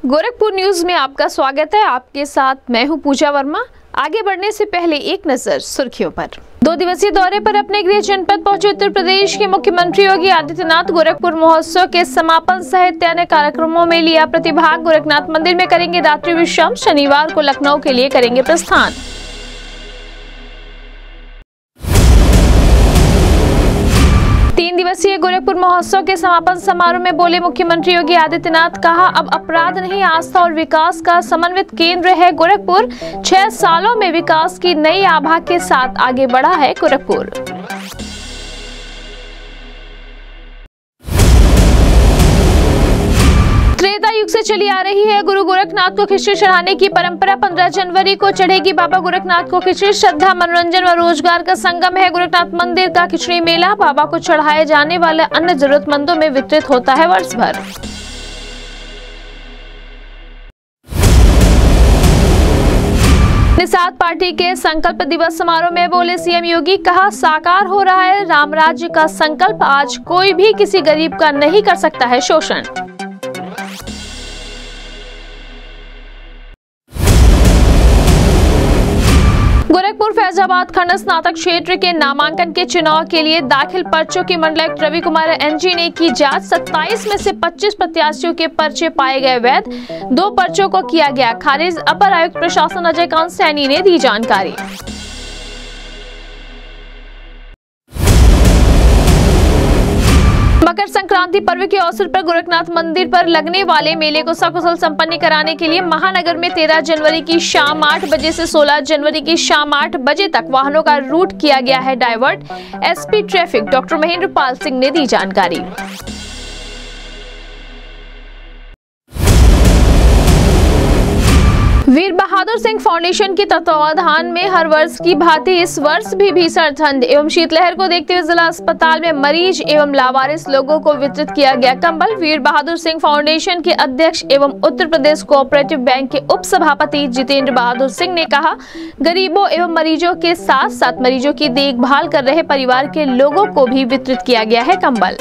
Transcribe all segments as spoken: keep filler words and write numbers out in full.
Gorakhpur news में आपका स्वागत है। आपके साथ मैं हूं पूजा वर्मा। आगे बढ़ने से पहले एक नजर सुर्खियों पर। दो दिवसीय दौरे पर अपने गृह जनपद पहुंचे उत्तर प्रदेश के मुख्यमंत्री योगी आदित्यनाथ गोरखपुर महोत्सव के समापन सहित अन्य कार्यक्रमों में लिया प्रतिभाग। गोरखनाथ मंदिर में करेंगे रात्रि विश्राम। शनिवार को लखनऊ के लिए करेंगे प्रस्थान। तीन दिवसीय गोरखपुर महोत्सव के समापन समारोह में बोले मुख्यमंत्री योगी आदित्यनाथ, कहा अब अपराध नहीं आस्था और विकास का समन्वित केंद्र है गोरखपुर। छह सालों में विकास की नई आभा के साथ आगे बढ़ा है गोरखपुर। त्रेता युग से चली आ रही है गुरु गोरखनाथ को खिचड़ी चढ़ाने की परंपरा। पंद्रह जनवरी को चढ़ेगी बाबा गोरखनाथ को खिचड़ी। श्रद्धा, मनोरंजन व रोजगार का संगम है गोरखनाथ मंदिर का खिचड़ी मेला। बाबा को चढ़ाए जाने वाले अन्य जरूरतमंदों में वितरित होता है वर्ष भर। निषाद पार्टी के संकल्प दिवस समारोह में बोले सीएम योगी, कहा साकार हो रहा है राम राज्य का संकल्प। आज कोई भी किसी गरीब का नहीं कर सकता है शोषण। गोरखपुर फैजाबाद खंड स्नातक क्षेत्र के नामांकन के चुनाव के लिए दाखिल पर्चों की मंडलायुक्त रवि कुमार एनजी ने की जांच। सत्ताईस में से पच्चीस प्रत्याशियों के पर्चे पाए गए वैध। दो पर्चों को किया गया खारिज। अपर आयुक्त प्रशासन अजय कांत सैनी ने दी जानकारी। मकर संक्रांति पर्व के अवसर पर गोरखनाथ मंदिर पर लगने वाले मेले को सकुशल संपन्न कराने के लिए महानगर में तेरह जनवरी की शाम आठ बजे से सोलह जनवरी की शाम आठ बजे तक वाहनों का रूट किया गया है divert. SP traffic doctor Mahendra Pal Singh ने दी जानकारी। वीर बहादुर सिंह फाउंडेशन के तत्वावधान में हर वर्ष की भांति इस वर्ष भी भीषण ठंड एवं शीतलहर को देखते हुए जिला अस्पताल में मरीज एवं लावारिस लोगों को वितरित किया गया कंबल। वीर बहादुर सिंह फाउंडेशन के अध्यक्ष एवं उत्तर प्रदेश कोऑपरेटिव बैंक के उप सभापति जितेंद्र बहादुर सिंह ने कहा, गरीबों एवं मरीजों के साथ साथ मरीजों की देखभाल कर रहे परिवार के लोगों को भी वितरित किया गया है कंबल।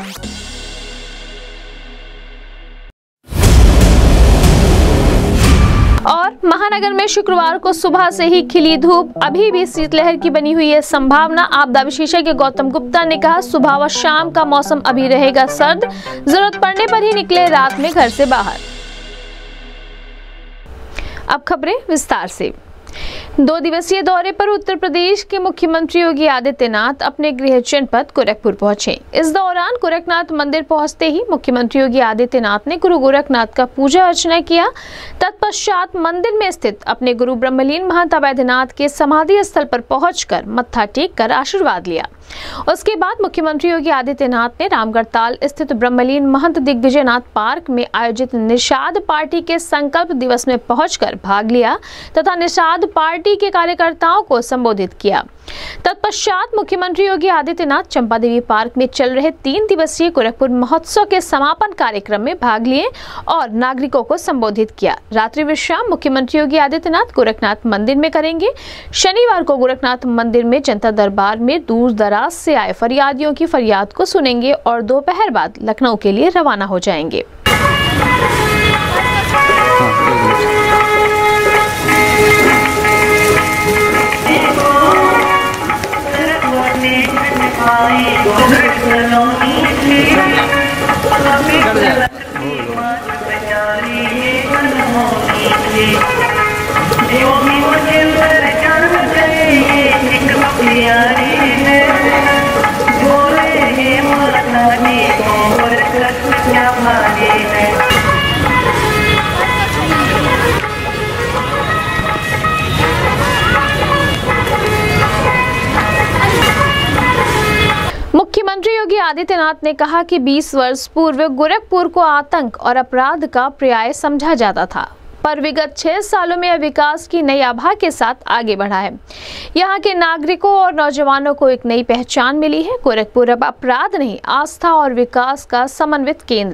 और महानगर में शुक्रवार को सुबह से ही खिली धूप। अभी भी शीतलहर की बनी हुई है संभावना। आपदा विशेषज्ञ गौतम गुप्ता ने कहा, सुबह व शाम का मौसम अभी रहेगा सर्द। जरूरत पड़ने पर ही निकले रात में घर से बाहर। अब खबरें विस्तार से। दो दिवसीय दौरे पर उत्तर प्रदेश के मुख्यमंत्री योगी आदित्यनाथ अपने गृह जनपद गोरखपुर पहुंचे। इस दौरान गोरखनाथ मंदिर पहुंचते ही मुख्यमंत्री योगी आदित्यनाथ ने गुरु गोरखनाथ का पूजा अर्चना किया। तत्पश्चात मंदिर में स्थित अपने गुरु ब्रह्मलीन महंत अवैधनाथ के समाधि स्थल पर पहुंचकर मत्था टेक कर आशीर्वाद लिया। उसके बाद मुख्यमंत्री योगी आदित्यनाथ ने रामगढ़ताल स्थित ब्रह्मलीन महंत दिग्विजयनाथ पार्क में आयोजित निषाद पार्टी के संकल्प दिवस में पहुंचकर भाग लिया तथा निषाद पार्टी के कार्यकर्ताओं को संबोधित किया। तत्पश्चात मुख्यमंत्री योगी आदित्यनाथ चंपा देवी पार्क में चल रहे तीन दिवसीय गोरखपुर महोत्सव के समापन कार्यक्रम में भाग लिए और नागरिकों को संबोधित किया। रात्रि विश्राम मुख्यमंत्री योगी आदित्यनाथ गोरखनाथ मंदिर में करेंगे। शनिवार को गोरखनाथ मंदिर में जनता दरबार में दूर दराज से आए फरियादियों की फरियाद को सुनेंगे और दोपहर बाद लखनऊ के लिए रवाना हो जाएंगे। मुख्यमंत्री योगी आदित्यनाथ ने कहा कि बीस वर्ष पूर्व गोरखपुर को आतंक और अपराध का पर्याय समझा जाता था, पर विगत छह सालों में विकास की नई आभा के साथ आगे बढ़ा है। यहाँ के नागरिकों और नौजवानों को एक नई पहचान मिली है। गोरखपुर अब अपराध नहीं, आस्था और विकास का समन्वित केंद्र है।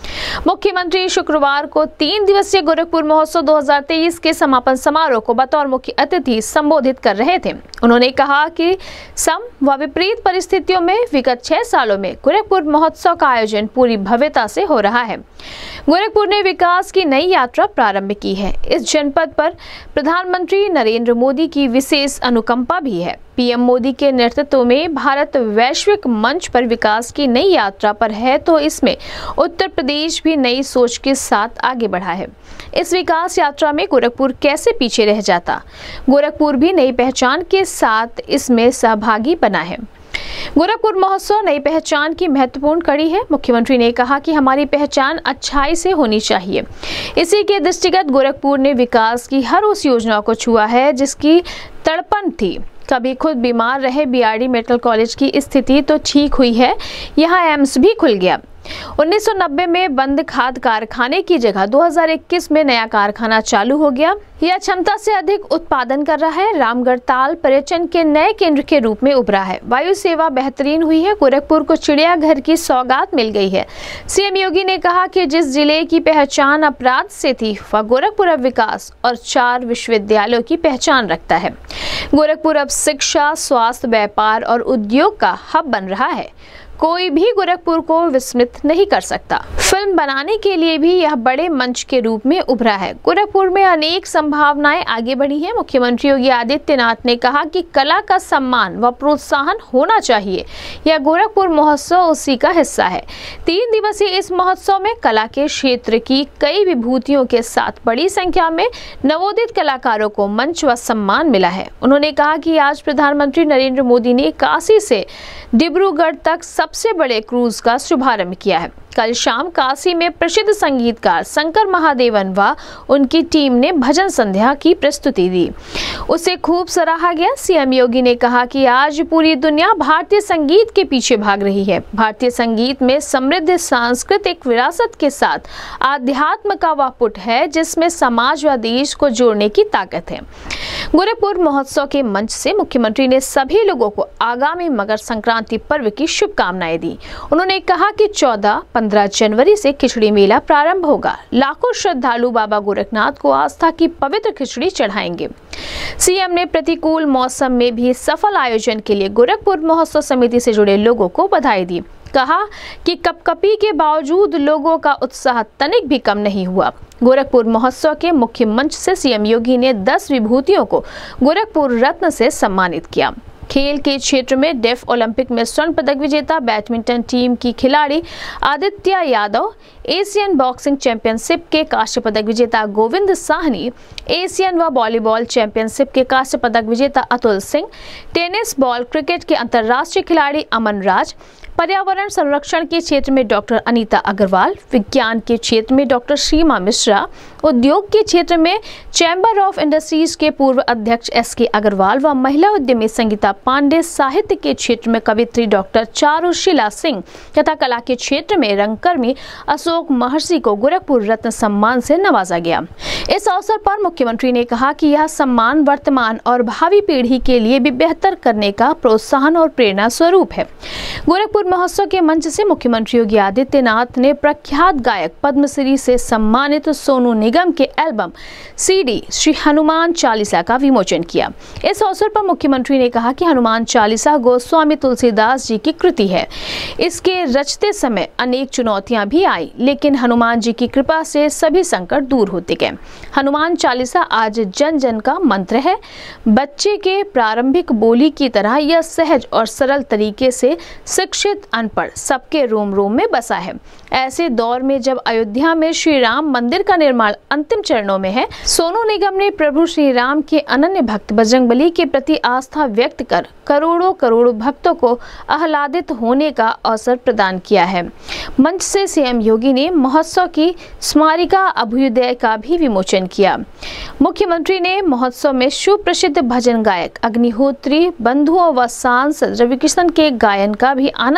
मुख्यमंत्री शुक्रवार को तीन दिवसीय गोरखपुर महोत्सव दो हज़ार तेईस के समापन समारोह को बतौर मुख्य अतिथि संबोधित कर रहे थे। उन्होंने कहा कि सम व विपरीत परिस्थितियों में विगत छह सालों में गोरखपुर महोत्सव का आयोजन पूरी भव्यता से हो रहा है। गोरखपुर ने विकास की नई यात्रा प्रारंभ की है। इस जनपद पर प्रधानमंत्री नरेंद्र मोदी की विशेष अनुकंपा भी है। पीएम मोदी के नेतृत्व में भारत वैश्विक मंच पर विकास की नई यात्रा पर है, तो इसमें उत्तर प्रदेश भी नई सोच के साथ आगे बढ़ा है। इस विकास यात्रा में गोरखपुर कैसे पीछे रह जाता। गोरखपुर भी नई पहचान के साथ इसमें सहभागी बना है। गोरखपुर महोत्सव नई पहचान की महत्वपूर्ण कड़ी है। मुख्यमंत्री ने कहा कि हमारी पहचान अच्छाई से होनी चाहिए। इसी के दृष्टिगत गोरखपुर ने विकास की हर उस योजना को छुआ है जिसकी तड़पन थी। कभी खुद बीमार रहे बीआरडी मेडिकल कॉलेज की स्थिति तो ठीक हुई है, यहाँ एम्स भी खुल गया। उन्नीस सौ नब्बे में बंद खाद कारखाने की जगह दो हज़ार इक्कीस में नया कारखाना चालू हो गया। यह क्षमता से अधिक उत्पादन कर रहा है। रामगढ़ ताल पर्यटन के नए केंद्र के रूप में उभरा है। वायु सेवा बेहतरीन हुई है। गोरखपुर को चिड़ियाघर की सौगात मिल गई है। सीएम योगी ने कहा कि जिस जिले की पहचान अपराध से थी, वह गोरखपुर अब विकास और चार विश्वविद्यालयों की पहचान रखता है। गोरखपुर अब शिक्षा, स्वास्थ्य, व्यापार और उद्योग का हब बन रहा है। कोई भी गोरखपुर को विस्मृत नहीं कर सकता। फिल्म बनाने के लिए भी यह बड़े मंच के रूप में उभरा है। गोरखपुर में अनेक संभावनाएं आगे बढ़ी हैं। मुख्यमंत्री योगी आदित्यनाथ ने कहा कि कला का सम्मान व प्रोत्साहन होना चाहिए। यह गोरखपुर महोत्सव उसी का हिस्सा है। तीन दिवसीय इस महोत्सव में कला के क्षेत्र की कई विभूतियों के साथ बड़ी संख्या में नवोदित कलाकारों को मंच व सम्मान मिला है। उन्होंने कहा कि आज प्रधानमंत्री नरेंद्र मोदी ने काशी से डिब्रूगढ़ तक सबसे बड़े क्रूज का शुभारंभ किया है। कल शाम काशी में प्रसिद्ध संगीतकार शंकर महादेवन व उनकी टीम ने भजन संध्या की प्रस्तुति दी। उसे खूब सराहा गया। सीएम योगी ने कहा कि आज पूरी दुनिया भारतीय संगीत के पीछे भाग रही है। भारतीय संगीत में समृद्ध सांस्कृतिक विरासत के साथ आध्यात्म का वह पुट है जिसमें समाज व देश को जोड़ने की ताकत है। गोरखपुर महोत्सव के मंच से मुख्यमंत्री ने सभी लोगों को आगामी मकर संक्रांति पर्व की शुभकामनाएं दी। उन्होंने कहा कि चौदह पंद्रह जनवरी से खिचड़ी मेला प्रारंभ होगा। लाखों श्रद्धालु बाबा गोरखनाथ को आस्था की पवित्र खिचड़ी चढ़ाएंगे। सीएम ने प्रतिकूल मौसम में भी सफल आयोजन के लिए गोरखपुर महोत्सव समिति से जुड़े लोगों को बधाई दी। कहा कि कपकपी के बावजूद लोगों का उत्साह तनिक भी कम नहीं हुआ। गोरखपुर महोत्सव के मुख्य मंच से सीएम योगी ने दस विभूतियों को गोरखपुर रत्न से सम्मानित किया। खेल के क्षेत्र में डेफ ओलंपिक में स्वर्ण पदक विजेता बैडमिंटन टीम की खिलाड़ी Aditya Yadav, Asian boxing championship के कांस्य पदक विजेता गोविंद साहनी, एशियन व वॉलीबॉल चैंपियनशिप के कांस्य पदक विजेता Atul Singh, tennis ball cricket के अंतर्राष्ट्रीय खिलाड़ी अमन राज, पर्यावरण संरक्षण के क्षेत्र में डॉक्टर अनीता अग्रवाल, विज्ञान के क्षेत्र में डॉक्टर सीमा मिश्रा, उद्योग के क्षेत्र में चैम्बर ऑफ इंडस्ट्रीज के पूर्व अध्यक्ष एस के अग्रवाल व महिला उद्यमी संगीता पांडे, साहित्य के क्षेत्र में कवित्री डॉक्टर चारुशीला सिंह तथा कला के क्षेत्र में रंगकर्मी अशोक महर्षि को गोरखपुर रत्न सम्मान से नवाजा गया। इस अवसर पर मुख्यमंत्री ने कहा कि यह सम्मान वर्तमान और भावी पीढ़ी के लिए भी बेहतर करने का प्रोत्साहन और प्रेरणा स्वरूप है। गोरखपुर महोत्सव के मंच से मुख्यमंत्री योगी आदित्यनाथ ने प्रख्यात गायक पद्मश्री से सम्मानित सोनू निगम के एल्बम सीडी श्री हनुमान चालीसा का विमोचन किया। इस अवसर पर मुख्यमंत्री ने कहा कि हनुमान चालीसा गोस्वामी तुलसीदास जी की कृति है। इसके रचते समय अनेक चुनौतियां भी आई, लेकिन हनुमान जी की कृपा से सभी संकट दूर होते गए। हनुमान चालीसा आज जन जन का मंत्र है। बच्चे के प्रारंभिक बोली की तरह यह सहज और सरल तरीके से शिक्षित अनपढ़ सबके रोम रोम में बसा है। ऐसे दौर में जब अयोध्या में श्री राम मंदिर का निर्माण अंतिम चरणों में है, सोनू निगम ने प्रभु श्री राम के अनन्य भक्त बजरंगबली के प्रति आस्था व्यक्त कर करोड़ों करोड़ों भक्तों को आह्लादित होने का अवसर प्रदान किया है। मंच से सीएम योगी ने महोत्सव की स्मारिका अभ्युदय का भी विमोचन किया। मुख्यमंत्री ने महोत्सव में सुप्रसिद्ध भजन गायक अग्निहोत्री बंधुओं व सांसद रविकिशन के गायन का भी आनंद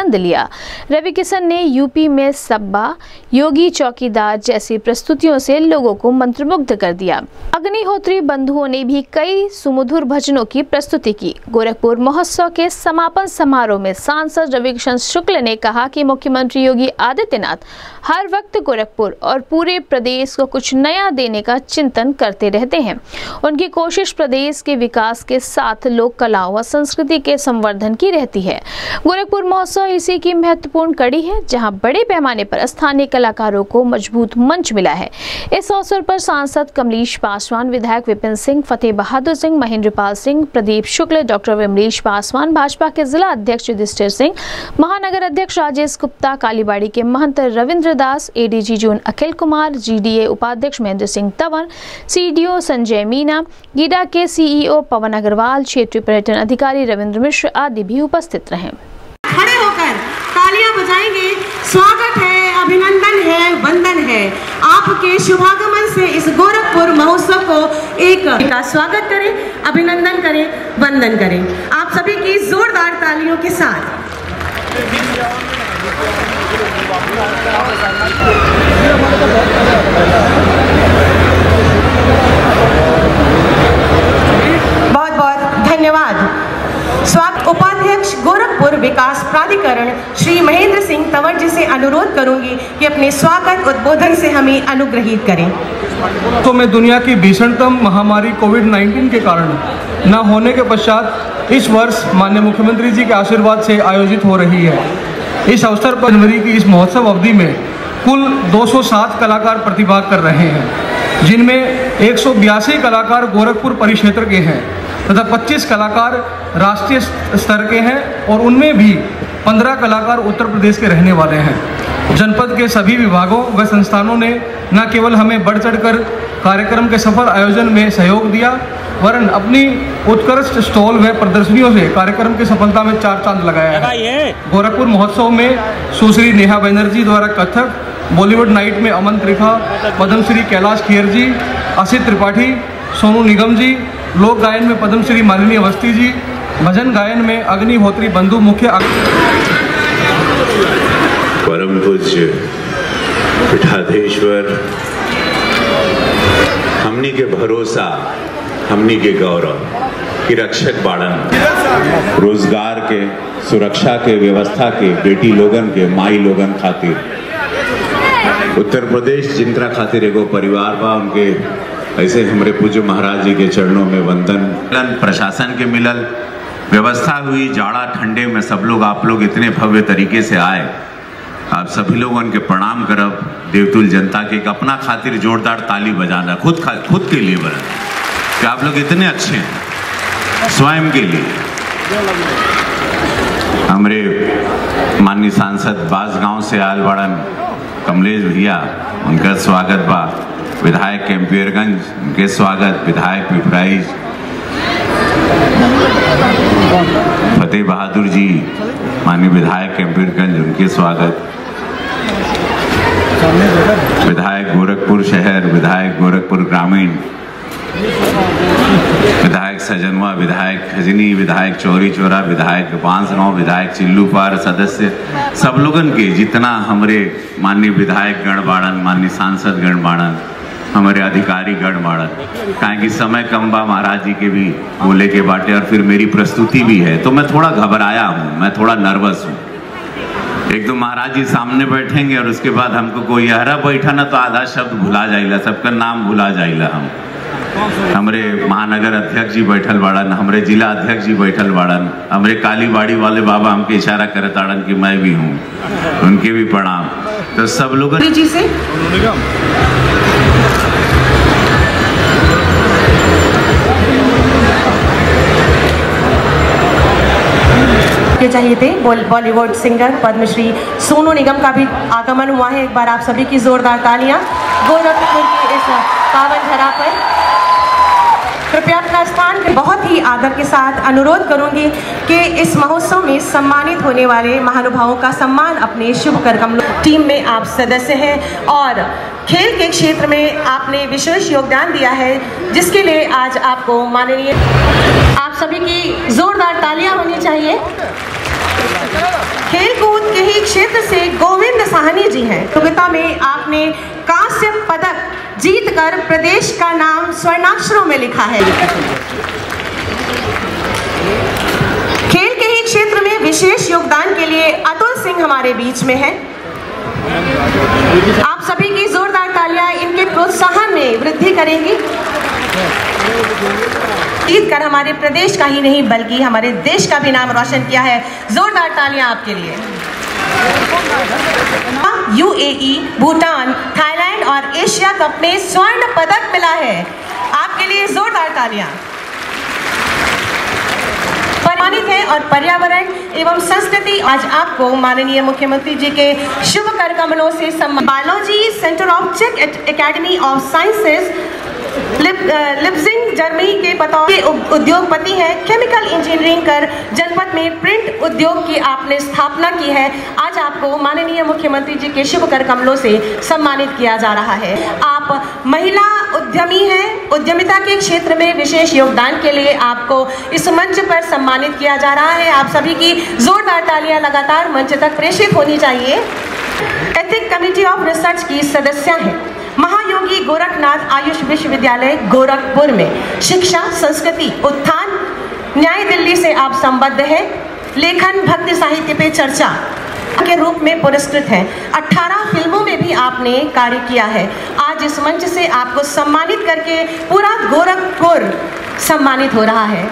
आनंद लिया। रवि किशन ने यूपी में सब्बा, योगी चौकीदार जैसी प्रस्तुतियों से लोगों को मंत्रमुग्ध कर दिया। अग्निहोत्री बंधुओं ने भी कई सुमधुर भजनों की प्रस्तुति की। गोरखपुर महोत्सव के समापन समारोह में सांसद रवि किशन शुक्ल ने कहा कि मुख्यमंत्री योगी आदित्यनाथ हर वक्त गोरखपुर और पूरे प्रदेश को कुछ नया देने का चिंतन करते रहते हैं। उनकी कोशिश प्रदेश के विकास के साथ लोक कलाओं व संस्कृति के संवर्धन की रहती है। गोरखपुर महोत्सव इसी की महत्वपूर्ण कड़ी है, जहां बड़े पैमाने पर स्थानीय कलाकारों को मजबूत मंच मिला है। इस अवसर पर सांसद कमलेश पासवान, विधायक विपिन सिंह, फतेह बहादुर सिंह, महेंद्रपाल सिंह, प्रदीप शुक्ल, डॉक्टर विमलेश पासवान, भाजपा के जिला अध्यक्ष युधिष्ठिर सिंह, महानगर अध्यक्ष राजेश गुप्ता, कालीबाड़ी के महंत Ravindra Das, ADG zone Akhil Kumar, GDA उपाध्यक्ष महेंद्र सिंह तंवर, सीडीओ संजय मीना, गीडा के सीईओ पवन अग्रवाल, क्षेत्रीय पर्यटन अधिकारी रविंद्र मिश्र आदि भी उपस्थित रहे। खड़े होकर तालियां बजाएंगे। स्वागत है, अभिनंदन है, वंदन है। आपके शुभागमन से इस गोरखपुर महोत्सव को एक का स्वागत करें, अभिनंदन करें, वंदन करें आप सभी की जोरदार तालियों के साथ। बहुत बहुत धन्यवाद। स्वागत उपाध्यक्ष गोरखपुर विकास प्राधिकरण श्री महेंद्र सिंह तंवर जी से अनुरोध करूंगी कि अपने स्वागत उद्बोधन से हमें अनुग्रहित करें। तो में दुनिया की भीषणतम महामारी कोविड नाइन्टीन के कारण न होने के पश्चात इस वर्ष माननीय मुख्यमंत्री जी के आशीर्वाद से आयोजित हो रही है। इस अवसर पर जनवरी की इस महोत्सव अवधि में कुल दो सौ सात कलाकार प्रतिभाग कर रहे हैं, जिनमें एक सौ बयासी कलाकार गोरखपुर परिक्षेत्र के हैं तथा पच्चीस कलाकार राष्ट्रीय स्तर के हैं और उनमें भी पंद्रह कलाकार उत्तर प्रदेश के रहने वाले हैं। जनपद के सभी विभागों व संस्थानों ने न केवल हमें बढ़ चढ़कर कार्यक्रम के सफल आयोजन में सहयोग दिया, वरन अपनी उत्कृष्ट स्टॉल व प्रदर्शनियों से कार्यक्रम की सफलता में चार चांद लगाया है। गोरखपुर महोत्सव में सुश्री नेहा बनर्जी द्वारा कथक, बॉलीवुड नाइट में अमन त्रिखा, पद्मश्री कैलाश खेर जी, असित त्रिपाठी, सोनू निगम जी, लोक गायन में पद्मश्री मालिनी अवस्थी जी, भजन गायन में अग्निहोत्री बंधु मुख्य। परम पूज्य पीठाधीश्वर, हमनी के भरोसा, हमनी के गौरव की रक्षक बाड़न, रोजगार के, सुरक्षा के, व्यवस्था के, बेटी लोगन के, माई लोगन खातिर उत्तर प्रदेश जिनका खातिर एगो परिवार बा, उनके ऐसे हमारे पूज्य महाराज जी के चरणों में वंदन। प्रशासन के मिलल व्यवस्था हुई, जाड़ा ठंडे में सब लोग आप लोग इतने भव्य तरीके से आए, आप सभी लोगों के प्रणाम करब। देवतुल जनता के अपना खातिर जोरदार ताली बजाना खुद खुद के लिए बना कि आप लोग इतने अच्छे हैं स्वयं के लिए। हमारे माननीय सांसद बांसगांव से आयल बड़न कमलेश भैया, उनका स्वागत बा। विधायक कैंपियरगंज, उनके स्वागत। विधायक पिपराइज फतेह बहादुर जी, माननीय विधायक कैंपियरगंज, उनके स्वागत। विधायक गोरखपुर शहर, विधायक गोरखपुर ग्रामीण, विधायक सजनवा, विधायक खजनी, विधायक चौरी चौरा, विधायक बांसगांव, विधायक चिल्लूपार सदस्य, सब लोगन के जितना हमारे माननीय विधायक गण बाड़न, माननीय सांसद गण बाड़न, हमारे अधिकारी गण बाड़न, काहे कि समय कम बा, महाराज जी के भी बोले के बाटे और फिर मेरी प्रस्तुति भी है, तो मैं थोड़ा घबराया हूँ, मैं थोड़ा नर्वस हूँ। एक तो महाराज जी सामने बैठेंगे और उसके बाद हमको कोई हरा बैठा ना तो आधा शब्द भुला जाइला, सबका नाम भुला जाइला। हम हमारे महानगर अध्यक्ष जी बैठल बाड़न, हमारे जिला अध्यक्ष जी बैठल बाड़न, हमारे कालीबाड़ी वाले बाबा हमके इशारा करे ताड़न कि मैं भी हूँ, उनके भी प्रणाम। तो सब लोग जी से के चाहिए थे। बॉलीवुड सिंगर पद्मश्री सोनू निगम का भी आगमन हुआ है। एक बार आप सभी की जोरदार तालियां गोरखपुर की इस पावन धरा पर। कृपया अपना स्थान के बहुत ही आदर के साथ अनुरोध करूंगी कि इस महोत्सव में सम्मानित होने वाले महानुभावों का सम्मान अपने शुभ कर कमलों टीम में आप सदस्य हैं और खेल के क्षेत्र में आपने विशेष योगदान दिया है, जिसके लिए आज आपको माननीय आप सभी की जोरदार तालियां होनी चाहिए। खेलकूद के ही क्षेत्र से गोविंद साहनी जी हैं। प्रतियोगिता में आपने कांस्य पदक जीतकर प्रदेश का नाम स्वर्णाक्षरों में लिखा है। खेल के ही क्षेत्र में विशेष योगदान के लिए अतुल सिंह हमारे बीच में हैं। आप सभी की जोरदार तालियां इनके प्रोत्साहन में वृद्धि करेंगी। जीत कर हमारे प्रदेश का ही नहीं बल्कि हमारे देश का भी नाम रोशन किया है। जोरदार तालियां आपके लिए। यूएई, भूटान, थाईलैंड और एशिया कप में स्वर्ण पदक मिला है। आपके लिए जोरदार तालियां। सम्मानित है और पर्यावरण एवं संस्कृति आज आपको माननीय मुख्यमंत्री जी के शुभ कर कमलों से सम्मानित। बायोलॉजी सेंटर ऑफ चेक एकेडमी ऑफ साइंसेज लिप, लिप्जिंग जर्मनी के बतौर के उद्योगपति हैं। केमिकल इंजीनियरिंग कर जनपद में प्रिंट उद्योग की आपने स्थापना की है। आज आपको माननीय मुख्यमंत्री जी के शुभ कर कमलों से सम्मानित किया जा रहा है। आप महिला उद्यमी हैं। उद्यमिता के क्षेत्र में विशेष योगदान के लिए आपको इस मंच पर सम्मानित किया जा रहा है। आप सभी की जोरदार तालियां लगातार मंच तक प्रेषित होनी चाहिए। एथिक कमेटी ऑफ रिसर्च की सदस्य हैं। महायोगी गोरखनाथ आयुष विश्वविद्यालय गोरखपुर में शिक्षा, संस्कृति, उत्थान, न्याय दिल्ली से आप संबद्ध हैं। लेखन, भक्ति साहित्य पे चर्चा के रूप में पुरस्कृत हैं। अठारह फिल्मों में भी आपने कार्य किया है। आज इस मंच से आपको सम्मानित करके पूरा गोरखपुर सम्मानित हो रहा है।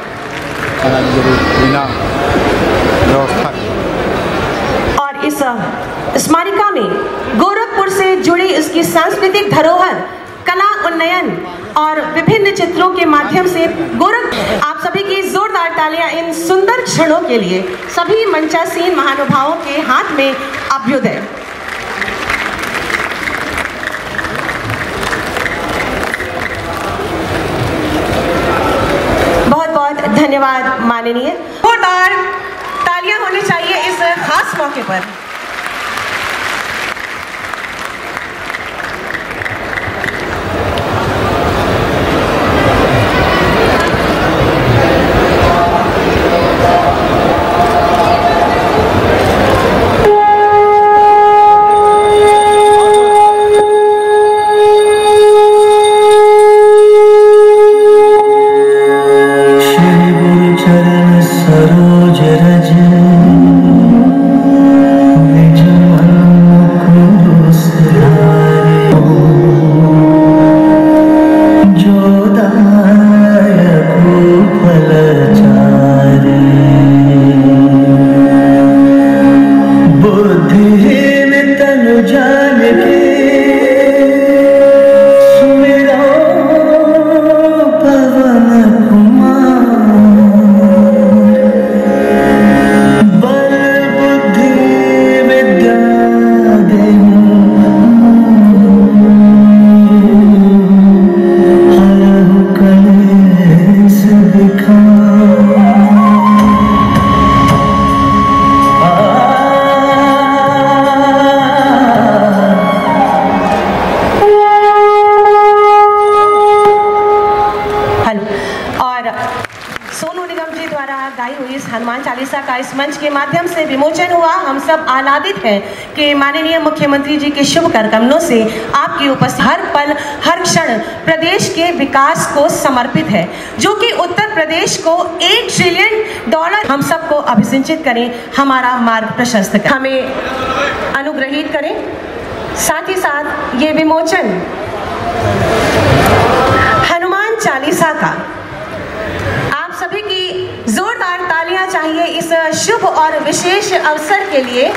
और इस स्मारिका में गोरखपुर से जुड़ी इसकी सांस्कृतिक धरोहर, कला उन्नयन और विभिन्न चित्रों के माध्यम से गोरख आप सभी की जोरदार तालियां इन सुंदर क्षणों के लिए। सभी मंचासीन महानुभावों के हाथ में अभ्युदय। बहुत बहुत धन्यवाद माननीय। जोरदार तालियां होनी चाहिए इस खास मौके पर। हनुमान चालीसा का इस मंच के माध्यम से विमोचन हुआ। हम सब आह्लादित हैं कि माननीय मुख्यमंत्री जी के शुभ कर कमलों से आपकी उपस्थिति हर पल हर क्षण प्रदेश के विकास को समर्पित है, जो कि उत्तर प्रदेश को एक ट्रिलियन डॉलर हम सबको अभिसिंचित करें, हमारा मार्ग प्रशस्त करें, हमें अनुग्रहित करें। साथ ही साथ ये विमोचन हनुमान चालीसा का आप सभी की जोरदार तालियां चाहिए इस शुभ और विशेष अवसर के लिए।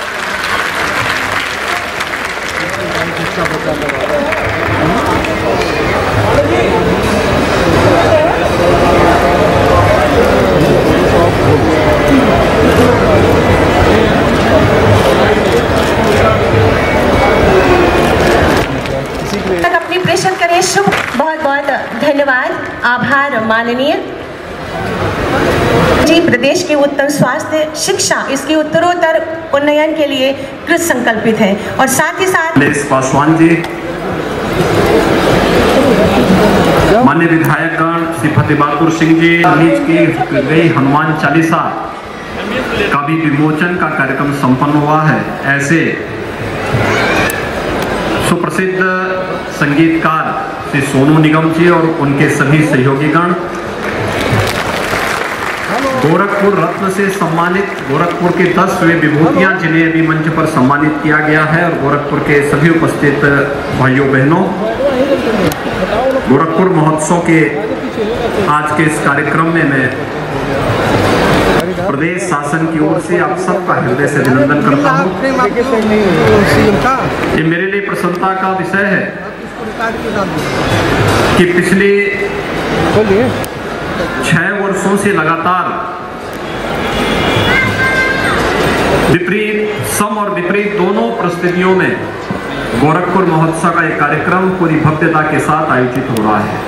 तक अपनी प्रेषण करें। शुभ बहुत बहुत धन्यवाद, आभार माननीय जी। प्रदेश के उत्तम स्वास्थ्य शिक्षा इसके उत्तरोत्तर उन्नयन के लिए कृत संकल्पित है और साथ ही साथ पासवान जी, माननीय विधायकगण श्री फतेह बहादुर सिंह जी नीच की गई हनुमान चालीसा का भी विमोचन का कार्यक्रम संपन्न हुआ है। ऐसे सुप्रसिद्ध संगीतकार श्री सोनू निगम जी और उनके सभी सहयोगीगण, गोरखपुर रत्न से सम्मानित गोरखपुर के दस वे विभूतियां जिन्हें अभी मंच पर सम्मानित किया गया है, और गोरखपुर के सभी उपस्थित भाइयों बहनों, गोरखपुर महोत्सव के आज के इस कार्यक्रम में मैं प्रदेश शासन की ओर से आप सबका हृदय से अभिनंदन करता हूँ। ये मेरे लिए प्रसन्नता का विषय है कि पिछले छह वर्षों से लगातार विपरीत सम और विपरीत दोनों परिस्थितियों में गोरखपुर महोत्सव का एक कार्यक्रम पूरी भव्यता के साथ आयोजित हो रहा है।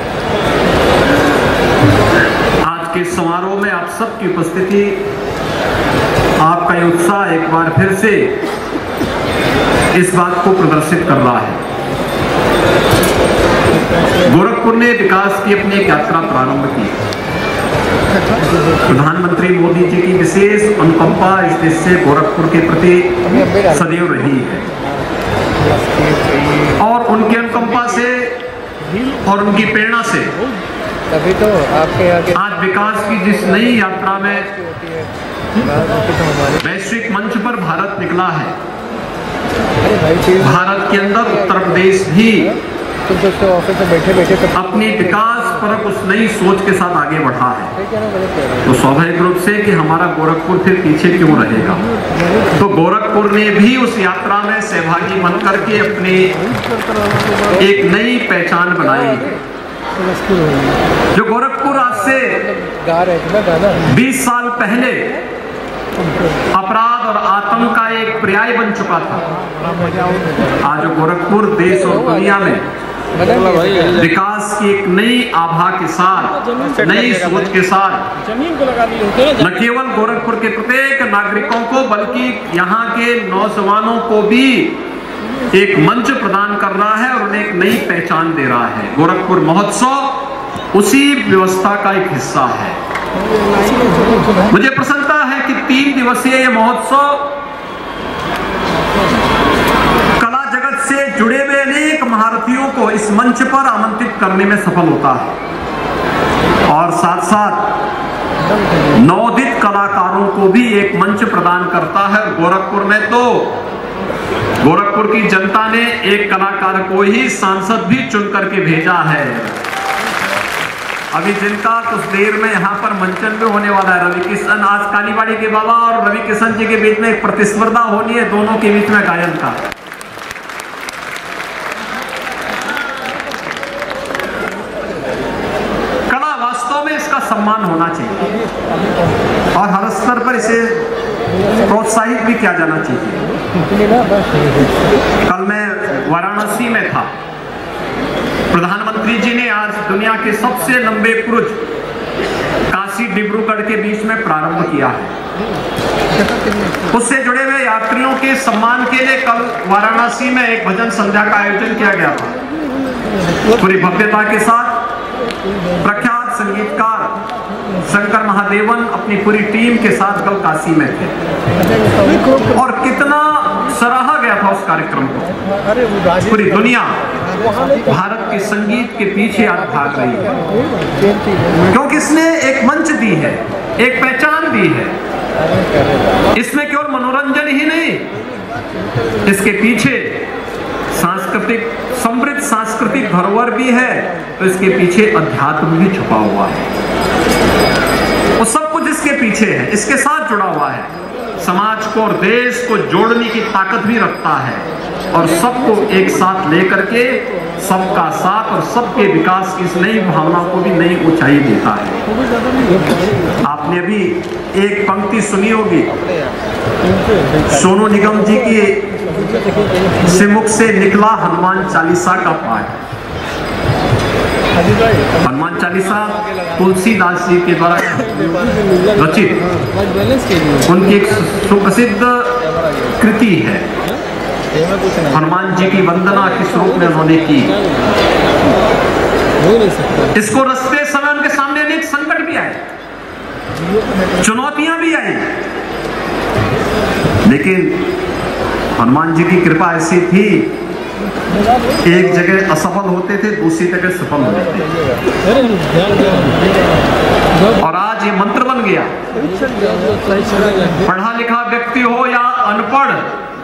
आज के समारोह में आप सबकी उपस्थिति, आपका ये उत्साह एक बार फिर से इस बात को प्रदर्शित कर रहा है। गोरखपुर ने विकास की अपनी एक यात्रा प्रारंभ की। प्रधानमंत्री मोदी जी की विशेष अनुकंपा इस देश से गोरखपुर के प्रति सदैव रही है, और उनकी अनुकंपा से और उनकी प्रेरणा से तभी तो आपके आगे आज विकास की जिस नई यात्रा में वैश्विक मंच पर भारत निकला है, भारत के अंदर उत्तर प्रदेश भी ऑफिस में बैठे बैठे अपनी विकास पर उस नई सोच के साथ आगे बढ़ा है। तो स्वाभाविक रूप से कि हमारा गोरखपुर फिर पीछे क्यों रहेगा। तो गोरखपुर ने भी उस यात्रा में सहभागी बनकर के अपनी एक नई पहचान बनाई। जो गोरखपुर आज से बीस साल पहले अपराध और आतंक का एक पर्याय बन चुका था, आज गोरखपुर देश और दुनिया में विकास की एक नई आभा के साथ, नई सोच के साथ न केवल गोरखपुर के प्रत्येक नागरिकों को बल्कि यहाँ के नौजवानों को भी एक मंच प्रदान कर रहा है और उन्हें एक नई पहचान दे रहा है। गोरखपुर महोत्सव उसी व्यवस्था का एक हिस्सा है। मुझे प्रसन्नता है कि तीन दिवसीय ये महोत्सव कला जगत से जुड़े हुए अनेक महारथियों को इस मंच पर आमंत्रित करने में सफल होता है, और साथ साथ नवोदित कलाकारों को भी एक मंच प्रदान करता है। गोरखपुर में तो गोरखपुर की जनता ने एक कलाकार को ही सांसद भी चुन करके भेजा है। अभी जिनका कुछ देर में यहाँ पर मंचन भी होने वाला है, रवि किशन, आज कालीबाड़ी के बाबा और रवि किशन जी के बीच में एक प्रतिस्पर्धा होनी है, दोनों के बीच में गायन का। कला वास्तव में इसका सम्मान होना चाहिए और हर स्तर पर इसे प्रोत्साहित भी किया जाना चाहिए। कल मैं वाराणसी में था, प्रधानमंत्री जी ने आज दुनिया के सबसे लंबे क्रूज काशी डिब्रूगढ़ के बीच में प्रारंभ किया है। उससे जुड़े हुए यात्रियों के सम्मान के लिए कल वाराणसी में एक भजन संध्या का आयोजन किया गया था। पूरी भव्यता के साथ प्रख्यात संगीतकार शंकर महादेवन अपनी पूरी टीम के साथ कल काशी में थे, और कितना सराहा गया था उस कार्यक्रम को। पूरी दुनिया भारत के संगीत के पीछे आज भाग रही है, क्योंकि इसने एक मंच दी है, एक पहचान दी है। इसमें केवल मनोरंजन ही नहीं, इसके पीछे सांस्कृतिक समृद्ध सांस्कृतिक धरोहर भी है, तो इसके पीछे अध्यात्म भी छुपा हुआ है। वो सब कुछ इसके पीछे है, इसके साथ जुड़ा हुआ है। समाज को और देश को जोड़ने की ताकत भी रखता है, और सबको एक साथ लेकर के सबका साथ और सबके विकास की इस नई भावना को भी नई ऊंचाई देता है। आपने अभी एक पंक्ति सुनी होगी सोनू निगम जी की से मुख से निकला हनुमान चालीसा का पाठ। हनुमान चालीसा तुलसीदास जी के द्वारा रचित उनकी एक सुप्रसिद्ध कृति है। हनुमान जी की वंदना किस रूप में उन्होंने की। इसको रचते समय उनके सामने अनेक संकट भी आए, चुनौतियां भी आई, लेकिन हनुमान जी की कृपा ऐसी थी, एक जगह असफल होते थे, दूसरी जगह सफल होते थे, और आज ये मंत्र बन गया। पढ़ा लिखा व्यक्ति हो या अनपढ़,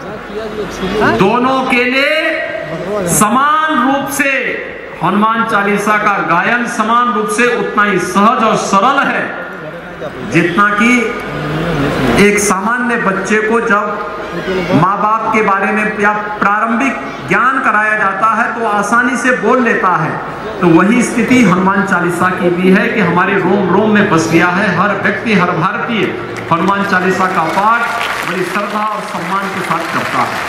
दोनों के लिए समान रूप से हनुमान चालीसा का गायन समान रूप से उतना ही सहज और सरल है जितना कि एक सामान्य बच्चे को जब माँ बाप के बारे में या प्रारंभिक ज्ञान कराया जाता है तो आसानी से बोल लेता है। तो वही स्थिति हनुमान चालीसा की भी है कि हमारे रोम रोम में बस गया है। हर व्यक्ति, हर भारतीय हनुमान चालीसा का पाठ बड़ी श्रद्धा और सम्मान के साथ करता है।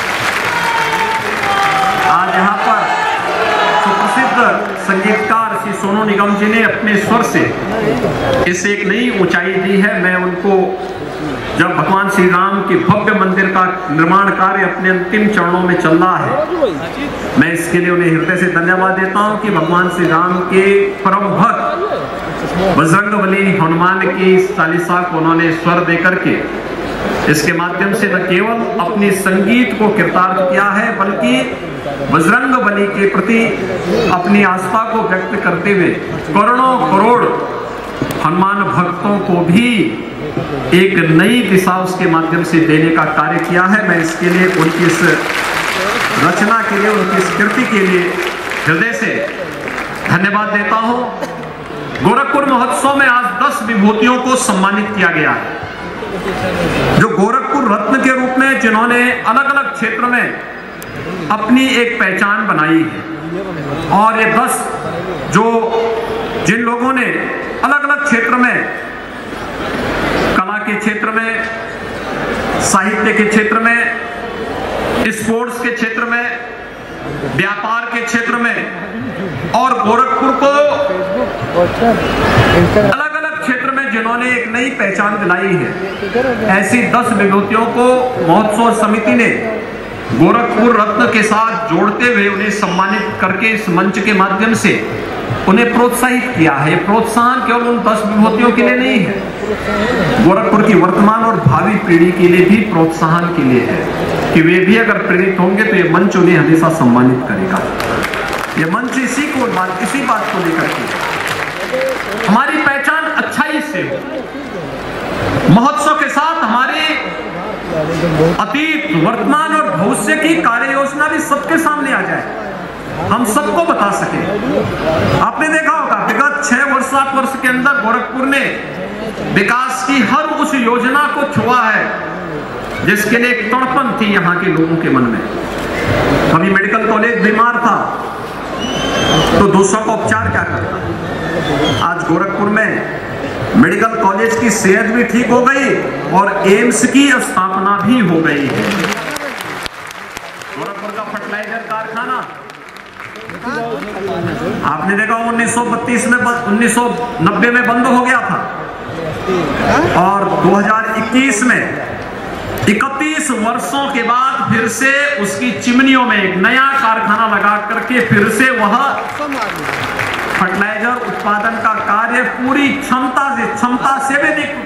आज यहाँ पर सुप्रसिद्ध संगीतकार श्री सोनू निगम जी ने अपने स्वर से इसे एक नई ऊंचाई दी है। मैं उनको, जब भगवान श्री राम के भव्य मंदिर का निर्माण कार्य अपने अंतिम चरणों में चल रहा है, मैं इसके लिए उन्हें हृदय से धन्यवाद देता हूं कि भगवान श्री राम के परम भक्त बजरंगबली हनुमान की इस चालीसा को उन्होंने स्वर देकर के इसके माध्यम से न केवल अपनी संगीत को कृतार्थ किया है, बल्कि बजरंगबली के प्रति अपनी आस्था को व्यक्त करते हुए करोड़ों करोड़ हनुमान भक्तों को भी एक नई दिशा उसके माध्यम से देने का कार्य किया है। मैं इसके लिए उनकी इस रचना के लिए, उनकी इस कृति के लिए हृदय से धन्यवाद देता हूं। गोरखपुर महोत्सव में आज दस विभूतियों को सम्मानित किया गया है, जो गोरखपुर रत्न के रूप में, जिन्होंने अलग अलग क्षेत्र में अपनी एक पहचान बनाई है। और ये दस जो जिन लोगों ने अलग अलग क्षेत्र में, कला के क्षेत्र में, साहित्य के क्षेत्र में, स्पोर्ट्स के क्षेत्र में, व्यापार के क्षेत्र में और गोरखपुर को अलग अलग क्षेत्र में जिन्होंने एक नई पहचान दिलाई है, ऐसी दस विभूतियों को महोत्सव समिति ने गोरखपुर रत्न के साथ जोड़ते हुए उन्हें सम्मानित करके इस मंच के माध्यम से उन्हें प्रोत्साहित किया है। प्रोत्साहन केवल उन दस विभूतियों के लिए नहीं है, गोरखपुर की वर्तमान और भावी पीढ़ी के लिए भी प्रोत्साहन के लिए है कि वे भी अगर प्रेरित होंगे तो ये मंच उन्हें हमेशा सम्मानित करेगा। ये मंच इसी को बात इसी बात को लेकर के हमारी पहचान अच्छाई से हो, महोत्सव के साथ हमारे अतीत, वर्तमान और भविष्य की कार्य योजना भी सबके सामने आ जाए, हम सबको बता सके। आपने देखा होगा विगत छह वर्ष सात वर्ष के अंदर गोरखपुर ने विकास की हर उस योजना को छुआ है जिसके लिए एक तड़पन थी यहाँ के लोगों के मन में। कभी मेडिकल कॉलेज बीमार था तो दूसरों का उपचार क्या करता, आज गोरखपुर में मेडिकल कॉलेज की सेहत भी ठीक हो गई और एम्स की स्थापना भी हो गई है। गोरखपुर का फर्टिलाइजर कारखाना आपने देखा उन्नीस सौ बत्तीस में उन्नीस सौ नब्बे में बंद हो गया था और दो हज़ार इक्कीस में इकतीस वर्षों के बाद फिर से उसकी चिमनियों में एक नया कारखाना लगा करके फिर से वह फर्टिलाइजर उत्पादन का कार्य पूरी क्षमता से क्षमता से भी अधिक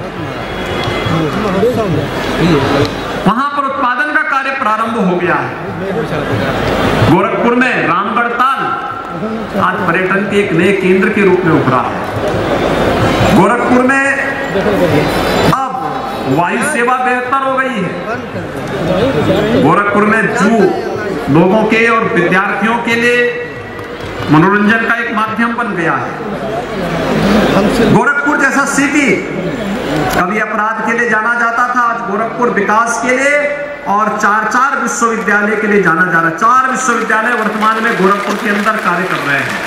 वहां पर उत्पादन का कार्य प्रारंभ हो गया है। गोरखपुर में रामगढ़ ताल आज पर्यटन के एक नए केंद्र के रूप में उभरा है। गोरखपुर में अब वायु सेवा बेहतर हो गई है। गोरखपुर में जू लोगों के और विद्यार्थियों के लिए मनोरंजन का एक माध्यम बन गया है। गोरखपुर जैसा सिटी कभी अपराध के लिए जाना जाता था, आज गोरखपुर विकास के लिए और चार चार विश्वविद्यालय के लिए जाना जा रहा है। चार विश्वविद्यालय वर्तमान में गोरखपुर के अंदर कार्य कर रहे हैं।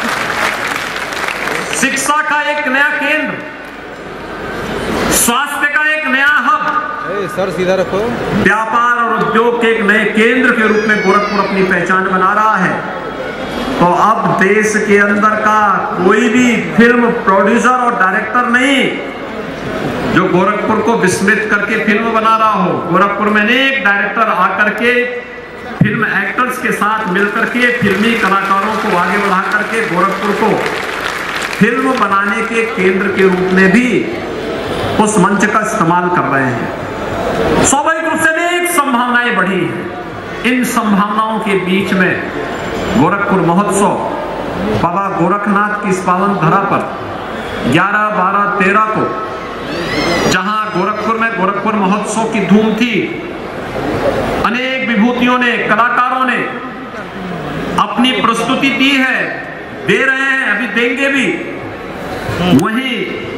शिक्षा का एक नया केंद्र, स्वास्थ्य का एक नया हब, सर सीधा रखो, व्यापार और उद्योग के एक नए केंद्र के रूप में गोरखपुर अपनी पहचान बना रहा है। तो अब देश के अंदर का कोई भी फिल्म प्रोड्यूसर और डायरेक्टर नहीं जो गोरखपुर को विस्मृत करके फिल्म बना रहा हो। गोरखपुर में अनेक डायरेक्टर आकर के फिल्म एक्टर्स के साथ मिलकर के फिल्मी कलाकारों को आगे बढ़ा करके गोरखपुर को फिल्म बनाने के केंद्र के रूप में भी उस मंच का इस्तेमाल कर रहे हैं। स्वाभाविक रूप से अनेक संभावनाएं बढ़ी हैं। इन संभावनाओं के बीच में गोरखपुर महोत्सव बाबा गोरखनाथ की इस पावन धरा पर ग्यारह, बारह, तेरह को जहां गोरखपुर में गोरखपुर महोत्सव की धूम थी, अनेक विभूतियों ने, कलाकारों ने अपनी प्रस्तुति दी है, दे रहे हैं, अभी देंगे भी। वहीं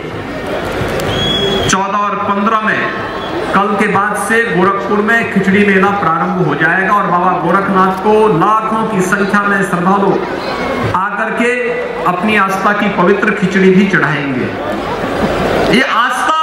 चौदह और पंद्रह में कल के बाद से गोरखपुर में खिचड़ी मेला प्रारंभ हो जाएगा और बाबा गोरखनाथ को लाखों की संख्या में श्रद्धालु आकर के अपनी आस्था की पवित्र खिचड़ी भी चढ़ाएंगे। ये आस्था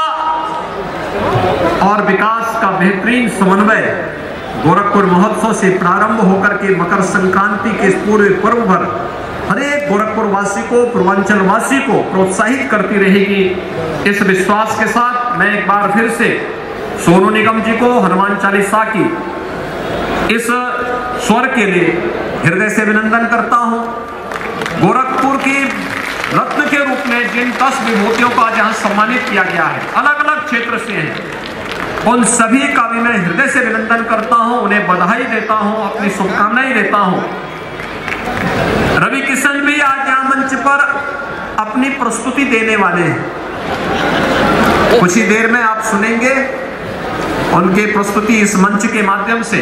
और विकास का बेहतरीन समन्वय गोरखपुर महोत्सव से प्रारंभ होकर के मकर संक्रांति के इस पूरे पर्व भर हरेक गोरखपुर वासी को, पूर्वांचल वासी को प्रोत्साहित करती रहेगी। इस विश्वास के साथ मैं एक बार फिर से सोनू निगम जी को हनुमान चालीसा की इस स्वर के लिए हृदय से अभिनंदन करता हूं। गोरखपुर की रत्न के रूप में जिन दस विभूतियों का जहां सम्मानित किया गया है, अलग अलग क्षेत्र से हैं, उन सभी का भी मैं हृदय से अभिनंदन करता हूं, उन्हें बधाई देता हूं, अपनी शुभकामनाएं देता हूं। रवि किशन भी आज यहां मंच पर अपनी प्रस्तुति देने वाले हैं। कुछ ही देर में आप सुनेंगे उनकी प्रस्तुति इस मंच के माध्यम से,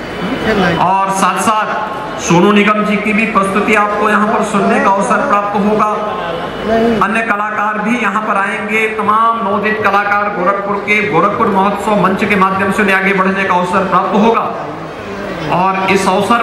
और साथ साथ सोनू निगम जी की भी प्रस्तुति आपको यहाँ पर सुनने का अवसर प्राप्त होगा। अन्य कलाकार भी यहाँ पर आएंगे। तमाम नवोदित कलाकार गोरखपुर के गोरखपुर महोत्सव मंच के माध्यम से उन्हें आगे बढ़ने का अवसर प्राप्त होगा। और इस अवसर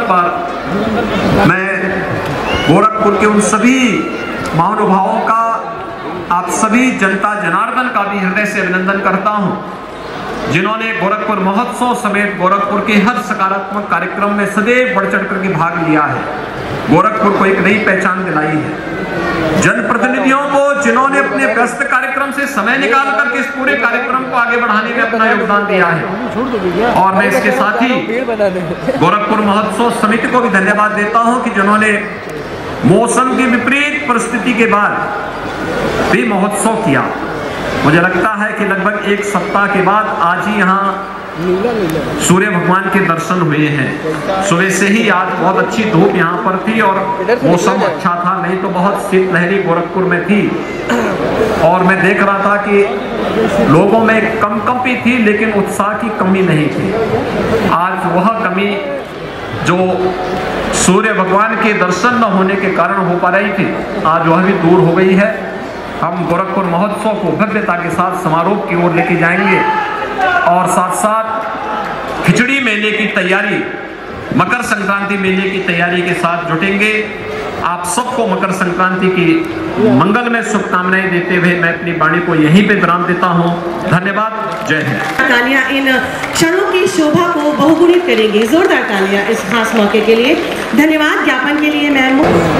पर मैं गोरखपुर के उन सभी महानुभावों का, आप सभी जनता जनार्दन का भी हृदय से अभिनंदन करता हूँ, जिन्होंने गोरखपुर महोत्सव समेत गोरखपुर के हर सकारात्मक कार्यक्रम में सदैव बढ़ चढ़ करके भाग लिया है, गोरखपुर को एक नई पहचान दिलाई है। जनप्रतिनिधियों को जिन्होंने अपने व्यस्त कार्यक्रम से समय निकाल करके इस पूरे कार्यक्रम को आगे बढ़ाने में अपना योगदान दिया है। और मैं इसके साथ ही गोरखपुर महोत्सव समिति को भी धन्यवाद देता हूं कि जिन्होंने मौसम की विपरीत परिस्थिति के बाद भी महोत्सव किया। मुझे लगता है कि लगभग एक सप्ताह के बाद आज ही यहाँ सूर्य भगवान के दर्शन हुए हैं। सुबह से ही आज बहुत अच्छी धूप यहाँ पर थी और मौसम अच्छा था, नहीं तो बहुत शीतलहरी गोरखपुर में थी। और मैं देख रहा था कि लोगों में कम कमी थी, लेकिन उत्साह की कमी नहीं थी। आज वह कमी जो सूर्य भगवान के दर्शन न होने के कारण हो पा रही थी, आज वह भी दूर हो गई है। हम गोरखपुर महोत्सव को भव्यता के साथ समारोह की ओर लेके जाएंगे और साथ साथ खिचड़ी मेले की तैयारी, मकर संक्रांति मेले की तैयारी के साथ जुटेंगे। आप सबको मकर संक्रांति की मंगलमय शुभकामनाएं देते हुए मैं अपनी वाणी को यहीं पे विराम देता हूं। धन्यवाद। जय हिंद। तालियां इन क्षणों की शोभा को बहुगुणित करेंगी। जोरदार तालियां इस खास मौके के लिए। धन्यवाद। ज्ञापन के लिए मैं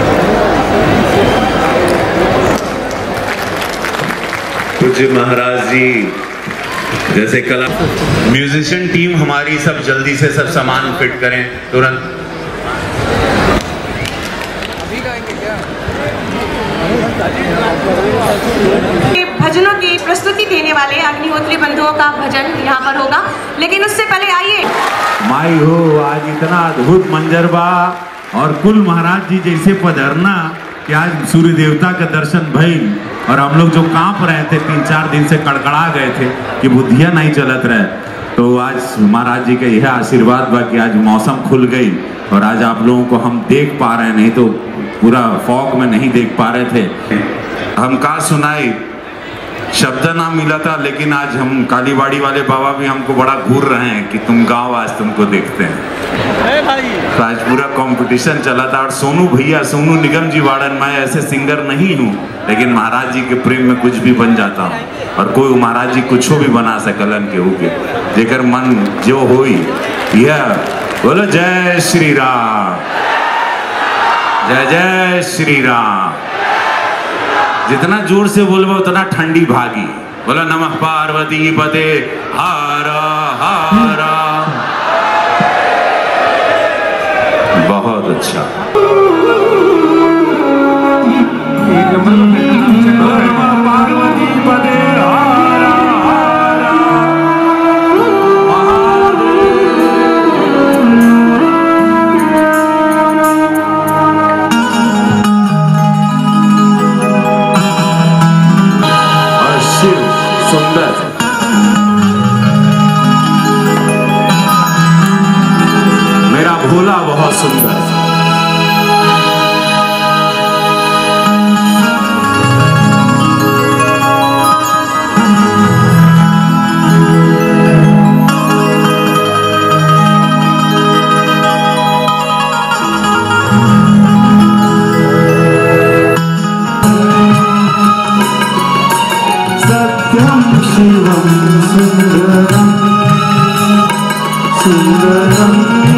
पूज्य महाराज जी जैसे कला म्यूजिशियन टीम हमारी सब जल्दी से सब सामान फिट करें तुरंत। भजनों की प्रस्तुति देने वाले अग्निहोत्री बंधुओं का भजन यहाँ पर होगा, लेकिन उससे पहले आइए। माई हो आज इतना अद्भुत मंजर बा और कुल महाराज जी जैसे पधरना कि आज सूर्य देवता का दर्शन भइल और हम लोग जो कांप रहे थे तीन चार दिन से कड़कड़ा गए थे कि बुद्धियां नहीं चलत रहे, तो आज महाराज जी का यह आशीर्वाद बा कि आज मौसम खुल गई और आज आप लोगों को हम देख पा रहे हैं, नहीं तो पूरा फॉग में नहीं देख पा रहे थे। हम का सुनाई शब्द ना मिला था, लेकिन आज हम कालीबाड़ी वाले बाबा भी हमको बड़ा घूर रहे हैं कि तुम गाओ, आज तुमको देखते हैं। तो आज पूरा कंपटीशन चला था और सोनू भैया, सोनू निगम जी वाड़न, मैं ऐसे सिंगर नहीं हूँ, लेकिन महाराज जी के प्रेम में कुछ भी बन जाता हूँ और कोई महाराज जी कुछ भी बना सकलन के होके जेकर मन जो होई। यह बोलो जय श्री राम, जय जय श्री राम। जितना जोर से बोलबो उतना ठंडी भागी। बोला नमः पार्वती पते हारा हारा। बहुत अच्छा। नमः पार्वती पते हारा हारा। सुंदर। मेरा भोला बहुत सुंदर। शिवम सुंदरम सुंदरम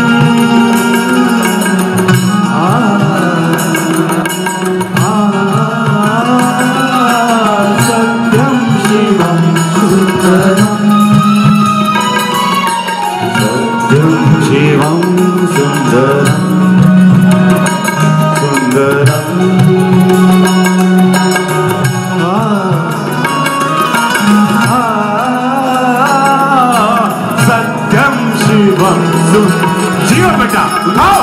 आ आ सत्यम शिवम सुंदरम सत्यम शिवम सुंदरम सुंदरम जियो बेटा उठाओ।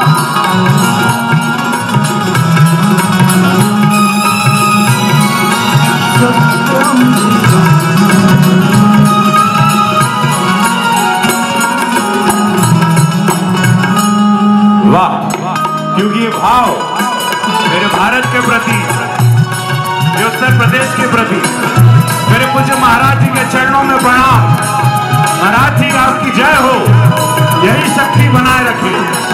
वाह, क्योंकि ये भाव मेरे भारत के प्रति, ये उत्तर प्रदेश के प्रति, मेरे पूज्य महाराज जी के चरणों में प्रणाम। महाराज जी आपकी जय हो, यही शक्ति बनाए रखे।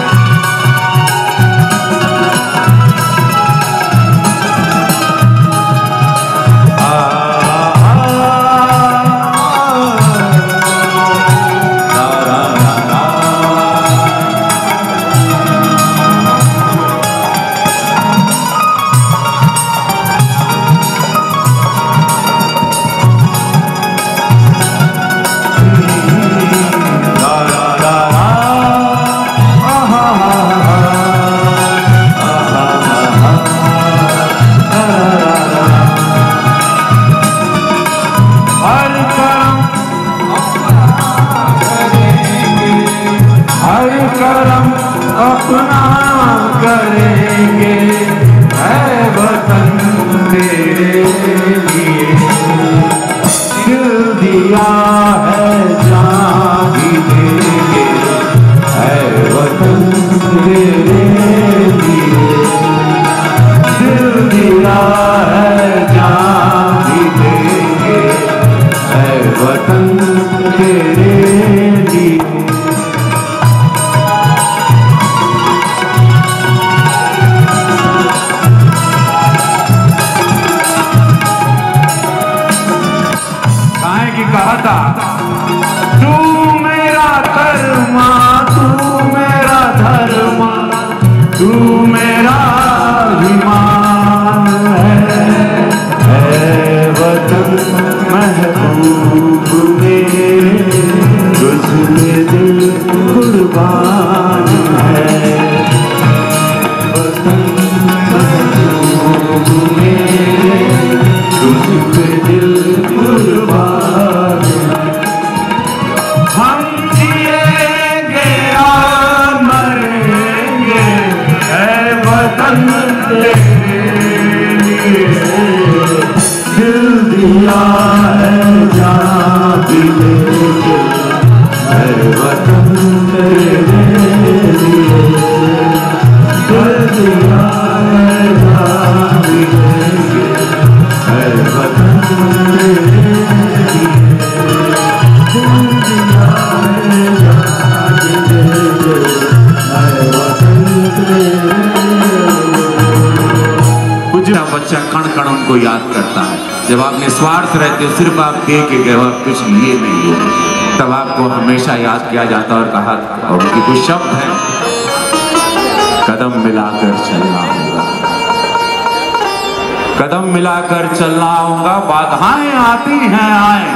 अपना करेंगे है वतन तेरे लिए, दिल दिया है जान भी देंगे है वतन तेरे लिए, दिल दिया है जान भी देंगे है वतन तेरे लिए। कहा था तू मेरा धर्मा, तू मेरा धर्मा, तू मेरा विमान है, है वतन महबूब मेरे, तुझमें दिल कुर्बान है, वतन महबूब मेरे, तुझमें दिल कुर्बान। हम जिएंगे और मरेंगे है वतन तेरे लिए, दिल दिया है जान भी देंगे है वतन तेरे लिए, दिल दिया है जान भी देंगे है वतन तेरे लिए। पूज्य बच्चा कण कण उनको याद करता है। जब आप निस्वार्थ रहते हो, सिर्फ आप दे के गए और कुछ लिए नहीं हो, तब आपको हमेशा याद किया जाता और कहा, और उनके कुछ शब्द हैं, कदम मिलाकर चलना होगा, कदम मिलाकर चलना होगा, बाधाएं आती हैं आए,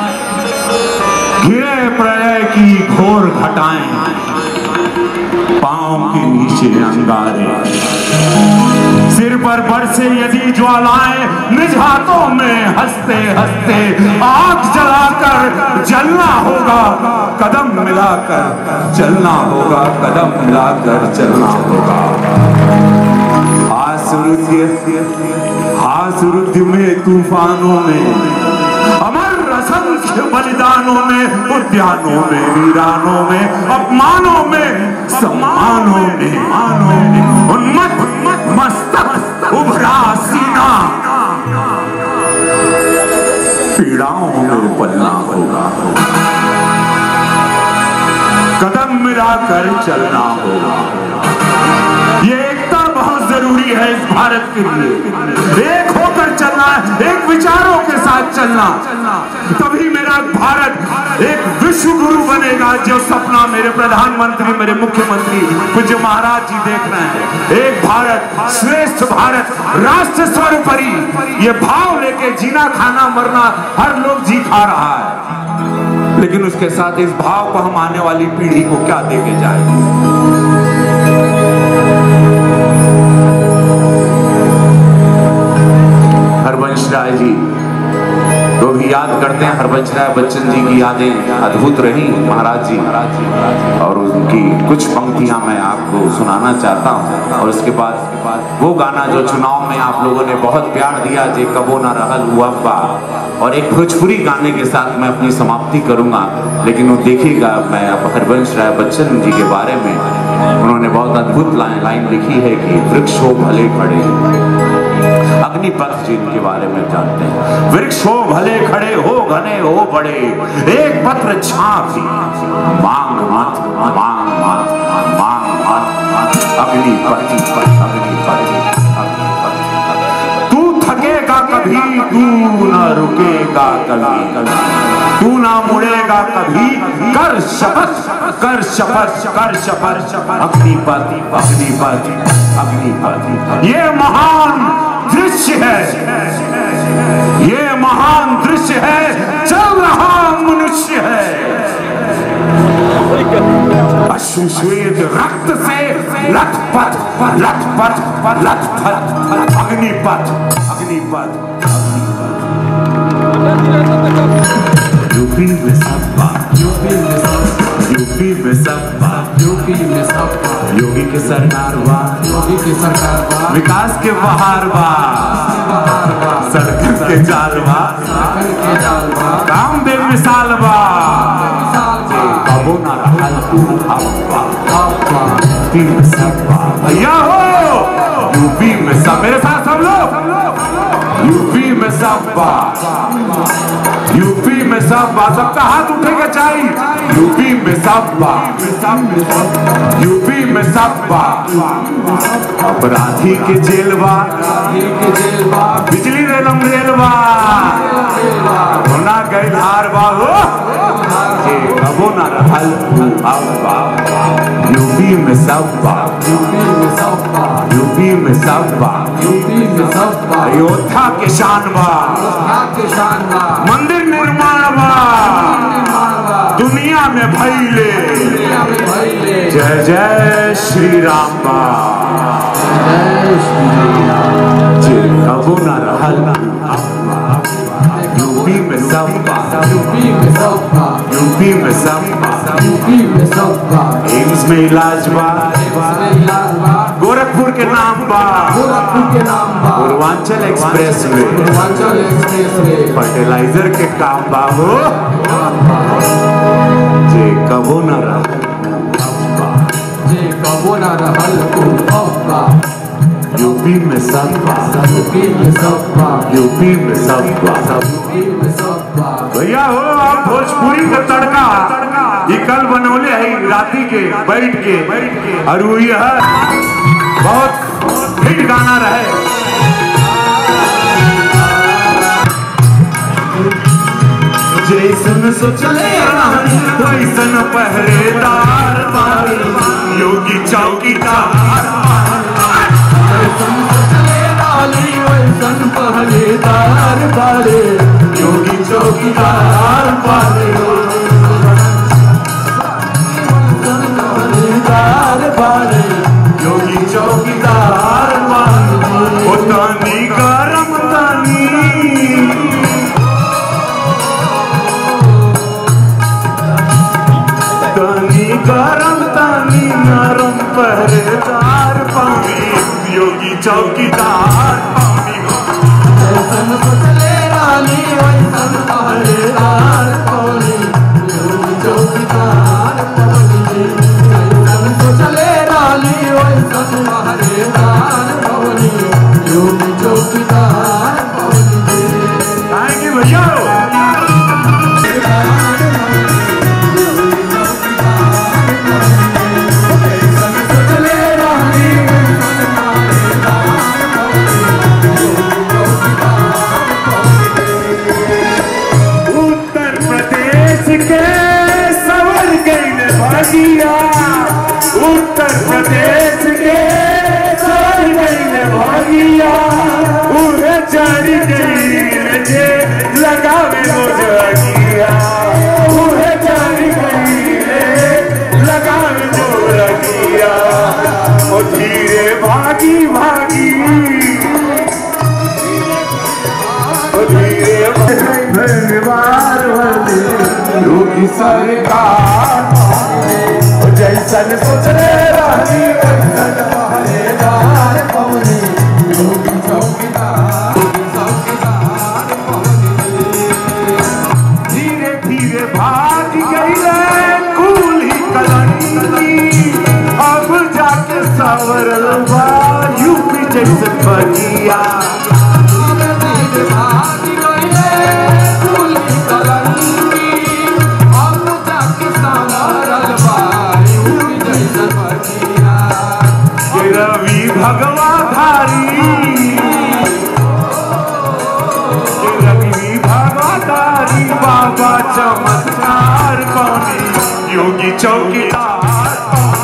घिरे प्रलय की घोर घटाएं, पांव के नीचे अंगारे, सिर पर बरसे यदि ज्वालाएं, निज हाथों में हंसते हंसते आग जलाकर जलना होगा, कदम मिलाकर चलना होगा, कदम मिलाकर चलना होगा। आसुरुद्ध आसुरुद्ध में तूफानों में अमर बलिदानों में, उद्यानों में, वीरानों में, अपमानों में, सम्मानों में, मानों में, उन्मत्त मस्तक उभरा सीना, पीड़ाओं में पलना होगा, कदम मिलाकर चलना होगा। ये एकता बहुत जरूरी है इस भारत के लिए। एक होकर चलना, एक विचारों के साथ चलना, तभी मेरा भारत एक विश्व गुरु बनेगा। जो सपना मेरे प्रधानमंत्री, मेरे मुख्यमंत्री पूज्य महाराज जी देख रहे हैं, एक भारत श्रेष्ठ भारत, राष्ट्र सर्वोपरि, ये भाव लेके जीना खाना मरना हर लोग जी खा रहा है, लेकिन उसके साथ इस भाव को हम आने वाली पीढ़ी को क्या देके जाएंगे? हरवंश राय जी तो भी याद करते हैं। हरवंश राय बच्चन जी की यादें अद्भुत रही महाराज जी, और उनकी कुछ पंक्तियां मैं आपको सुनाना चाहता हूं, और उसके बाद वो गाना जो चुनाव में आप लोगों ने बहुत प्यार दिया, जे कबो ना रहल हुआ बा, और एक भोजपुरी गाने के साथ मैं अपनी समाप्ति करूंगा। लेकिन वो देखिएगा, मैं अब हरवंश राय बच्चन जी के बारे में उन्होंने बहुत अद्भुत लाइन लाइन लिखी है कि वृक्ष हो भले खड़े, अग्निपथ जी इनके बारे में जानते हैं, वृक्ष हो भले खड़े, हो घने हो बड़े, एक पत्र छाप मांग मत, मांग मत, मांग मत, अग्निपथ, अग्निपथ, तू थकेगा कभी, तू न रुकेगा कभी, तू ना मुड़ेगा कभी, कर शपथ, कर शपथ, कर शपथ, अग्निपथ, अग्निपथ, अग्निपथ। ये महान दृश्य है, ये महान दृश्य है, चल रहा मनुष्य है, अश्वेत रक्त से लथपथ, लथपथ, लथपथ, अग्निपथ, अग्निपथ। यूपी में सपा, यूपी में सपा, यूपी में सपा, यूपी में सपा, योगी के सरकार बा, योगी के सरकार बा, विकास के बहार बा, सड़क के जाल बा, काम बेमिसाल बा, कबो ना रहल यूपी में सपा। भैया हो यूपी में सब, मेरे साथ सब लोग, यूपी में सपा, यूपी में सपा, सबका हाथ उठेगा चाहिए, यूपी में सपा, यूपी में सपा, अपराधी के जेलवा, बिजली रेलम रेलवा, होना गई धार बाबू, कबो ना रहल यूपी में सपा, यूपी में सपा, यूपी में सपा, यूपी में सपा, अयोध्या के शान बा, मंदिर निर्माण बा, दुनिया में भैले, जय जय श्री राम बा, जय कबो ना रहल यूपी में सपा, यूपी में सपा, यूपी में सपा, यूपी में सपा, एम्स में इलाज बा, गोरखपुर के नाम बा, गोरखपुर के नाम बा, Purvanchal express way, Purvanchal express way, fertiliser के काम बा हो, जे कबो ना रहल, जे कबो ना रहल अब्बा, यूपी में सपा, यूपी में सपा, यूपी में सपा, यूपी में सपा। भैया हो आप भोजपुरी का तड़का ये कल बनौले है राती के बैठ के, और वो यह बहुत हिट गाना रहे। जैसन सोचले वैसन पहरेदार बारे, योगी चौकीदार, वैसन पहरेदार बारे, योगी चौकीदार बारे, पहरेदार बारे, योगी चौकीदार बारे, ओ तानी गरम तानी, तानी गरम तानी नरम पहरेदार पानी, योगी चौकीदार पानी, वैसन सोचले रानी वैसन पहरेदार। भागिया उत्तर प्रदेश के चढ़ गई भागिया उन्हें चढ़ गई जे लगावे मोरगिया उन्हें चढ़ गई लगावे मोरगिया ओ धीरे भागी भागी ओ धीरे भगवान योगी सरकार जैसन सोचले रहनी वैसन पहरेदार पवनी योगी चौकीदार चौकीदार पवनी धीरे धीरे भाग गईले कूली कलंकी अब जाके सवरल बा यूपी जैसन बगिया धीरे धीरे भाग गईले कूली कलंकी अब जाके सवरल बा रवि भगवाधारी रवि भगवाधारी बाबा चमत्कार पानी योगी चौकीदार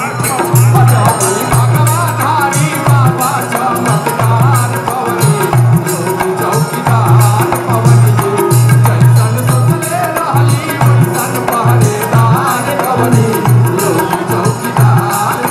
भगवाधारी बाबा चमत्कार पानी योगी चौकीदार पानी जैसन सुनले रहली वैसन पहरेदार पानी योगी चौकीदार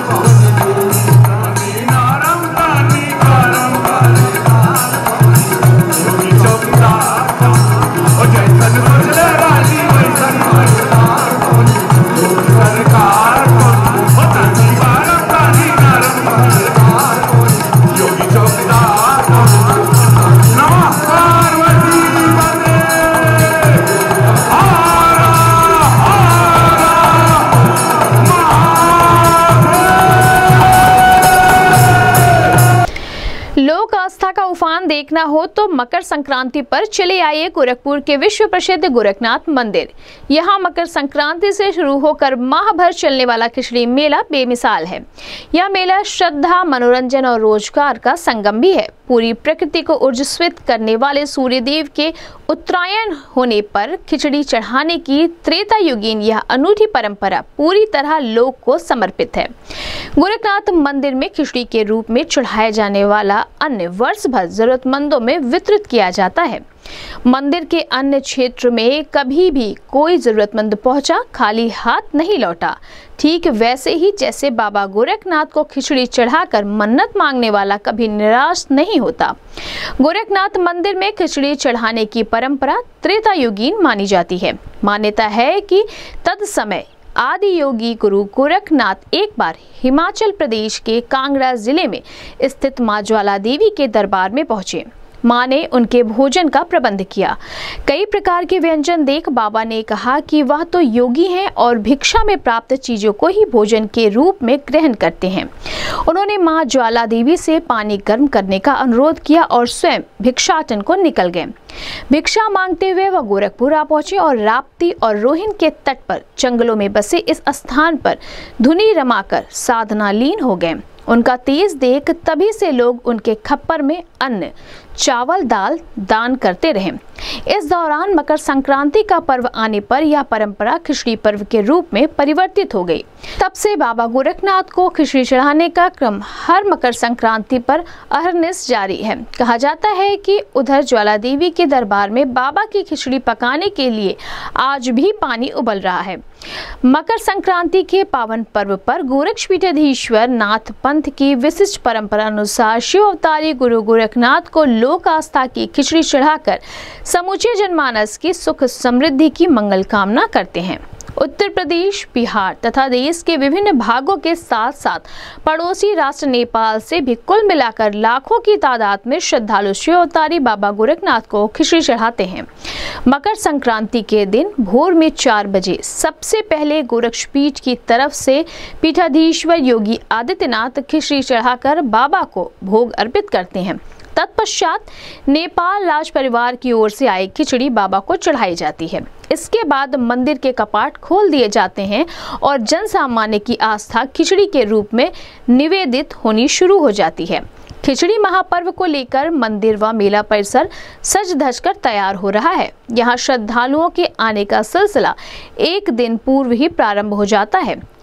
लोक आस्था का उफान देखना हो तो मकर संक्रांति पर चले आइए गोरखपुर के विश्व प्रसिद्ध गोरखनाथ मंदिर। यहाँ मकर संक्रांति से शुरू होकर माह भर चलने वाला खिचड़ी मेला बेमिसाल है। यह मेला श्रद्धा, मनोरंजन और रोजगार का संगम भी है। पूरी प्रकृति को ऊर्जस्वित करने वाले सूर्यदेव के उत्तरायण होने पर खिचड़ी चढ़ाने की त्रेता युगीन यह अनूठी परंपरा पूरी तरह लोक को समर्पित है। गोरखनाथ मंदिर में खिचड़ी के रूप में चढ़ाया जाने वाला अन्न वर्ष भर जरूरतमंदों में वितरित किया जाता है। मंदिर के अन्य क्षेत्र में कभी भी कोई जरूरतमंद पहुंचा खाली हाथ नहीं लौटा। ठीक वैसे ही जैसे बाबा गोरखनाथ को खिचड़ी चढ़ाकर मन्नत मांगने वाला कभी निराश नहीं होता। गोरखनाथ मंदिर में खिचड़ी चढ़ाने की परंपरा त्रेता युगीन मानी जाती है। मान्यता है कि तत्समय आदि योगी गुरु गोरखनाथ एक बार हिमाचल प्रदेश के कांगड़ा जिले में स्थित मां ज्वाला देवी के दरबार में पहुंचे। मां ने उनके भोजन का प्रबंध किया। कई प्रकार के व्यंजन देख बाबा ने कहा कि वह तो योगी हैं और भिक्षा में प्राप्त चीजों को ही भोजन के रूप में ग्रहण करते हैं। उन्होंने मां ज्वाला देवी से पानी गर्म करने का अनुरोध किया और स्वयं भिक्षाटन को निकल गए। भिक्षा मांगते हुए वह गोरखपुर आ पहुंचे और राप्ती और रोहिन के तट पर जंगलों में बसे इस स्थान पर धुनी रमाकर साधना लीन हो गए। उनका तेज देख तभी से लोग उनके खप्पर में अन्न, चावल, दाल दान करते रहे। इस दौरान मकर संक्रांति का पर्व आने पर यह परंपरा खिचड़ी पर्व के रूप में परिवर्तित हो गई। तब से बाबा गोरखनाथ को खिचड़ी चढ़ाने का क्रम हर मकर संक्रांति पर अहरनिश जारी है। कहा जाता है कि उधर ज्वाला देवी के दरबार में बाबा की खिचड़ी पकाने के लिए आज भी पानी उबल रहा है। मकर संक्रांति के पावन पर्व पर गोरक्षपीठाधीश्वर नाथ पंथ की विशिष्ट परंपरा अनुसार शिव अवतारी गुरु गोरखनाथ को लोक आस्था की खिचड़ी चढ़ाकर समूचे जनमानस की सुख समृद्धि की मंगल कामना करते हैं। उत्तर प्रदेश, बिहार तथा देश के विभिन्न भागों के साथ साथ पड़ोसी राष्ट्र नेपाल से भी कुल मिलाकर लाखों की तादाद में श्रद्धालु शिव अवतारी बाबा गोरखनाथ को खिचड़ी चढ़ाते हैं। मकर संक्रांति के दिन भोर में चार बजे सबसे पहले गोरक्षपीठ की तरफ से पीठाधीश्वर योगी आदित्यनाथ खिचड़ी चढ़ाकर बाबा को भोग अर्पित करते हैं। तत्पश्चात नेपाल राज परिवार की ओर से आई खिचड़ी बाबा को चढ़ाई जाती है। इसके बाद मंदिर के कपाट खोल दिए जाते हैं और जन सामान्य की आस्था खिचड़ी के रूप में निवेदित होनी शुरू हो जाती है। खिचड़ी महापर्व को लेकर मंदिर व मेला परिसर सज धज कर तैयार हो रहा है। यहाँ श्रद्धालुओं के आने का सिलसिला एक दिन पूर्व ही प्रारंभ हो जाता है।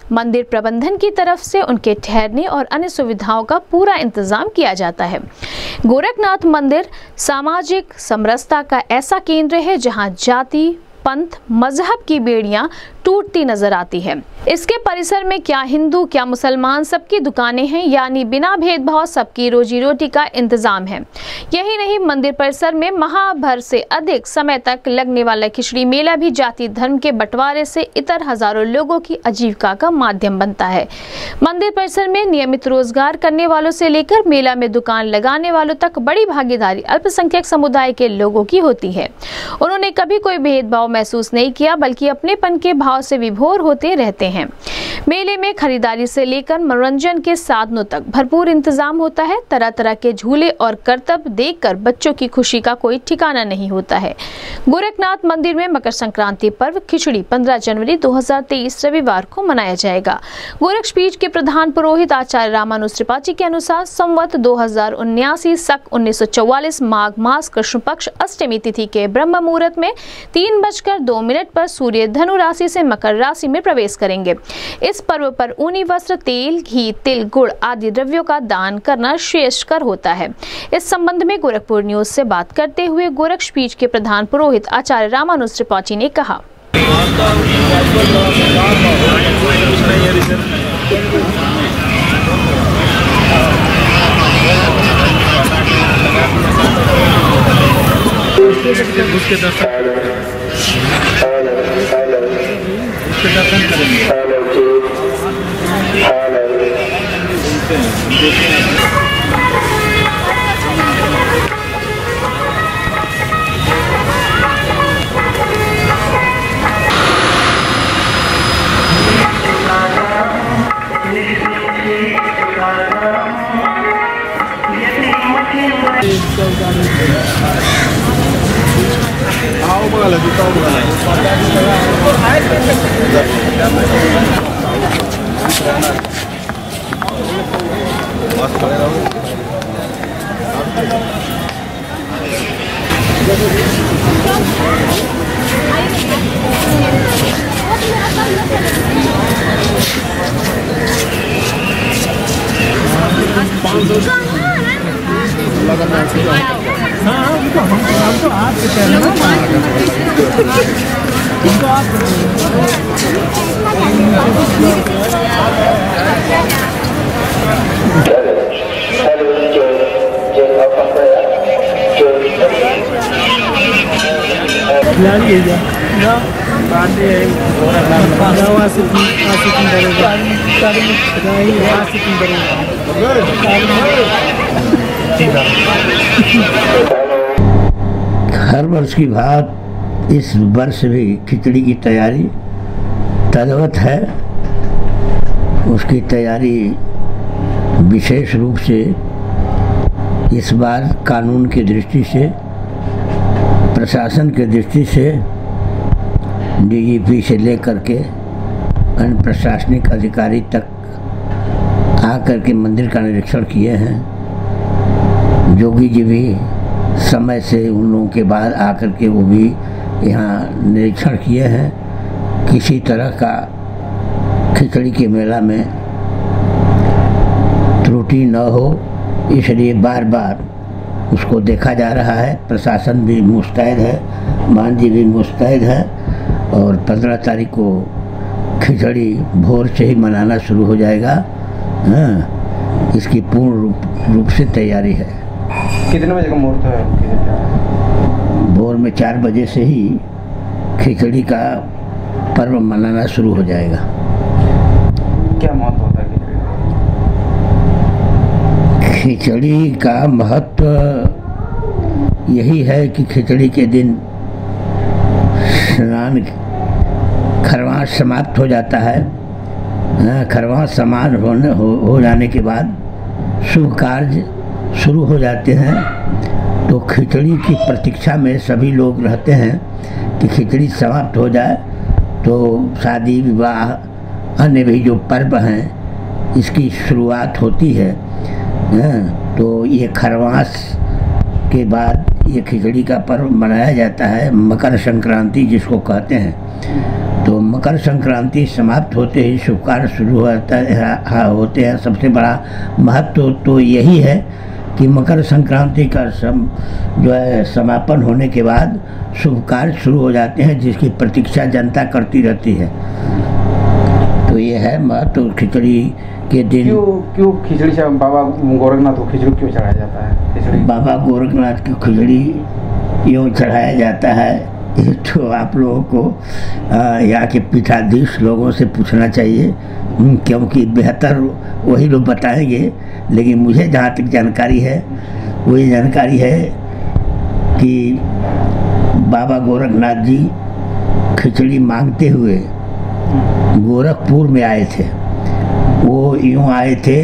मंदिर प्रबंधन की तरफ से उनके ठहरने और अन्य सुविधाओं का पूरा इंतजाम किया जाता है। गोरखनाथ मंदिर सामाजिक समरसता का ऐसा केंद्र है जहां जाति, पंथ, मजहब की बेड़ियां टूटती नजर आती है। इसके परिसर में क्या हिंदू क्या मुसलमान सबकी दुकानें हैं, यानी बिना भेदभाव सबकी रोजी रोटी का इंतजाम है। यही नहीं, मंदिर परिसर में माह भर से अधिक समय तक लगने वाला खिचड़ी मेला भी जाति धर्म के बंटवारे से इतर हजारों लोगों की आजीविका का माध्यम बनता है। मंदिर परिसर में नियमित रोजगार करने वालों से लेकर मेला में दुकान लगाने वालों तक बड़ी भागीदारी अल्पसंख्यक समुदाय के लोगों की होती है। उन्होंने कभी कोई भेदभाव महसूस नहीं किया, बल्कि अपनेपन के भाव से विभोर होते रहते हैं। मेले में खरीदारी से लेकर मनोरंजन के साधनों तक भरपूर इंतजाम होता है। तरह तरह के झूले और करतब देखकर बच्चों की खुशी का कोई ठिकाना नहीं होता है। गोरखनाथ मंदिर में मकर संक्रांति पर्व खिचड़ी पंद्रह जनवरी दो हज़ार तेईस रविवार को मनाया जाएगा। गोरक्ष पीठ के प्रधान पुरोहित आचार्य रामानुज त्रिपाठी के अनुसार संवत दो हजार उन्यासी सक उन्नीस सौ चौवालीस माघ मास कृष्ण पक्ष अष्टमी तिथि के ब्रह्म मुहूर्त में तीन बजकर दो मिनट पर सूर्य धनु राशि से मकर राशि में प्रवेश करेंगे। इस पर्व पर ऊनी वस्त्र, तेल, घी, तिल, गुड़ आदि द्रव्यों का दान करना श्रेयस्कर होता है। इस संबंध में गोरखपुर न्यूज से बात करते हुए गोरक्ष पीठ के प्रधान पुरोहित आचार्य रामानुज त्रिपाठी ने कहा, उसके दर्शन उसके दर्शन करेंगे। आओ बघायला तिथं आओ हम तो आप से कह रहे हर वर्ष की बात इस वर्ष भी खिचड़ी की तैयारी तलवत है। उसकी तैयारी विशेष रूप से इस बार कानून की दृष्टि से, प्रशासन की दृष्टि से डीजीपी से लेकर के अन्य प्रशासनिक अधिकारी तक आकर के मंदिर का निरीक्षण किए हैं। जोगी जी भी समय से उन लोगों के बाद आकर के वो भी यहाँ निरीक्षण किए हैं। किसी तरह का खिचड़ी के मेला में त्रुटि न हो, इसलिए बार बार उसको देखा जा रहा है। प्रशासन भी मुस्तैद है, मान जी भी मुस्तैद है और पंद्रह तारीख को खिचड़ी भोर से ही मनाना शुरू हो जाएगा। हाँ, इसकी पूर्ण रूप, रूप से तैयारी है। कितने बजे का मुहूर्त है? भोर में चार बजे से ही खिचड़ी का पर्व मनाना शुरू हो जाएगा। क्या महत्व होता है खिचड़ी? खिचड़ी का महत्व यही है कि खिचड़ी के दिन स्नान खरवास समाप्त हो जाता है। खरवास समाप्त होने हो, हो जाने के बाद शुभ कार्य शुरू हो जाते हैं। तो खिचड़ी की प्रतीक्षा में सभी लोग रहते हैं कि खिचड़ी समाप्त हो जाए तो शादी विवाह अन्य भी जो पर्व हैं इसकी शुरुआत होती है। तो ये खरवास के बाद ये खिचड़ी का पर्व मनाया जाता है, मकर संक्रांति जिसको कहते हैं। तो मकर संक्रांति समाप्त होते ही शुभ कार्य शुरू होता है होते हैं। सबसे बड़ा महत्व तो यही है कि मकर संक्रांति का सम जो है समापन होने के बाद शुभ कार्य शुरू हो जाते हैं, जिसकी प्रतीक्षा जनता करती रहती है। तो ये है महत्व खिचड़ी के दिन। क्यों क्यों खिचड़ी से बाबा गोरखनाथ को खिचड़ी क्यों चढ़ाया जाता है? खिचड़ी बाबा गोरखनाथ की खिचड़ी यूँ चढ़ाया जाता है, ये तो आप लोगों को यहाँ के पीठाधीश लोगों से पूछना चाहिए, क्योंकि बेहतर वही लोग बताएंगे। लेकिन मुझे जहाँ तक जानकारी है वही जानकारी है कि बाबा गोरखनाथ जी खिचड़ी मांगते हुए गोरखपुर में आए थे। वो यूँ आए थे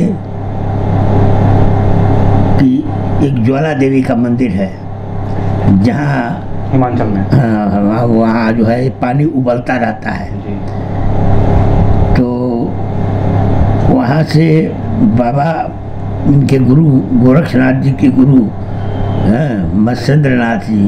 कि एक ज्वाला देवी का मंदिर है जहाँ हिमाचल में, हाँ वहाँ जो है पानी उबलता रहता है। तो वहाँ से बाबा इनके गुरु गोरखनाथ जी के गुरु मत्स्येंद्र नाथ जी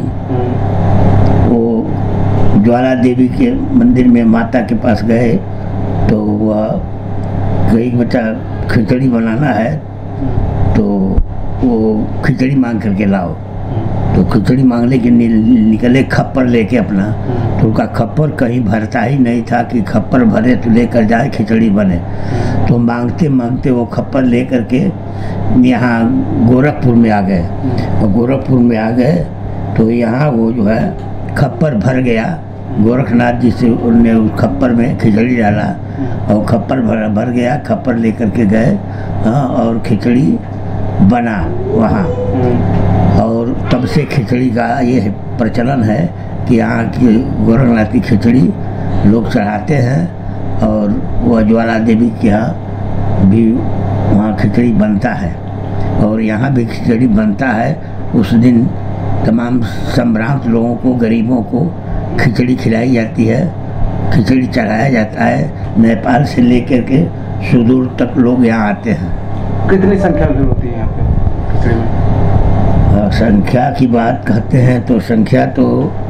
वो ज्वाला देवी के मंदिर में माता के पास गए। तो वह कई बेटा खिचड़ी बनाना है तो वो खिचड़ी मांग करके लाओ। तो खिचड़ी मांगने के निकले खप्पर लेके अपना, तो उनका खप्पर कहीं भरता ही नहीं था कि खप्पर भरे तो लेकर जाए खिचड़ी बने। तो मांगते मांगते वो खप्पर ले करके यहाँ गोरखपुर में आ गए। और गोरखपुर में आ गए तो यहाँ वो जो है खप्पर भर गया। गोरखनाथ जी से उनने उस खप्पर में खिचड़ी डाला और खप्पर भर भर गया। खप्पर लेकर के गए हाँ, और खिचड़ी बना वहाँ। और तब से खिचड़ी का ये प्रचलन है कि यहाँ की गोरखनाथ की खिचड़ी लोग चढ़ाते हैं। और वह ज्वाला देवी के यहाँ भी वहाँ खिचड़ी बनता है और यहाँ भी खिचड़ी बनता है। उस दिन तमाम संभ्रांत लोगों को, गरीबों को खिचड़ी खिलाई जाती है, खिचड़ी चढ़ाया जाता है। नेपाल से लेकर के सुदूर तक लोग यहाँ आते हैं। कितनी संख्या में होती है यहाँ पे खिचड़ी में? संख्या की बात कहते हैं तो संख्या तो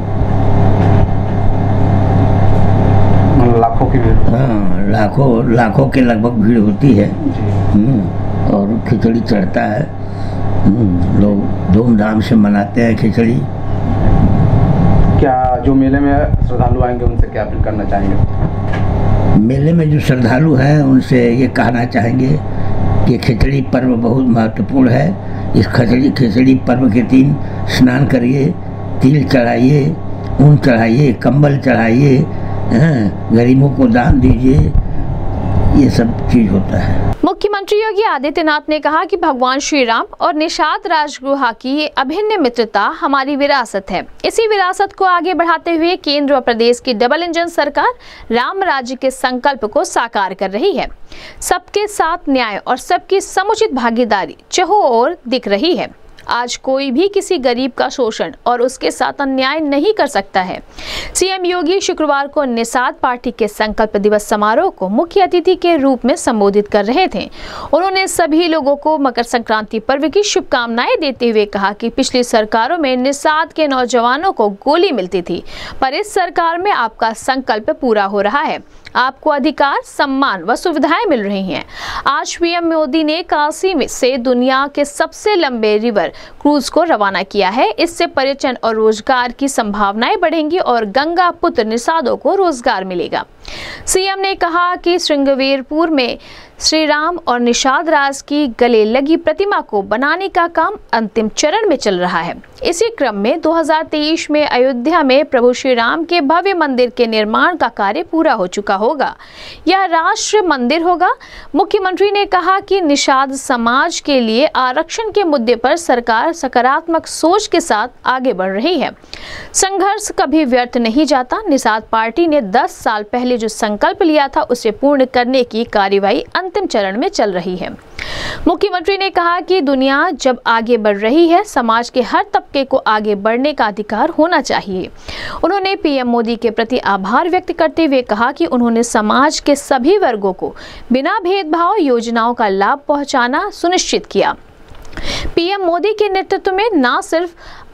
लाखों की भीड़, हाँ लाखों लाखों के लगभग भीड़ होती है। और खिचड़ी चढ़ता है, लोग धूमधाम से मनाते हैं खिचड़ी। क्या जो मेले में श्रद्धालु आएंगे उनसे क्या अपील करना चाहेंगे? मेले में जो श्रद्धालु हैं उनसे ये कहना चाहेंगे कि खिचड़ी पर्व बहुत महत्वपूर्ण है। इस खिचड़ी खिचड़ी पर्व के दिन स्नान करिए, तिल चढ़ाइए, ऊन चढ़ाइए, कंबल चढ़ाइए, गरीबों को दान दीजिए, ये सब चीज होता है। मुख्यमंत्री योगी आदित्यनाथ ने कहा कि भगवान श्री राम और निषाद राजगुहा की अभिन्न मित्रता हमारी विरासत है। इसी विरासत को आगे बढ़ाते हुए केंद्र और प्रदेश की डबल इंजन सरकार राम राज्य के संकल्प को साकार कर रही है। सबके साथ न्याय और सबकी समुचित भागीदारी चहुं ओर दिख रही है। आज कोई भी किसी गरीब का शोषण और उसके साथ अन्याय नहीं कर सकता है। सीएम योगी शुक्रवार को निषाद पार्टी के संकल्प दिवस समारोह को मुख्य अतिथि के रूप में संबोधित कर रहे थे। उन्होंने सभी लोगों को मकर संक्रांति पर्व की शुभकामनाएं देते हुए कहा कि पिछली सरकारों में निषाद के नौजवानों को गोली मिलती थी, पर इस सरकार में आपका संकल्प पूरा हो रहा है। आपको अधिकार, सम्मान व सुविधाएं मिल रही हैं। आज पीएम मोदी ने काशी में से दुनिया के सबसे लंबे रिवर क्रूज को रवाना किया है। इससे पर्यटन और रोजगार की संभावनाएं बढ़ेंगी और गंगा पुत्र निषादों को रोजगार मिलेगा। सीएम ने कहा कि श्रृंगवेरपुर में श्री राम और निषाद राज की गले लगी प्रतिमा को बनाने का काम अंतिम चरण में चल रहा है। इसी क्रम में दो हज़ार तेईस में अयोध्या में प्रभु श्री राम के भव्य मंदिर के निर्माण का कार्य पूरा हो चुका होगा। यह राष्ट्र मंदिर होगा। मुख्यमंत्री ने कहा कि निषाद समाज के लिए आरक्षण के मुद्दे पर सरकार सकारात्मक सोच के साथ आगे बढ़ रही है। संघर्ष कभी व्यर्थ नहीं जाता। निषाद पार्टी ने दस साल पहले जो संकल्प लिया था उसे पूर्ण करने की कार्यवाही अंतिम चरण में चल रही है। मुख्यमंत्री ने कहा कि दुनिया जब आगे बढ़ रही है, समाज के हर तबके को आगे बढ़ने का अधिकार होना चाहिए। उन्होंने पीएम मोदी के प्रति आभार व्यक्त करते हुए कहा कि उन्होंने समाज के सभी वर्गों को बिना भेदभाव योजनाओं का लाभ पहुंचाना सुनिश्चित किया। पीएम मोदी के नेतृत्व में न सिर्फ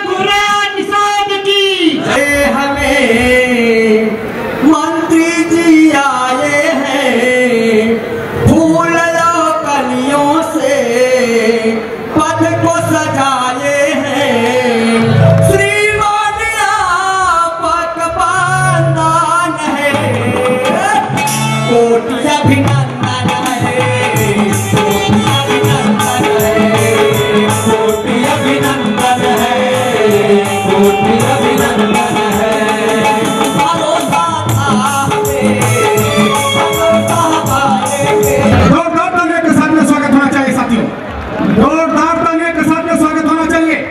कोटि अभिनंदन है, कोटि अभिनंदन है, कोटि अभिनंदन है, कोटि अभिनंदन है। भरोसा था हमें, भरोसा पाएंगे। जोरदार तालियों के साथ में स्वागत होना चाहिए साथियों, जोरदार तालियों के साथ में स्वागत होना चाहिए।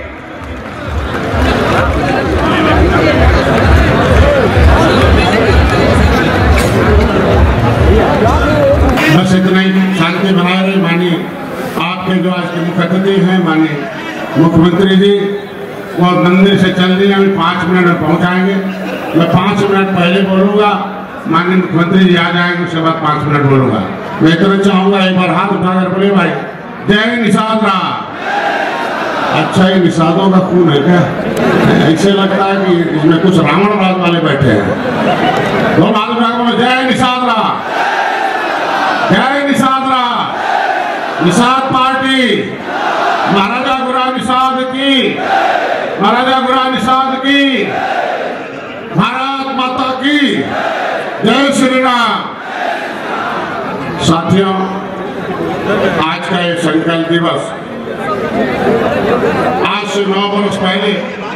बस इतना ही, शांति बनाए रहे। मानिए आपके जो आज के मुख्य अतिथि हैं मानिए मुख्यमंत्री जी, वो मंदिर से चल दिए, अभी पाँच मिनट में पहुंचाएंगे। मैं पाँच मिनट पहले बोलूंगा, माननीय मुख्यमंत्री जी आ जाएंगे, उसके बाद पाँच मिनट बोलूंगा। मैं इतना चाहूंगा एक बार हाथ उठाकर बोले भाई जय निषाद राम। अच्छा ये निषादों का खून है क्या? ऐसे लगता है कि इसमें कुछ रावणवाद वाले बैठे हैं। दो हाथ उठाकर बोले जय निषाद राम, जय निषाद राम। निषाद पार्टी, महाराजा गुलाम निषाद की, महाराजा गुलाम निषाद की, भारत माता की जय श्री राम। साथियों, आज का ये संकल्प दिवस, आज से नौ वर्ष पहले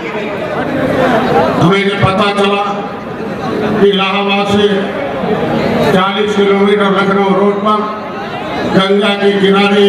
हमें जब पता चला कि इलाहाबाद से चालीस किलोमीटर लखनऊ रोड पर गंगा के किनारे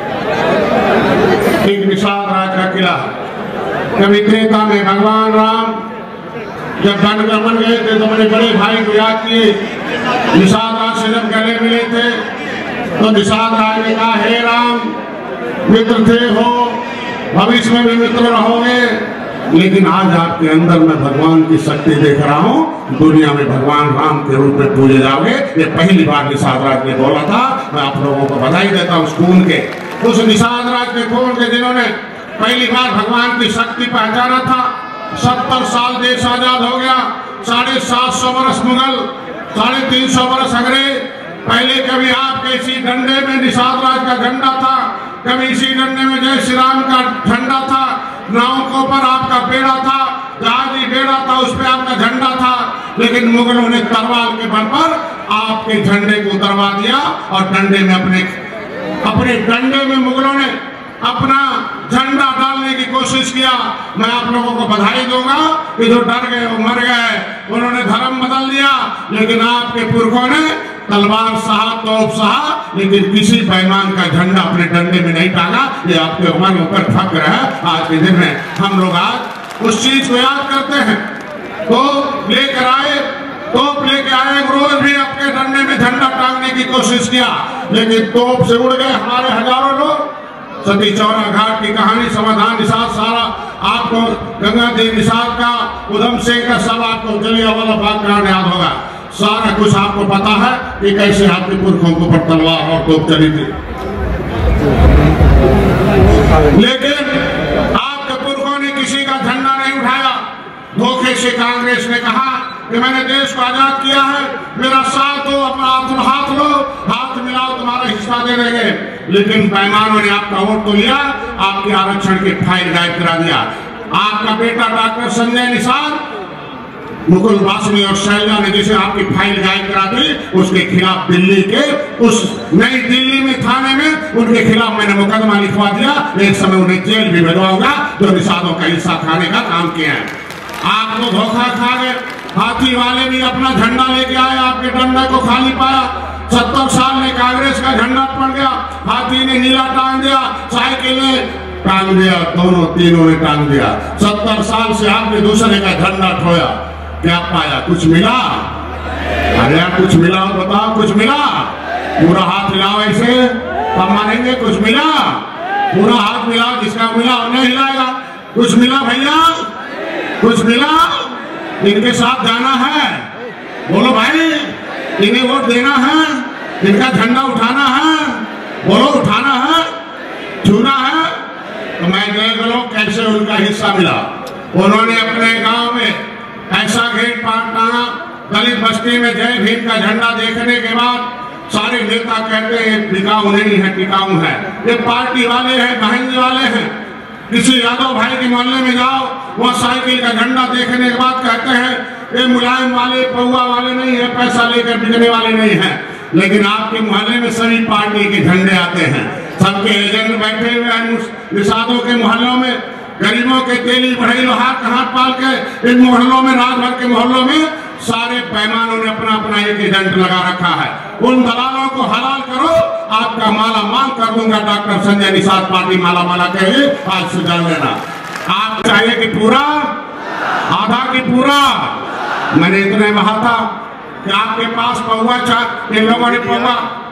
एक निषाद राज का किला, कभी त्रेता में भगवान राम जब वनगमन गए थे तो अपने बड़े भाई को याद किए, निषाद राज से जब गले मिले थे तो निषाद राज ने कहा हे राम मित्र थे हो, भविष्य में भी मित्र रहोगे, लेकिन आज आपके अंदर मैं भगवान की शक्ति देख रहा हूँ, दुनिया में भगवान राम के रूप में पूजे जाओगे। ये पहली बार निषाद राज ने बोला था। मैं आप लोगों को बधाई देता हूँ उस खून के, उस निषाद राज के खून के, जिन्होंने पहली बार भगवान की शक्ति पहचाना था। सत्तर साल देश आजाद हो गया, साढ़े सात सौ वर्ष मुगल, साढ़े तीन सौ वर्ष अंग्रेज। पहले कभी आपके इसी डंडे में निषाद राज का झंडा था, कभी इसी डंडे में जय श्री राम का झंडा था, नाव के ऊपर आपका बेड़ा था, जहाजी बेड़ा था, उस पर आपका झंडा था। लेकिन मुगलों ने तलवार के बल पर आपके झंडे को उतरवा दिया और डंडे में अपने अपने डंडे में मुगलों ने अपना झंडा डालने की कोशिश किया। मैं आप लोगों को बधाई दूंगा कि जो डर गए वो मर गए, उन्होंने धर्म बदल दिया, लेकिन आपके पुरखों ने तलवार सहा, तोप सहा, लेकिन किसी बेईमान का झंडा अपने डंडे में नहीं टांगा। ये आपके मन ऊपर फक्र है। आज के दिन में हम लोग आज उस चीज को याद करते हैं। तो लेकर आए, तोप लेके आए, रोज भी अपने डंडे में झंडा टांगने की कोशिश किया, लेकिन तोप से उड़ गए हमारे हजारों लोग। सती चौरा घाट की कहानी, समाधान निषाद, सारा आपको गंगा देव निषाद का, उधम सिंह का, सब आपको जलियांवाला बाग कांड याद होगा। सारा कुछ आपको पता है कि कैसे आपके पुरखों को पर तलवार और तोप चली थी। लेकिन आपके पुरखों ने किसी का झंडा नहीं उठाया। धोखे से कांग्रेस ने कहा कि मैंने देश को आजाद किया है, मेरा साथ दो, अपना हाथ लो, हाथ मिलाओ, तुम्हारा हिस्सा दे देंगे। लेकिन बेईमानों ने आपका वोट तो लिया, आपके आरक्षण की फाइल गायब करा दिया। आपका बेटा डॉक्टर संजय निषाद, मुकुल वासनी और शैलजा ने जिसे आपकी फाइल गायब करा दी, उसके खिलाफ दिल्ली के उस नई दिल्ली में थाने में उनके खिलाफ मैंने मुकदमा लिखवा दिया। एक समय उन्हें जेल भी भिजवाऊंगा जो निषादों का हिस्सा खाने का काम किया है। आप तो धोखा खा गए। हाथी वाले भी अपना झंडा लेके आए, आपके डंडे को खाली पाया। सत्तर साल में कांग्रेस का झंडा पड़ गया, हाथी ने नीला टांग दिया, साइकिल ने टांग दिया, दोनों तीनों ने टांग दिया। सत्तर साल से आपने दूसरे का झंडा ठोया, क्या पाया? कुछ मिला? अरे कुछ मिला बताओ, कुछ मिला? पूरा हाथ हिलाओ ऐसे तब मानेंगे। कुछ मिला? पूरा हाथ मिलाओ, जिसका मिला उन्हें हिलाएगा। कुछ मिला भैया? कुछ मिला? इनके साथ जाना है, बोलो भाई, इन्हें वोट देना है, इनका झंडा उठाना है, बोलो उठाना है, छूना है। तो मैं देख लो कैसे उनका हिस्सा मिला। उन्होंने अपने गांव में ऐसा गेट पार टांगा, दलित बस्ती में जय भीम का झंडा देखने के बाद सारे नेता कहते हैं टिकाऊ नहीं है, टिकाऊ है, ये पार्टी वाले हैं, बहन वाले हैं। किसी यादव भाई के मोहल्ले में जाओ, वह साइकिल का झंडा देखने के बाद कहते हैं ये मुलायम वाले, पौवा वाले नहीं है, पैसा लेकर बिकने वाले नहीं है। लेकिन आपके मोहल्ले में सभी पार्टी के झंडे आते हैं, सबके एजेंट बैठे हुए हैं निषादों के मोहल्लों में, गरीबों के तेली बढ़ई लोहार का हाथ पाल के इन मोहल्लों में, रात भर के मोहल्लों में सारे पैमानों ने अपना अपना एक एजेंट लगा रखा है। उन दलालों को हलाल करो, आपका माला माल कर दूंगा। डॉक्टर संजय निषाद पार्टी माला माला कहे, आज से जान लेना। आप चाहिए कि पूरा आधा की पूरा, मैंने इतने कहा था कि आपके पास पहुआ चाह इन लोगों ने पहुआ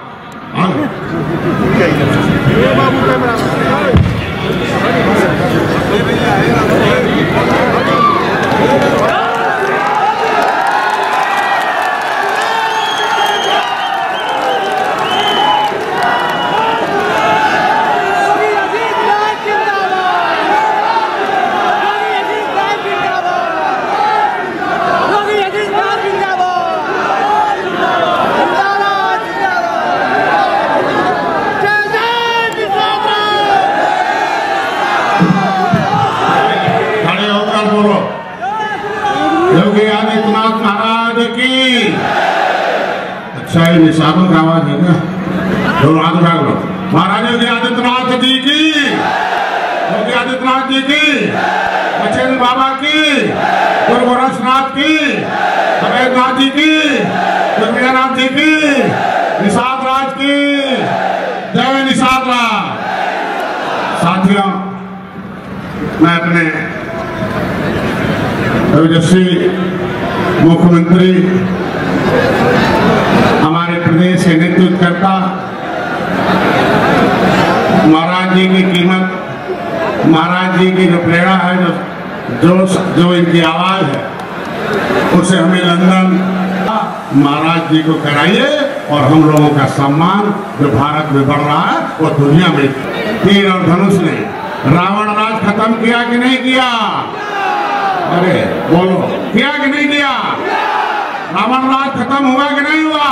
योगी आदित्यनाथ महाराज की। अच्छा ये निशानों का आवाज है क्या? दोनों हाथ उठा लो। महाराज योगी आदित्यनाथ जी की, योगी आदित्यनाथ जी की, बचेंद्र बाबा की, गुरु गोरखनाथ की, अवैधनाथ जी की, दुर्गानाथ जी की, निषाद राज की, जय निषाद राज। साथियों, मैं अपने तेजस्वी मुख्यमंत्री, हमारे प्रदेश के नेतृत्व करता महाराज जी की कीमत, महाराज जी की जो प्रेरणा है, जो जो जो इनकी आवाज है, उसे हमें लंदन महाराज जी को कराइए और हम लोगों का सम्मान जो भारत में बढ़ रहा है वो दुनिया में। तीर और धनुष ने रावण राज खत्म किया कि नहीं किया? अरे बोलो, किया कि नहीं किया? रावण राज खत्म हुआ कि नहीं हुआ?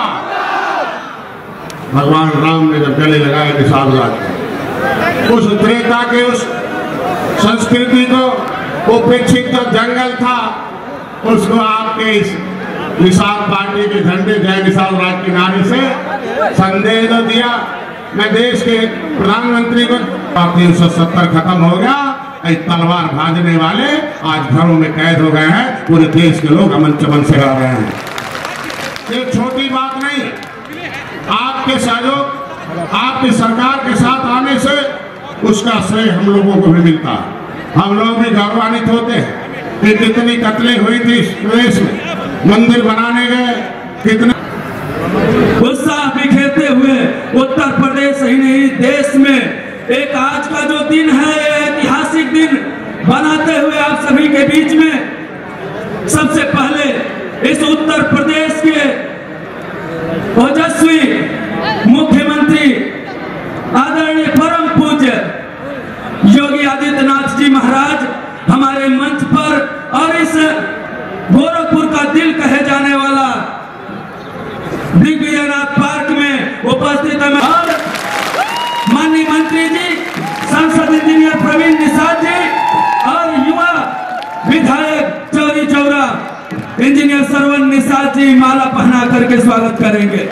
भगवान राम ने जब गले लगाया निषाद राज, उस त्रेता के उस संस्कृति को उपेक्षित जो जंगल था, उसको आपके इस निषाद पार्टी के झंडे जय निषाद राज की नारे से संदेश दिया। मैं देश के प्रधानमंत्री को तीन सौ सत्तर खत्म हो गया, तलवार भाजने वाले आज घरों में कैद हो गए हैं, पूरे देश के लोग अमन चमन से रह रहे हैं। ये छोटी बात नहीं है। आपके सहयोग, आपकी सरकार के साथ आने से उसका श्रेय हम लोगों को भी मिलता है। हम लोग भी गौरवान्वित होते हैं कि कितनी कत्लें हुई थी इस प्रदेश में, मंदिर बनाने गए, कितने उत्साह बिखेरते हुए उत्तर प्रदेश ही नहीं देश में एक आज का जो दिन है, ऐतिहासिक दिन बनाते हुए आप सभी के बीच में सबसे पहले इस उत्तर प्रदेश के ओजस्वी मुख्यमंत्री आदरणीय परम पूज्य योगी आदित्यनाथ जी महाराज हमारे मंच पर और इस गोरखपुर का दिल कहे जाने वाला दिग्विजयनाथ पार्क में उपस्थित है। और माननीय मंत्री जी, सांसद इंजीनियर प्रवीण निषाद जी और युवा विधायक चौरी चौरा इंजीनियर सरवन निषाद जी माला पहना करके स्वागत करेंगे।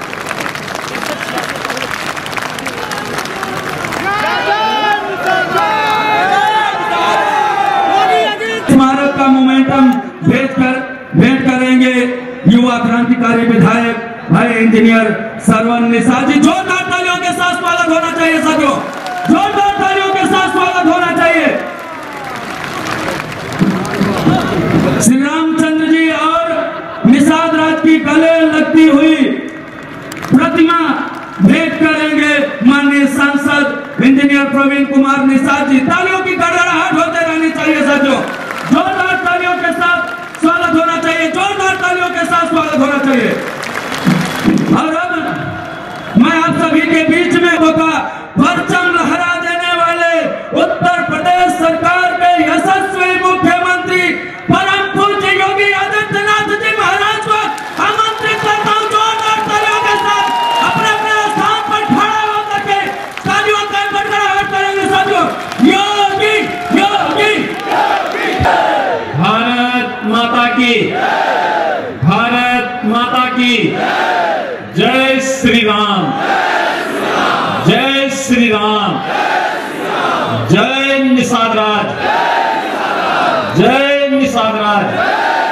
स्मारक का मोमेंटम भेज कर भेंट करेंगे युवा क्रांतिकारी विधायक भाई इंजीनियर सरवन निषाद जी। जोरदार तालियों के साथ स्वागत होना चाहिए साथियों, जोरदार तालियों के साथ स्वागत होना चाहिए। श्री रामचंद्र जी और निषाद राज की गले लगती हुई प्रतिमा भेंट करेंगे माननीय सांसद इंजीनियर प्रवीण कुमार निषाद जी। तालियों की गड़गड़ाहट होते रहनी चाहिए साथियों, जोरदार तालियों के साथ स्वागत होना चाहिए, जोरदार तालियों के साथ स्वागत होना चाहिए। और अब मैं आप सभी के बीच में होगा परचम लहरा देने वाले उत्तर प्रदेश सरकार के यशस्वी मुख्यमंत्री परम पूज्य योगी आदित्यनाथ जी महाराज को आमंत्रित करता हूं। जोरदार तालियों के साथ अपने अपने स्थान पर खड़ा होकर के तालियों का गड़गड़ाहट करेंगे साथियों। योगी योगी भारत माता की, भारत माता की जय श्री राम, जय श्री राम, जय निषाद राज, जय निषाद राज।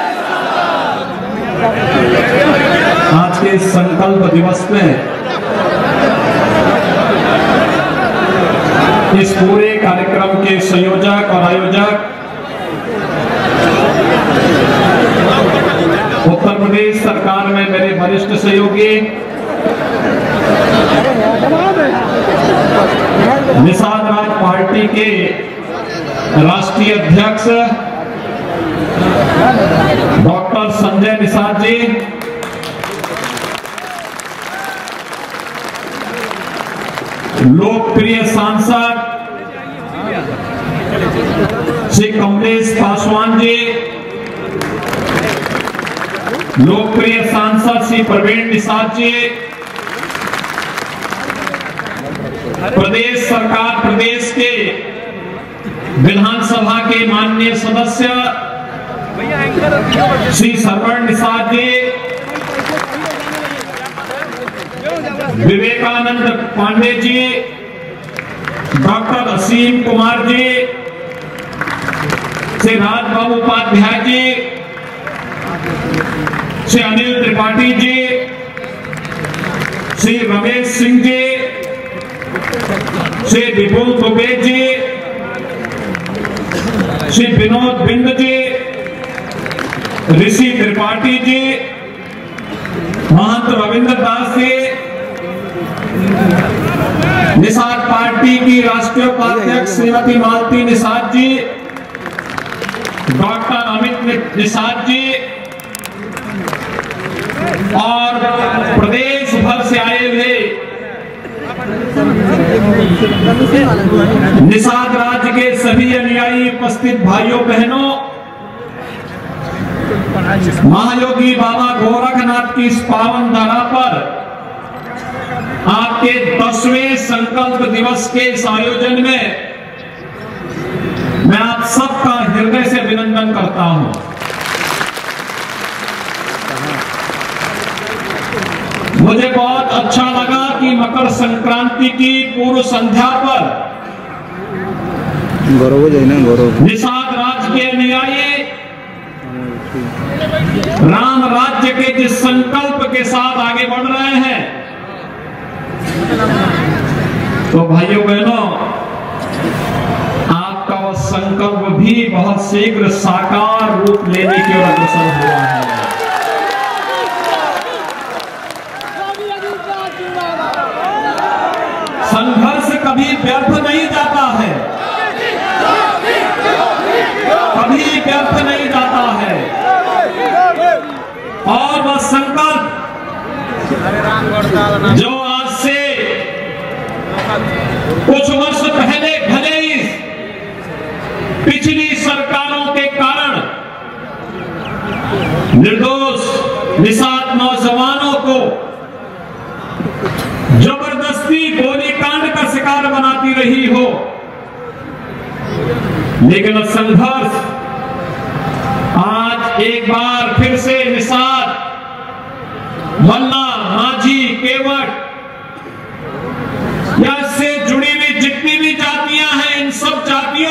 आज के संकल्प दिवस में इस पूरे कार्यक्रम के संयोजक और आयोजक उत्तर प्रदेश सरकार में मेरे वरिष्ठ सहयोगी निषाद राज पार्टी के राष्ट्रीय अध्यक्ष डॉक्टर संजय निषाद जी, लोकप्रिय सांसद श्री कमलेश पासवान जी, लोकप्रिय सांसद श्री प्रवीण निषाद जी, प्रदेश सरकार प्रदेश के विधानसभा के माननीय सदस्य श्री सरवण निषाद जी, विवेकानंद पांडे जी, डॉक्टर असीम कुमार जी, श्री राजबाबू उपाध्याय जी, श्री अनिल त्रिपाठी जी, श्री रमेश सिंह जी, श्री विपुल दुबे जी, श्री विनोद बिंद जी, ऋषि त्रिपाठी जी, महंत रविंद्र दास जी, निषाद पार्टी की राष्ट्रीय उपाध्यक्ष श्रीमती मालती निषाद जी, डॉक्टर अमित निषाद जी और प्रदेश भर से आए हुए निषाद राज्य के सभी अनुयायी उपस्थित भाइयों बहनों, महायोगी बाबा गोरखनाथ की इस पावन धरा पर आपके दसवें संकल्प दिवस के इस आयोजन में मैं आप सबका हृदय से अभिनंदन करता हूं। मुझे बहुत अच्छा लगा कि मकर संक्रांति की पूर्व संध्या पर निषाद राज्य के अनुयायी राम राज्य के जिस संकल्प के साथ आगे बढ़ रहे हैं, तो भाइयों बहनों, आपका वह संकल्प भी बहुत शीघ्र साकार रूप लेने की ओर अग्रसर हुआ है। संघर्ष कभी व्यर्थ नहीं जाता है, कभी व्यर्थ नहीं जाता है। और वह संकल्प जो आज से कुछ वर्ष पहले भले ही पिछली सरकारों के कारण निर्दोष निषाद नौजवानों को जबरदस्ती गोलीकांड का शिकार बनाती रही हो, लेकिन संघर्ष आज एक बार फिर से निषाद, मल्ला, माझी, केवट या इससे जुड़ी हुई जितनी भी जातियां हैं, इन सब जातियों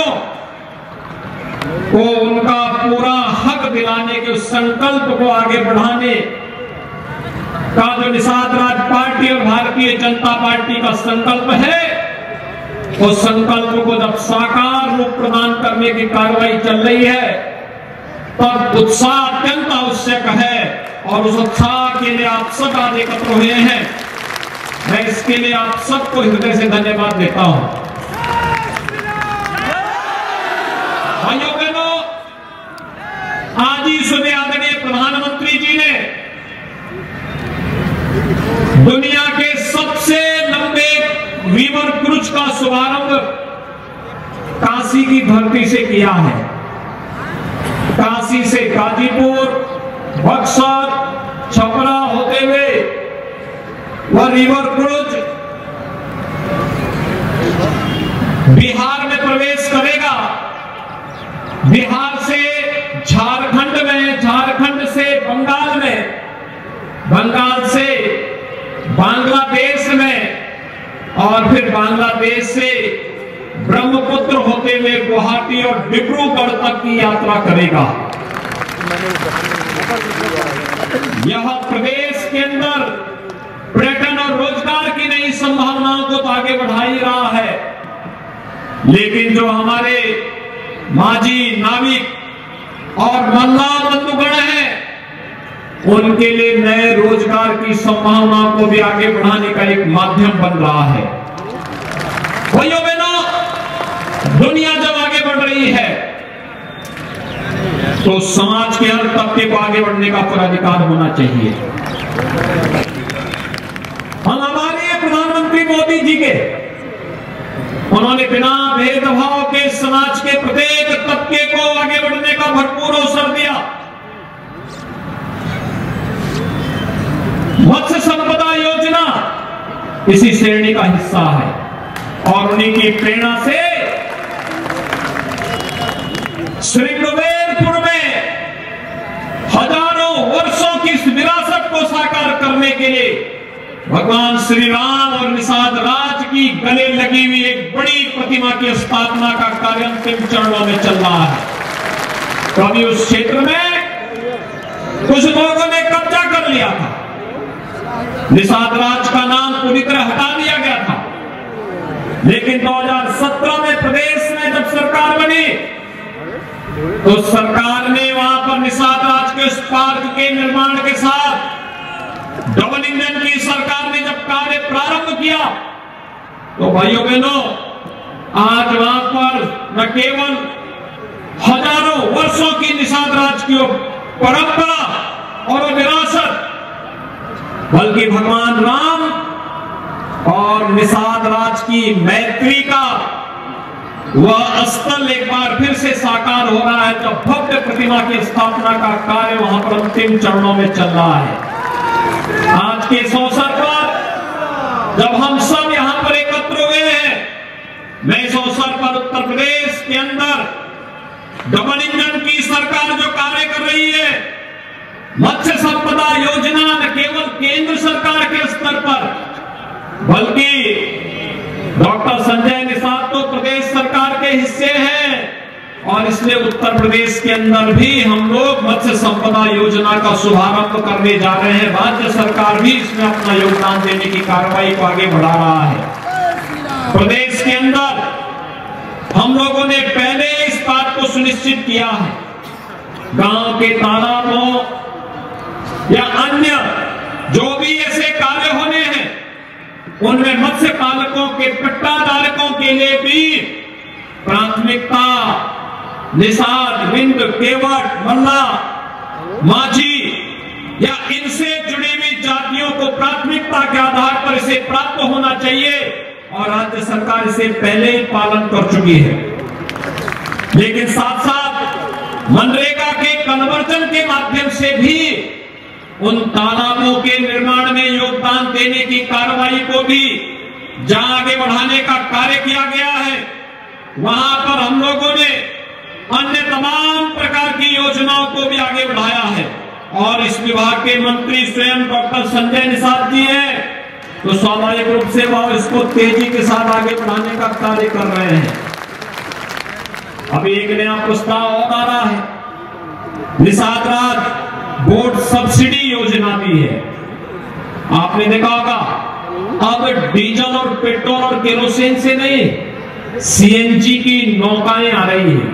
को उनका पूरा हक दिलाने के उस संकल्प को आगे बढ़ाने का जो निषाद राज पार्टी और भारतीय जनता पार्टी का संकल्प है, उस संकल्प को जब साकार रूप प्रदान करने की कार्रवाई चल रही है, तब उत्साह अत्यंत आवश्यक है। और उस उत्साह के लिए आप सब आज एकत्र हुए हैं, मैं इसके लिए आप सबको हृदय से धन्यवाद देता हूं। भाइयों बहनों, आज ही सुबह आदरणीय प्रधानमंत्री जी ने दुनिया के सबसे लंबे रिवर क्रूज का शुभारंभ काशी की धरती से किया है। काशी से गाजीपुर, बक्सर, छपरा होते हुए वह रिवर क्रूज बिहार में प्रवेश करेगा। बिहार से झारखंड में, झारखंड से बंगाल में, बंगाल से बांग्लादेश और फिर बांग्लादेश से ब्रह्मपुत्र होते हुए गुवाहाटी और डिब्रूगढ़ तक की यात्रा करेगा। यह प्रदेश के अंदर पर्यटन और रोजगार की नई संभावनाओं को तो आगे बढ़ा ही रहा है, लेकिन जो हमारे माझी, नाविक और मल्लाह बंधुगण हैं, उनके लिए नए रोजगार की संभावनाओं को भी आगे बढ़ाने का एक माध्यम बन रहा है। भाइयों बहनों, दुनिया जब आगे बढ़ रही है तो समाज के हर तबके को आगे बढ़ने का पूरा अधिकार होना चाहिए। हम हमारे प्रधानमंत्री मोदी जी के उन्होंने बिना भेदभाव के समाज के प्रत्येक तबके को आगे बढ़ने का भरपूर अवसर दिया। मत्स्य संपदा योजना इसी श्रेणी का हिस्सा है और उन्हीं की प्रेरणा से श्रृंगवेरपुर में हजारों वर्षों की इस विरासत को साकार करने के लिए भगवान श्री राम और निषाद राज की गले लगी हुई एक बड़ी प्रतिमा की स्थापना का कार्य अंतिम चरणों में चल रहा है। तो अभी उस क्षेत्र में कुछ लोगों ने कब्जा कर लिया था, निषाद राज का नाम पूरी तरह हटा दिया गया था, लेकिन दो हज़ार सत्रह में प्रदेश में जब सरकार बनी तो सरकार ने वहां पर निषाद राज के उस पार्क के निर्माण के साथ डबल इंजन की सरकार ने जब कार्य प्रारंभ किया तो भाइयों बहनों, आज वहां पर न केवल हजारों वर्षों की निषाद राज की परंपरा और विरासत, बल्कि भगवान राम और निषाद राज की मैत्री का वह स्थल एक बार फिर से साकार हो रहा है, जब भव्य प्रतिमा की स्थापना का कार्य वहां पर अंतिम चरणों में चल रहा है। आज के इस अवसर पर जब हम सब यहां पर एकत्र हुए हैं, मैं इस अवसर पर उत्तर प्रदेश के अंदर डबल इंजन की सरकार जो कार्य कर रही है, मत्स्य संपदा योजना न केवल केंद्र सरकार के स्तर पर बल्कि डॉक्टर संजय निषाद तो प्रदेश सरकार के हिस्से हैं और इसलिए उत्तर प्रदेश के अंदर भी हम लोग मत्स्य संपदा योजना का शुभारंभ करने जा रहे हैं। राज्य सरकार भी इसमें अपना योगदान देने की कार्रवाई को आगे बढ़ा रहा है। प्रदेश के अंदर हम लोगों ने पहले इस बात को सुनिश्चित किया है, गांव के तालाबों या अन्य जो भी ऐसे कार्य होने हैं उनमें मत्स्य पालकों के पट्टा धारकों के लिए भी प्राथमिकता निषाद, बिंद, केवट, मल्ला, माझी या इनसे जुड़ी हुई जातियों को प्राथमिकता के आधार पर इसे प्राप्त होना चाहिए और राज्य सरकार इसे पहले ही पालन कर चुकी है। लेकिन साथ साथ मनरेगा के कन्वर्जन के माध्यम से भी उन तालाबों के निर्माण में योगदान देने की कार्रवाई को भी जहां आगे बढ़ाने का कार्य किया गया है, वहां पर हम लोगों ने अन्य तमाम प्रकार की योजनाओं को भी आगे बढ़ाया है और इस विभाग के मंत्री स्वयं डॉक्टर संजय निषाद जी हैं, तो स्वाभाविक रूप से वह इसको तेजी के साथ आगे बढ़ाने का कार्य कर रहे हैं। अभी एक नया प्रस्ताव और आ रहा है, निषाद राज बोट सब्सिडी योजना भी है। आपने देखा होगा अब डीजल और पेट्रोल और केरोसिन से नहीं सीएनजी की नौकाएं आ रही हैं।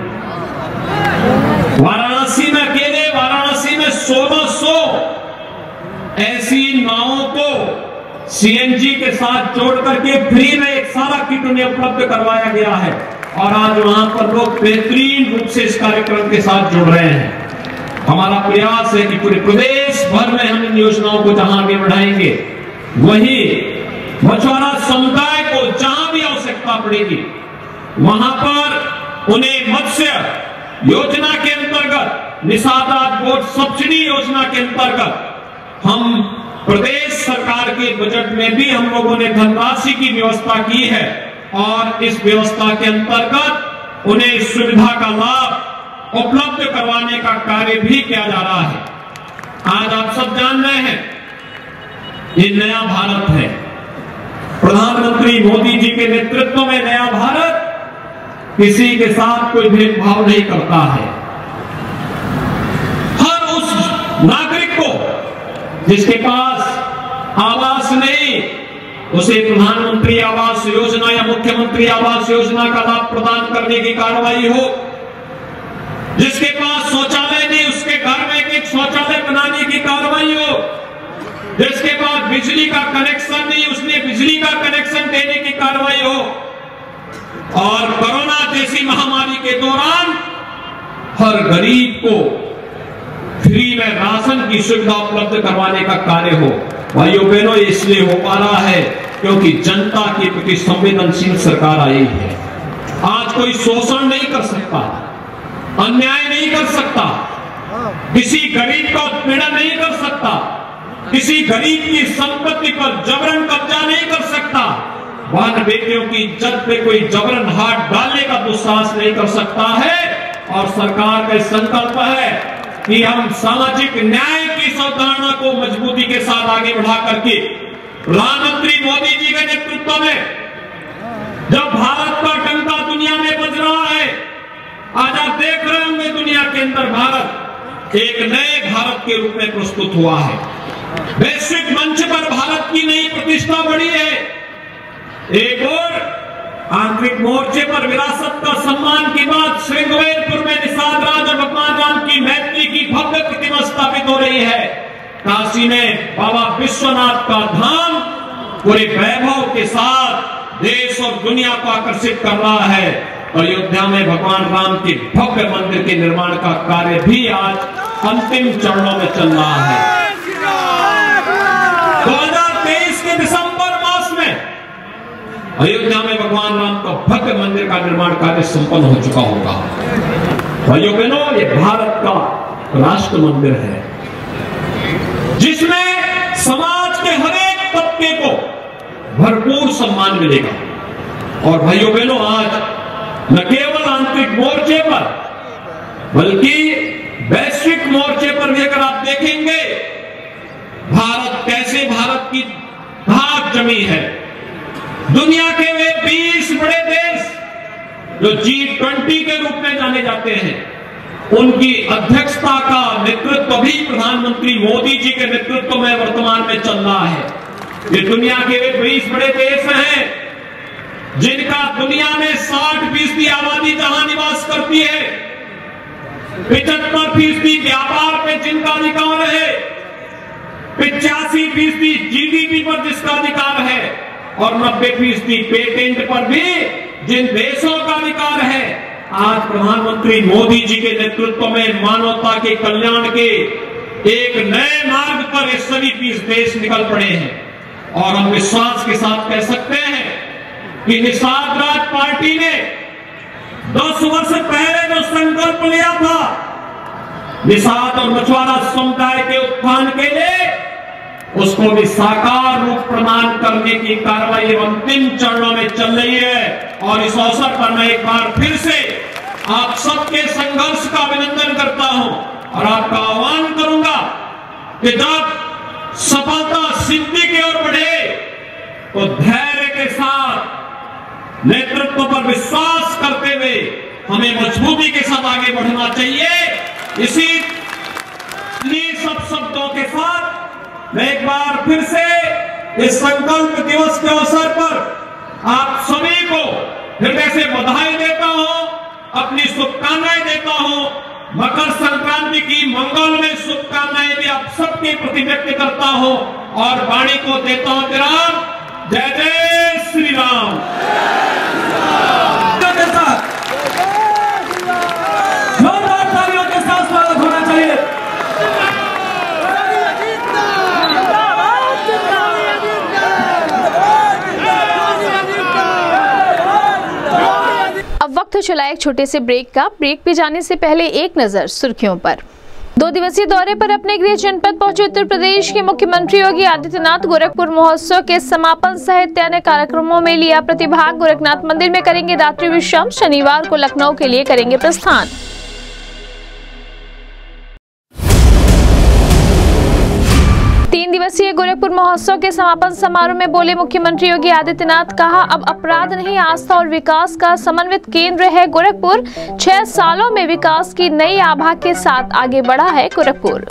वाराणसी में अकेले वाराणसी में सोलह सौ ऐसी नावों को सीएनजी के साथ जोड़ करके फ्री में एक सारा किट उन्हें उपलब्ध करवाया गया है और आज वहां पर लोग बेहतरीन रूप से इस कार्यक्रम के साथ जुड़ रहे हैं। हमारा प्रयास है कि पूरे प्रदेश भर में हम इन योजनाओं को जहां आगे बढ़ाएंगे, वहीं मछुआरा समुदाय को जहां भी आवश्यकता पड़ेगी वहां पर उन्हें मत्स्य योजना के अंतर्गत, निषाद राज बोट सब्सिडी योजना के अंतर्गत हम प्रदेश सरकार के बजट में भी हम लोगों ने धनराशि की व्यवस्था की है और इस व्यवस्था के अंतर्गत उन्हें इस सुविधा का लाभ उपलब्ध करवाने का कार्य भी किया जा रहा है। आज आप सब जान रहे हैं ये नया भारत है। प्रधानमंत्री मोदी जी के नेतृत्व में नया भारत किसी के साथ कोई भेदभाव नहीं करता है। हर उस नागरिक को जिसके पास आवास नहीं, उसे प्रधानमंत्री आवास योजना या मुख्यमंत्री आवास योजना का लाभ प्रदान करने की कार्रवाई हो। जिसके पास शौचालय नहीं, उसके घर में एक शौचालय बनाने की कार्रवाई हो। जिसके पास बिजली का कनेक्शन नहीं, उसने बिजली का कनेक्शन देने की कार्रवाई हो। और कोरोना जैसी महामारी के दौरान हर गरीब को फ्री में राशन की सुविधा उपलब्ध करवाने का कार्य हो। भाइयों बहनों, ये इसलिए हो पा रहा है क्योंकि जनता के प्रति संवेदनशील सरकार आई है। आज कोई शोषण नहीं कर सकता, अन्याय नहीं कर सकता, किसी गरीब का उत्पीड़न नहीं कर सकता, किसी गरीब की संपत्ति पर जबरन कब्जा नहीं कर सकता, बहन बेटियों की इज्जत पे कोई जबरन हाथ डालने का दुस्साहस नहीं कर सकता है। और सरकार का संकल्प है कि हम सामाजिक न्याय की इस अवधारणा को मजबूती के साथ आगे बढ़ा करके प्रधानमंत्री मोदी जी के नेतृत्व में जब भारत का डंका दुनिया में बज रहा है, आज आप देख रहे होंगे दुनिया के अंदर भारत एक नए भारत के रूप में प्रस्तुत हुआ है। वैश्विक मंच पर भारत की नई प्रतिष्ठा बढ़ी है। एक और आंतरिक मोर्चे पर विरासत का सम्मान की बात, श्रृंगवेरपुर में निषाद राज और भगवान राम की मैत्री की भव्य प्रतिमा स्थापित हो रही है। काशी में बाबा विश्वनाथ का धाम पूरे वैभव के साथ देश और दुनिया को आकर्षित कर रहा है। अयोध्या में भगवान राम के भव्य मंदिर के निर्माण का कार्य भी आज अंतिम चरणों में चल रहा है। दो हज़ार तेईस के दिसंबर मास में अयोध्या में भगवान राम का भव्य मंदिर का निर्माण कार्य संपन्न हो चुका होगा। भाइयों बहनों, ये भारत का राष्ट्र मंदिर है जिसमें समाज के हर एक तबके को भरपूर सम्मान मिलेगा। और भाइयों बहनों, आज न केवल आंतरिक मोर्चे पर बल्कि वैश्विक मोर्चे पर भी अगर आप देखेंगे भारत कैसे भारत की धाक जमी है। दुनिया के वे बीस बड़े देश जो जी ट्वेंटी के रूप में जाने जाते हैं, उनकी अध्यक्षता का नेतृत्व भी प्रधानमंत्री मोदी जी के नेतृत्व में वर्तमान में चल रहा है। ये दुनिया के वे बीस बड़े देश हैं जिनका दुनिया में साठ फीसदी आबादी जहां निवास करती है, पिछहत्तर फीसदी व्यापार पे जिनका अधिकार है, पिचासी फीसदी जीडीपी पर जिसका अधिकार है और नब्बे फीसदी पेटेंट पर भी जिन देशों का अधिकार है। आज प्रधानमंत्री मोदी जी के नेतृत्व में मानवता के कल्याण के एक नए मार्ग पर ये सभी बीस देश निकल पड़े हैं। और हम विश्वास के साथ कह सकते हैं कि निषाद राज पार्टी ने दस वर्ष पहले जो संकल्प लिया था निषाद और मछुआरा समुदाय के उत्थान के लिए, उसको भी साकार रूप प्रदान करने की कार्रवाई अंतिम चरणों में चल रही है। और इस अवसर पर मैं एक बार फिर से आप सबके संघर्ष का अभिनंदन करता हूं और आपका आह्वान करूंगा कि जब सफलता सिद्धि की ओर बढ़े तो धैर्य के साथ नेतृत्व पर विश्वास करते हुए हमें मजबूती के साथ आगे बढ़ना चाहिए। इसी सब शब्दों के साथ मैं एक बार फिर से इस संकल्प दिवस के अवसर पर आप सभी को हृदय से बधाई देता हूं, अपनी शुभकामनाएं देता हूं। मकर संक्रांति की मंगलमय शुभकामनाएं भी आप सबके प्रति व्यक्त करता हूं और वाणी को देता हूं विराम। जय जय श्री राम। जोरदार तालियों के साथ स्वागत होना चाहिए। अब वक्त चला एक छोटे से ब्रेक का। ब्रेक पे जाने से पहले एक नजर सुर्खियों पर। दो दिवसीय दौरे पर अपने गृह जनपद पहुंचे उत्तर प्रदेश के मुख्यमंत्री योगी आदित्यनाथ गोरखपुर महोत्सव के समापन सहित अन्य कार्यक्रमों में लिया प्रतिभाग। गोरखनाथ मंदिर में करेंगे रात्रि विश्राम, शनिवार को लखनऊ के लिए करेंगे प्रस्थान। तीन दिवसीय गोरखपुर महोत्सव के समापन समारोह में बोले मुख्यमंत्री योगी आदित्यनाथ, कहा अब अपराध नहीं आस्था और विकास का समन्वित केंद्र है गोरखपुर। छह सालों में विकास की नई आभा के साथ आगे बढ़ा है गोरखपुर।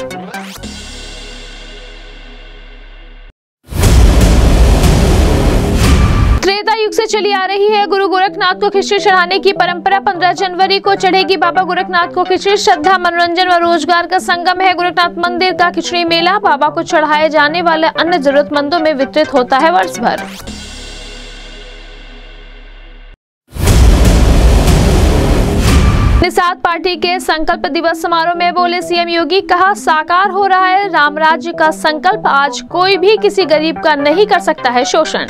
त्रेता युग से चली आ रही है गुरु गोरखनाथ को खिचड़ी चढ़ाने की परंपरा। पंद्रह जनवरी को चढ़ेगी बाबा गोरखनाथ को खिचड़ी। श्रद्धा, मनोरंजन व रोजगार का संगम है गोरखनाथ मंदिर का खिचड़ी मेला। बाबा को चढ़ाए जाने वाले अन्य जरूरतमंदों में वितरित होता है वर्ष भर। निषाद पार्टी के संकल्प दिवस समारोह में बोले सीएम योगी, कहा साकार हो रहा है राम राज्य का संकल्प। आज कोई भी किसी गरीब का नहीं कर सकता है शोषण।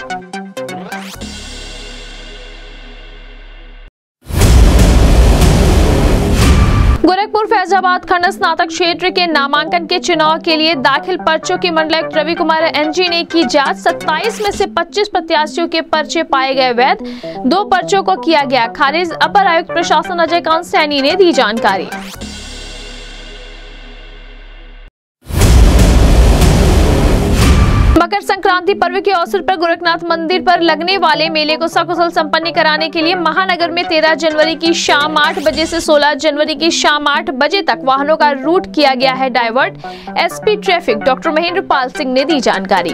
गोरखपुर फैजाबाद खंड स्नातक क्षेत्र के नामांकन के चुनाव के लिए दाखिल पर्चों की मंडलायुक्त रवि कुमार एनजी ने की जांच। सत्ताईस में से पच्चीस प्रत्याशियों के पर्चे पाए गए वैध, दो पर्चों को किया गया खारिज। अपर आयुक्त प्रशासन अजय कांत सैनी ने दी जानकारी। मकर संक्रांति पर्व के अवसर पर गोरखनाथ मंदिर पर लगने वाले मेले को सकुशल संपन्न कराने के लिए महानगर में तेरह जनवरी की शाम आठ बजे से सोलह जनवरी की शाम आठ बजे तक वाहनों का रूट किया गया है divert. SP traffic doctor Mahendra Pal Singh ने दी जानकारी।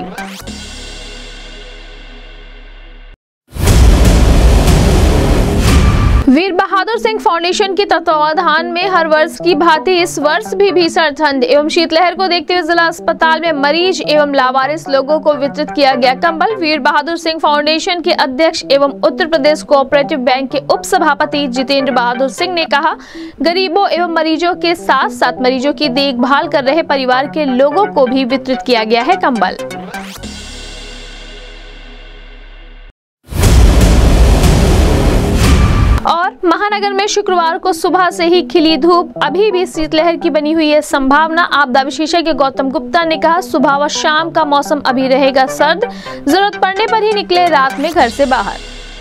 वीर बहादुर सिंह फाउंडेशन के तत्वावधान में हर वर्ष की भांति इस वर्ष भी भीषण ठंड एवं शीतलहर को देखते हुए जिला अस्पताल में मरीज एवं लावारिस लोगों को वितरित किया गया कंबल। वीर बहादुर सिंह फाउंडेशन के अध्यक्ष एवं उत्तर प्रदेश कोऑपरेटिव बैंक के उप सभापति जितेंद्र बहादुर सिंह ने कहा, गरीबों एवं मरीजों के साथ साथ मरीजों की देखभाल कर रहे परिवार के लोगों को भी वितरित किया गया है कंबल। और महानगर में शुक्रवार को सुबह से ही खिली धूप, अभी भी शीतलहर की बनी हुई है संभावना। आपदा विशेषज्ञ गौतम गुप्ता ने कहा, सुबह व शाम का मौसम अभी रहेगा सर्द, जरूरत पड़ने पर ही निकले रात में घर से बाहर।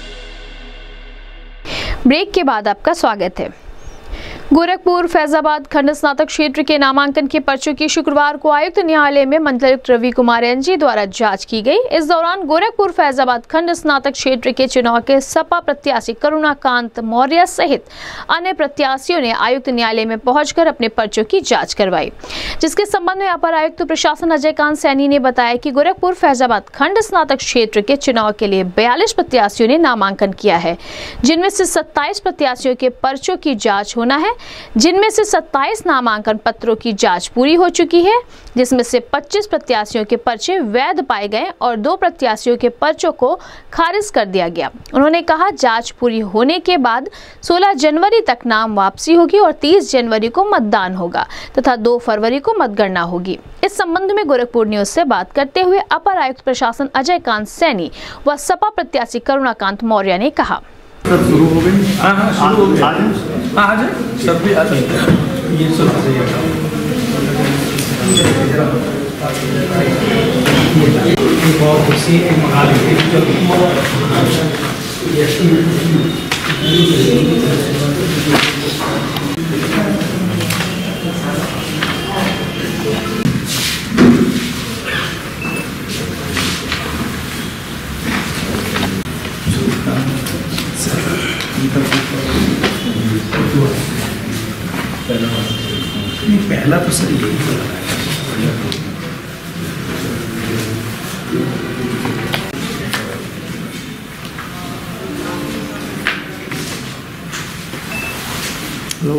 ब्रेक के बाद आपका स्वागत है। गोरखपुर फैजाबाद खंड स्नातक क्षेत्र के नामांकन के पर्चों की शुक्रवार को आयुक्त न्यायालय में मंडलायुक्त रवि कुमार एनजी द्वारा जांच की गई। इस दौरान गोरखपुर फैजाबाद खंड स्नातक क्षेत्र के चुनाव के सपा प्रत्याशी करुणाकांत मौर्य सहित अन्य प्रत्याशियों ने आयुक्त न्यायालय में पहुंचकर अपने पर्चों की जांच करवाई, जिसके संबंध में अपर आयुक्त प्रशासन अजय कांत सैनी ने बताया कि गोरखपुर फैजाबाद खंड स्नातक क्षेत्र के चुनाव के लिए बयालीस प्रत्याशियों ने नामांकन किया है, जिनमें से सत्ताईस प्रत्याशियों के पर्चों की जाँच होना है, जिनमें से सत्ताईस नामांकन पत्रों की जांच पूरी हो चुकी है, जिसमें से पच्चीस प्रत्याशियों के पर्चे वैध पाए गए और दो प्रत्याशियों के पर्चों को खारिज कर दिया गया। उन्होंने कहा, जांच पूरी होने के बाद सोलह जनवरी तक नाम वापसी होगी और तीस जनवरी को मतदान होगा तथा दो फरवरी को मतगणना होगी। इस संबंध में गोरखपुर न्यूज से बात करते हुए अपर आयुक्त प्रशासन अजय कांत सैनी व सपा प्रत्याशी करुणाकांत मौर्य ने कहा, शुरू हो गई। हाँ हाँ शुरू हो गया। हाँ आ जाए सब भी आ सकते हैं। ये सब सही है। एक और कुर्सी एक मंगा लीजिए। पहला तो सर यही हेलो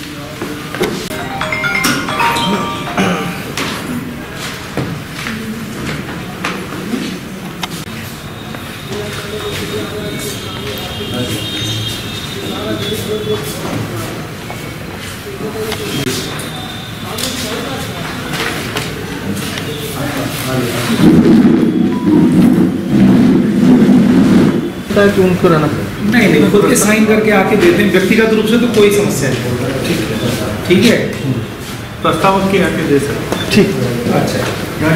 कि उनको रहना नहीं नहीं खुद के साइन करके आके देते हैं व्यक्तिगत रूप से तो कोई समस्या नहीं। ठीक है ठीक है प्रस्ताव के आके दे सकते। ठीक अच्छा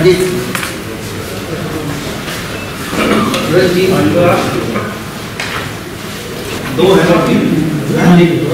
दो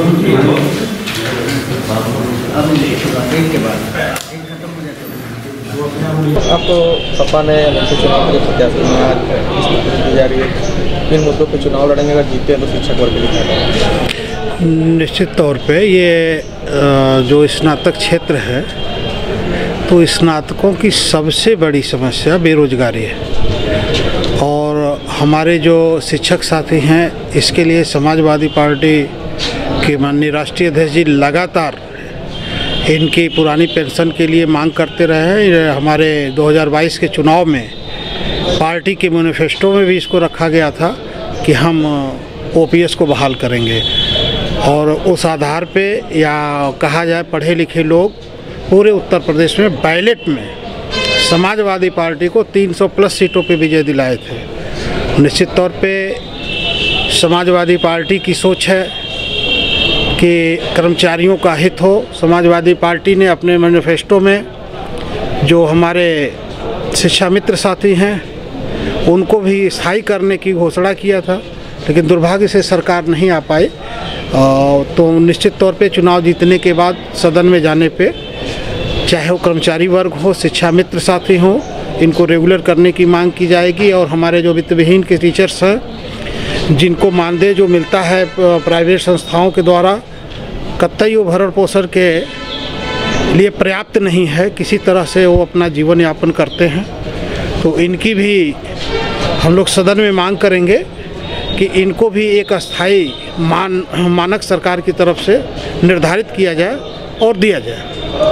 है के बाद आपको सपा ने मुख्य चुनाव के लिए प्रत्याशी में आज इसमें दी जा रही है, किन मुद्दों पर चुनाव लड़ेंगे, अगर जीते हैं तो शिक्षक वर्ग के लिए? निश्चित तौर पे ये जो स्नातक क्षेत्र है तो स्नातकों की सबसे बड़ी समस्या बेरोजगारी है और हमारे जो शिक्षक साथी हैं इसके लिए समाजवादी पार्टी के माननीय राष्ट्रीय अध्यक्ष जी लगातार इनकी पुरानी पेंशन के लिए मांग करते रहे हैं। हमारे दो हज़ार बाईस के चुनाव में पार्टी के मैनिफेस्टो में भी इसको रखा गया था कि हम ओपीएस को बहाल करेंगे और उस आधार पे या कहा जाए पढ़े लिखे लोग पूरे उत्तर प्रदेश में बैलेट में समाजवादी पार्टी को तीन सौ प्लस सीटों पे विजय दिलाए थे। निश्चित तौर पे समाजवादी पार्टी की सोच है कि कर्मचारियों का हित हो। समाजवादी पार्टी ने अपने मैनिफेस्टो में जो हमारे शिक्षा मित्र साथी हैं उनको भी स्थायी करने की घोषणा किया था, लेकिन दुर्भाग्य से सरकार नहीं आ पाई। तो निश्चित तौर पे चुनाव जीतने के बाद सदन में जाने पे चाहे वो कर्मचारी वर्ग हो, शिक्षा मित्र साथी हो, इनको रेगुलर करने की मांग की जाएगी। और हमारे जो वित्तविहीन के टीचर्स हैं जिनको मानदेय जो मिलता है प्राइवेट संस्थाओं के द्वारा कतई वो भरण पोषण के लिए पर्याप्त नहीं है, किसी तरह से वो अपना जीवन यापन करते हैं, तो इनकी भी हम लोग सदन में मांग करेंगे कि इनको भी एक अस्थायी मान मानक सरकार की तरफ से निर्धारित किया जाए और दिया जाए।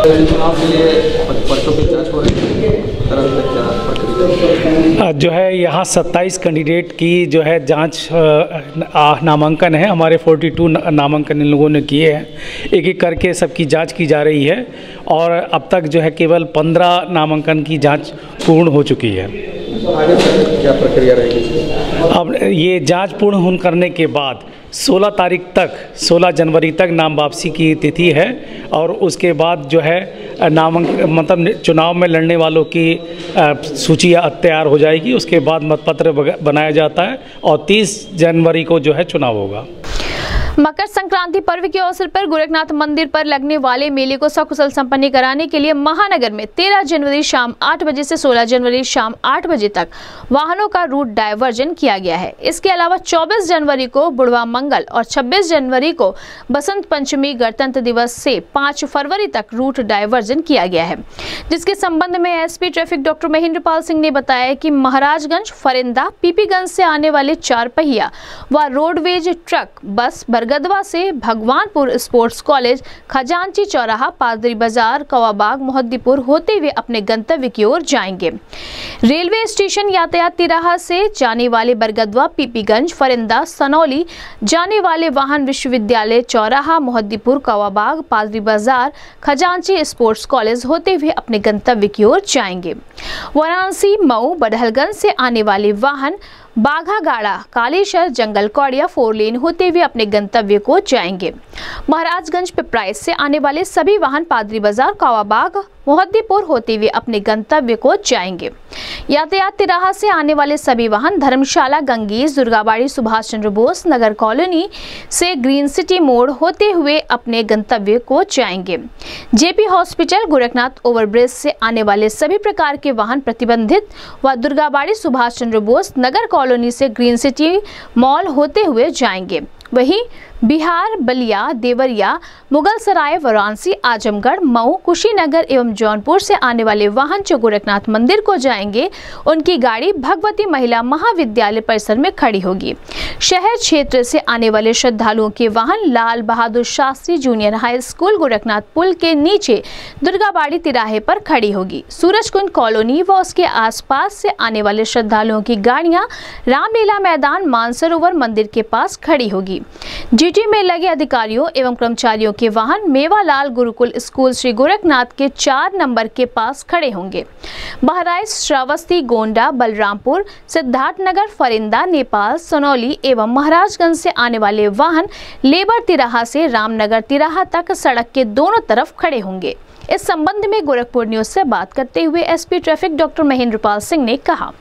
जो है यहाँ सत्ताईस कैंडिडेट की जो है जांच नामांकन है, हमारे बयालीस नामांकन इन लोगों ने किए हैं, एक एक करके सबकी जांच की जा रही है और अब तक जो है केवल पंद्रह नामांकन की जांच पूर्ण हो चुकी है। आगे क्या प्रक्रिया रहेगी? अब ये जांच पूर्ण होने करने के बाद सोलह तारीख तक सोलह जनवरी तक नाम वापसी की तिथि है और उसके बाद जो है नामांकन मतलब चुनाव में लड़ने वालों की सूची तैयार हो जाएगी। उसके बाद मतपत्र बनाया जाता है और तीस जनवरी को जो है चुनाव होगा। मकर संक्रांति पर्व के अवसर पर गोरखनाथ मंदिर पर लगने वाले मेले को सकुशल संपन्न कराने के लिए महानगर में तेरह जनवरी शाम आठ बजे से सोलह जनवरी शाम आठ बजे तक वाहनों का रूट डायवर्जन किया गया है। इसके अलावा चौबीस जनवरी को बुढ़वा मंगल और छब्बीस जनवरी को बसंत पंचमी गणतंत्र दिवस से पाँच फरवरी तक रूट डायवर्जन किया गया है, जिसके संबंध में SP traffic doctor Mahendrapal Singh ने बताया कि महाराजगंज, फरिंदा, पीपीगंज से आने वाले चार पहिया व रोडवेज ट्रक बस बरगदवा से भगवानपुर स्पोर्ट्स कॉलेज, खजांची चौराहा, पादरी बाजार, कवाबाग, मोहद्दीपुर होते हुए अपने गंतव्य की ओर जाएंगे। रेलवे स्टेशन यातायात तिराहा से जाने वाले बरगदवा, पीपीगंज, फरिंदा, सनौली जाने वाले वाहन विश्वविद्यालय चौराहा, मोहद्दीपुर, कवाबाग, पादरी बाजार, खजांची स्पोर्ट्स कॉलेज होते हुए अपने गंतव्य की ओर जाएंगे। वाराणसी, मऊ, बड़हलगंज से आने वाले वाहन बाघागाड़ा, कालेश्वर, जंगल कौड़िया फोर लेन होते हुए अपने गंतव्य को जाएंगे। महाराजगंज पिपराइच से आने वाले सभी वाहन पादरी बाजार, कवाबाग, मोहद्दीपुर होते हुए अपने गंतव्य को जाएंगे। यातायात तिराहा से आने वाले सभी वाहन धर्मशाला, गंगेश, दुर्गाबाड़ी, सुभाष चंद्र बोस नगर कॉलोनी से ग्रीन सिटी मोड़ होते हुए अपने गंतव्य को जाएंगे। जेपी हॉस्पिटल, गोरखनाथ ओवरब्रिज से आने वाले सभी प्रकार के वाहन प्रतिबंधित व दुर्गाबाड़ी, सुभाष चंद्र बोस नगर कॉलोनी से ग्रीन सिटी मॉल होते हुए जाएंगे। वहीं बिहार, बलिया, देवरिया, मुगलसराय, वाराणसी, आजमगढ़, मऊ, कुशीनगर एवं जौनपुर से आने वाले वाहन जो गोरखनाथ मंदिर को जाएंगे, उनकी गाड़ी भगवती महिला महाविद्यालय परिसर में खड़ी होगी। शहर क्षेत्र से आने वाले श्रद्धालुओं के वाहन Lal Bahadur Shastri junior high school, Gorakhnath पुल के नीचे दुर्गाबाड़ी तिराहे पर खड़ी होगी। सूरजकुंड कॉलोनी व उसके आसपास से आने वाले श्रद्धालुओं की गाड़ियां रामलीला मैदान, मानसरोवर मंदिर के पास खड़ी होगी। ड्यूटी में लगे अधिकारियों एवं कर्मचारियों के वाहन मेवालाल गुरुकुल स्कूल श्री गोरखनाथ के चार नंबर के पास खड़े होंगे। बहराइच, श्रावस्ती, गोंडा, बलरामपुर, सिद्धार्थनगर, फरिंदा, नेपाल, सोनौली एवं महाराजगंज से आने वाले वाहन लेबर तिराहा से रामनगर तिराहा तक सड़क के दोनों तरफ खड़े होंगे। इस संबंध में गोरखपुर न्यूज से बात करते हुए SP traffic doctor Mahendrapal Singh ने कहा,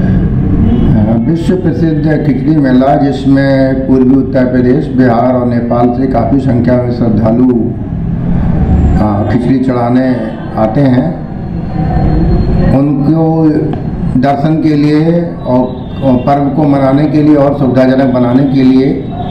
विश्व प्रसिद्ध खिचड़ी मेला, जिसमें पूर्वी उत्तर प्रदेश, बिहार और नेपाल से काफ़ी संख्या में श्रद्धालु खिचड़ी चढ़ाने आते हैं। उनको दर्शन के लिए और पर्व को मनाने के लिए और सुविधाजनक बनाने के लिए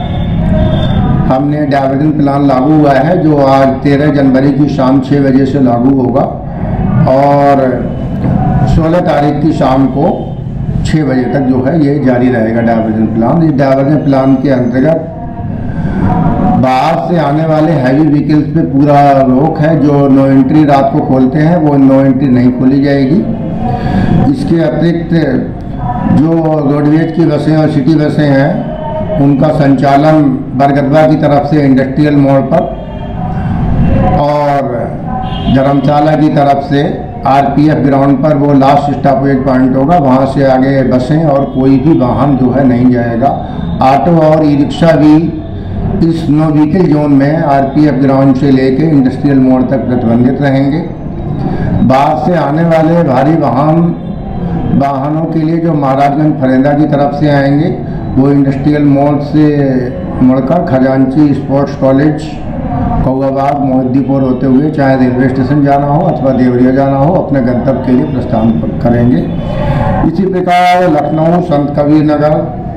हमने डाइवर्जन प्लान लागू हुआ है, जो आज तेरह जनवरी की शाम छः बजे से लागू होगा और सोलह तारीख की शाम को छः बजे तक जो है ये जारी रहेगा डाइवर्जन प्लान। इस डाइवर्जन प्लान के अंतर्गत बाहर से आने वाले हैवी व्हीकल्स पे पूरा रोक है। जो नो एंट्री रात को खोलते हैं वो नो एंट्री नहीं खोली जाएगी। इसके अतिरिक्त जो रोडवेज की बसें और सिटी बसें हैं उनका संचालन बरगदवा की तरफ से इंडस्ट्रियल मोड़ पर और धर्मशाला की तरफ से आरपीएफ ग्राउंड पर वो लास्ट स्टॉपेज पॉइंट होगा, वहाँ से आगे बसें और कोई भी वाहन जो है नहीं जाएगा। ऑटो और ई रिक्शा भी इस नो व्हीकल जोन में आरपीएफ ग्राउंड से लेके इंडस्ट्रियल मोड़ तक प्रतिबंधित रहेंगे। बाहर से आने वाले भारी वाहन वाहनों के लिए जो महाराजगंज फरेंदा की तरफ से आएंगे वो इंडस्ट्रियल मोड़ से मुड़कर खजांची स्पोर्ट्स कॉलेज कौआबाग मोहद्दीपुर होते हुए चाहे रेलवे स्टेशन जाना हो अथवा देवरिया जाना हो अपने गंतव्य के लिए प्रस्थान करेंगे। इसी प्रकार लखनऊ संत कबीर नगर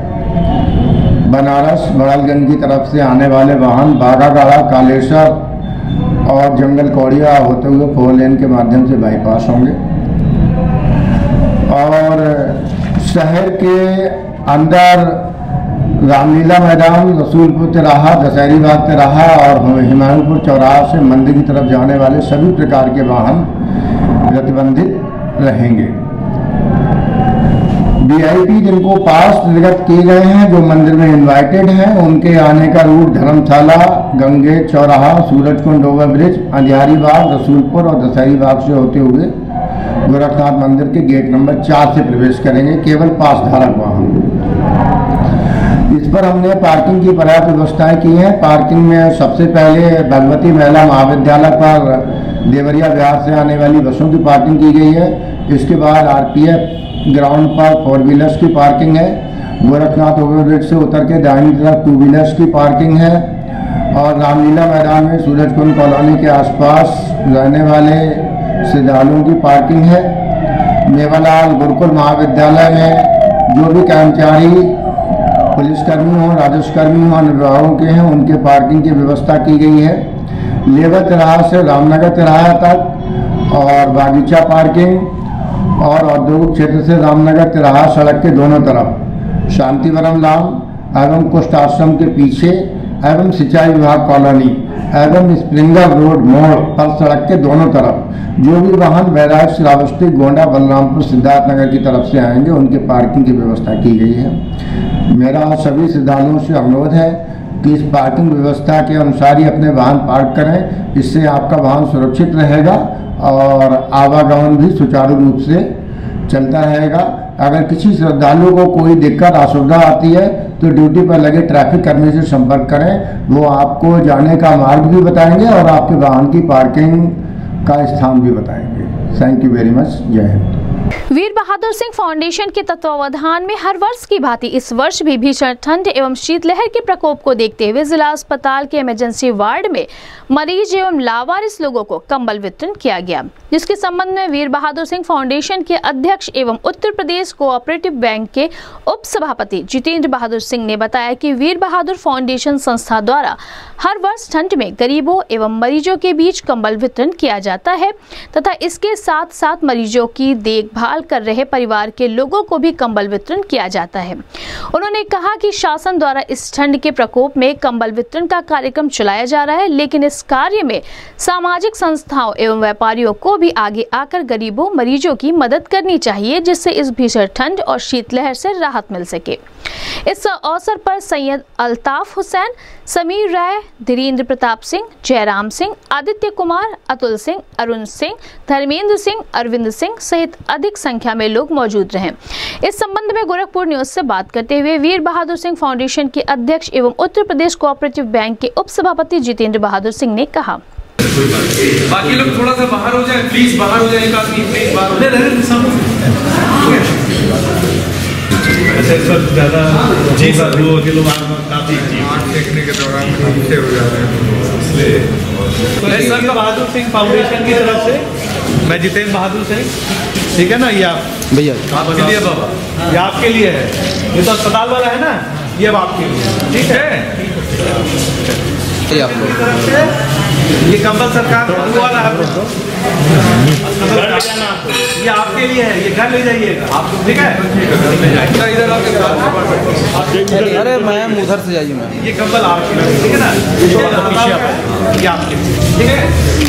बनारस बड़ालगंज की तरफ से आने वाले वाहन बागागाड़ा कालेश्वर और जंगल कौड़िया होते हुए फोर लेन के माध्यम से बाईपास होंगे और शहर के अंदर रामलीला मैदान, रसूलपुर तिराहा, दशहरी बाग तिराहा और हिमायूपुर चौराहा से मंदिर की तरफ जाने वाले सभी प्रकार के वाहन प्रतिबंधित रहेंगे। वीआईपी जिनको पास निर्गत किए गए हैं, जो मंदिर में इनवाइटेड हैं, उनके आने का रूट धर्मशाला, गंगे चौराहा, सूरजकुंड ओवर ब्रिज, अंधियारी बाग, रसूलपुर और दशहरी बाग से होते हुए गोरखनाथ मंदिर के गेट नंबर चार से प्रवेश करेंगे, केवल पास धारक वाहन। इस पर हमने पार्किंग की पर्याप्त व्यवस्थाएं की हैं। पार्किंग में सबसे पहले भगवती महिला महाविद्यालय पर देवरिया बिहार से आने वाली बसों की पार्किंग की गई है। इसके बाद आरपीएफ ग्राउंड पर फोर व्हीलर्स की पार्किंग है। गोरखनाथ ओवरब्रिज से उतर के दाहिनी तरफ टू व्हीलर्स की पार्किंग है और रामलीला मैदान में सूरजकुंड कॉलोनी के आसपास रहने वाले श्रद्धालुओं की पार्किंग है। मेवालाल गुरुकुल महाविद्यालय में जो भी कर्मचारी पुलिसकर्मी हों, राजस्वकर्मी हों, अन्य विभागों के हैं, उनके पार्किंग की व्यवस्था की गई है। लेबर तिराहा से रामनगर तिराहा तक और बागीचा पार्किंग और औद्योगिक क्षेत्र से रामनगर तिराहा सड़क के दोनों तरफ, शांतिवरम लाम एवं कुष्ठ आश्रम के पीछे एवं सिंचाई विभाग कॉलोनी एवं स्प्रिंगर रोड मोड़ पर सड़क के दोनों तरफ जो भी वाहन बैराज, श्रावस्ती, गोंडा, बलरामपुर, सिद्धार्थनगर की तरफ से आएंगे उनके पार्किंग की व्यवस्था की गई है। मेरा सभी श्रद्धालुओं से अनुरोध है कि इस पार्किंग व्यवस्था के अनुसार ही अपने वाहन पार्क करें। इससे आपका वाहन सुरक्षित रहेगा और आवागमन भी सुचारू रूप से चलता रहेगा। अगर किसी श्रद्धालु को कोई दिक्कत असुविधा आती है तो ड्यूटी पर लगे ट्रैफिक कर्मी से संपर्क करें, वो आपको जाने का मार्ग भी बताएंगे और आपके वाहन की पार्किंग का स्थान भी बताएंगे। Thank you very much. जय हिंद। वीर बहादुर सिंह फाउंडेशन के तत्वावधान में हर वर्ष की भांति इस वर्ष भी भीषण ठंड एवं शीतलहर के प्रकोप को देखते हुए जिला अस्पताल के इमरजेंसी वार्ड में मरीज एवं लावारिस लोगों को कंबल वितरण किया गया, जिसके संबंध में वीर बहादुर सिंह फाउंडेशन के अध्यक्ष एवं उत्तर प्रदेश कोऑपरेटिव बैंक के उप सभापति जितेंद्र बहादुर सिंह ने बताया कि वीर बहादुर फाउंडेशन संस्था द्वारा हर वर्ष ठंड में गरीबों एवं मरीजों के बीच कंबल वितरण किया जाता है तथा इसके साथ साथ मरीजों की देखभाल कर रहे परिवार के लोगों को भी कंबल वितरण किया जाता है। उन्होंने कहा कि शासन द्वारा इस ठंड के प्रकोप में कंबल वितरण का कार्यक्रम चलाया जा रहा है, लेकिन इस कार्य में सामाजिक संस्थाओं एवं व्यापारियों को भी आगे आकर गरीबों मरीजों की मदद करनी चाहिए, जिससे इस भीषण ठंड और शीतलहर से राहत मिल सके। इस अवसर पर सैयद अल्ताफ हुसैन, समीर राय, धीरेन्द्र प्रताप सिंह, जयराम सिंह, आदित्य कुमार, अतुल सिंह, अरुण सिंह, धर्मेंद्र सिंह, अरविंद सिंह सहित अधिक संख्या में लोग मौजूद रहे। इस संबंध में गोरखपुर न्यूज से बात करते हुए वीर बहादुर सिंह फाउंडेशन के अध्यक्ष एवं उत्तर प्रदेश कोऑपरेटिव बैंक के उप सभापति जितेंद्र बहादुर सिंह ने कहा, बाकी लोग थोड़ा सा बाहर हो जाए, प्लीज बाहर हो जाए, एक आदमी प्लीज बाहर हो ज्यादा जी सर वो के लोग काफी देखने के दौरान अच्छे हो जा रहे हैं। इसलिए बहादुर सिंह फाउंडेशन की तरफ से मैं जितेंद्र बहादुर सिंह, ठीक है ना, ये आप भैया आपके लिए बाबा, ये आपके लिए है, ये तो अस्पताल वाला है ना, ये अब आपके लिए, ठीक है। ये कंबल सरकार वाला है, ये आपके लिए है, ये घर ले जाइएगा आप, ठीक है। अरे मैम उधर से जाइए मैम, ये कंबल आपके लिए, ठीक है ना, ये आपके लिए, ठीक है।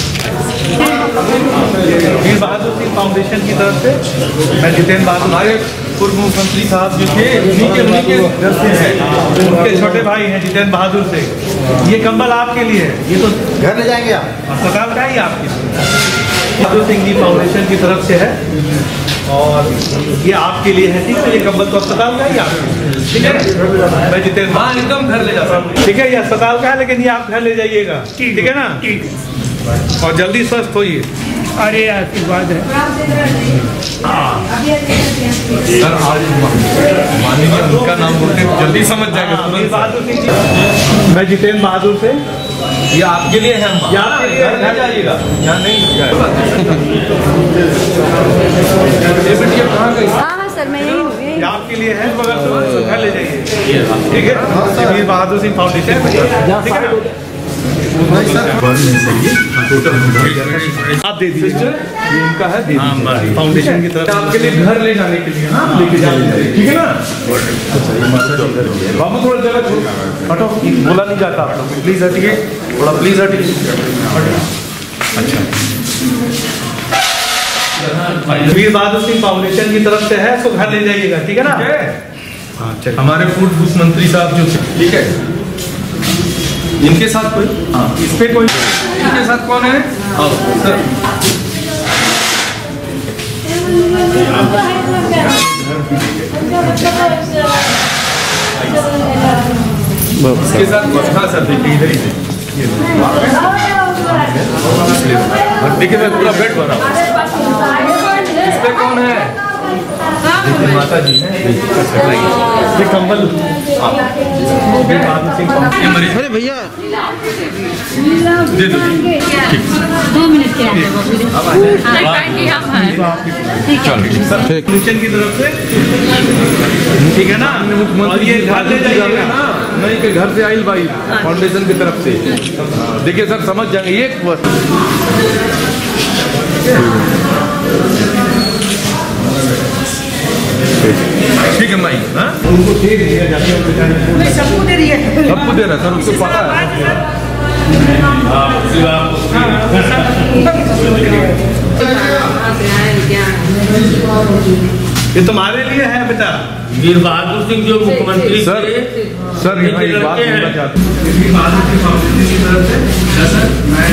वीर बहादुर सिंह फाउंडेशन की तरफ से मैं जितेंद्र बहादुर, हमारे पूर्व मुख्यमंत्री साहब जो थे उन्हीं के उन्हीं के घर से हैं, उनके छोटे भाई हैं जितेंद्र बहादुर सिंह। ये कंबल आपके लिए है, ये तो घर ले जाएंगे आप, अस्पताल का ही आपके बहादुर सिंह जी फाउंडेशन की तरफ से है और ये आपके लिए है, ठीक है। ये कंबल तो अस्पताल का ही आपके, ठीक है। मैं जितेंद्र, हाँ एकदम घर ले जा सकता हूँ, ठीक है। ये अस्पताल का है लेकिन ये आप घर ले जाइएगा, ठीक है ना, और जल्दी स्वस्थ होइए। अरे आशीर्वाद है सर, आज माननीय उनका नाम बोलते जल्दी समझ जाएगा। बहादुर सिंह जी, मैं जितेंद्र बहादुर से, ये आपके लिए है, ये आपके लिए घर जाइएगा, यहाँ नहीं कहाँ गई? हाँ सर, मैं यही हूँ, ये आपके लिए है, मगर तो घर ले जाइए, ठीक है। वीर बहादुर सिंह फाउंडेशन, ठीक है। आप दे दीजिए, ये इनका है, फाउंडेशन की तरफ आपके लिए घर ले जाने के लिए, हाँ लेके जाने के लिए, ठीक है ना। बाबू थोड़ा जगह हटो, बोला नहीं जाता आप लोग, प्लीज हटिए थोड़ा, प्लीज हटिए। अच्छा, वीर बहादुर सिंह फाउंडेशन की तरफ से है, तो घर ले जाइएगा, ठीक है ना। हाँ चलिए, हमारे पूर्व मुख्यमंत्री साहब जो, ठीक है। इनके साथ कोई, हाँ इस पे कोई, इनके साथ कौन है? हाँ सर, इसके साथ कुछ, हाँ सर देखिए इधर ही देखिए, मैं पूरा बेड भरा, इस पे कौन है? देखिए माता जी हैं, ये कंबल अरे भैया दे दो, दो मिनट के फाउंडेशन की तरफ से, ठीक है ना। और ये घर ले जाइएगा ना, नहीं के घर से आई भाई फाउंडेशन की तरफ से, देखिए सर समझ जाएंगे एक वर्ष, ठीक है भाई, हाँ उनको दे दिया जाती है, सबको दे रही है, सबको दे रहा है सर, उसको पता है। ये तुम्हारे लिए है बेटा, वीर बहादुर सिंह जो मुख्यमंत्री सर, सर यहाँ एक बात बोलना चाहता हूँ, वीर बहादुर सिंह फाउंडेशन की तरफ से सर,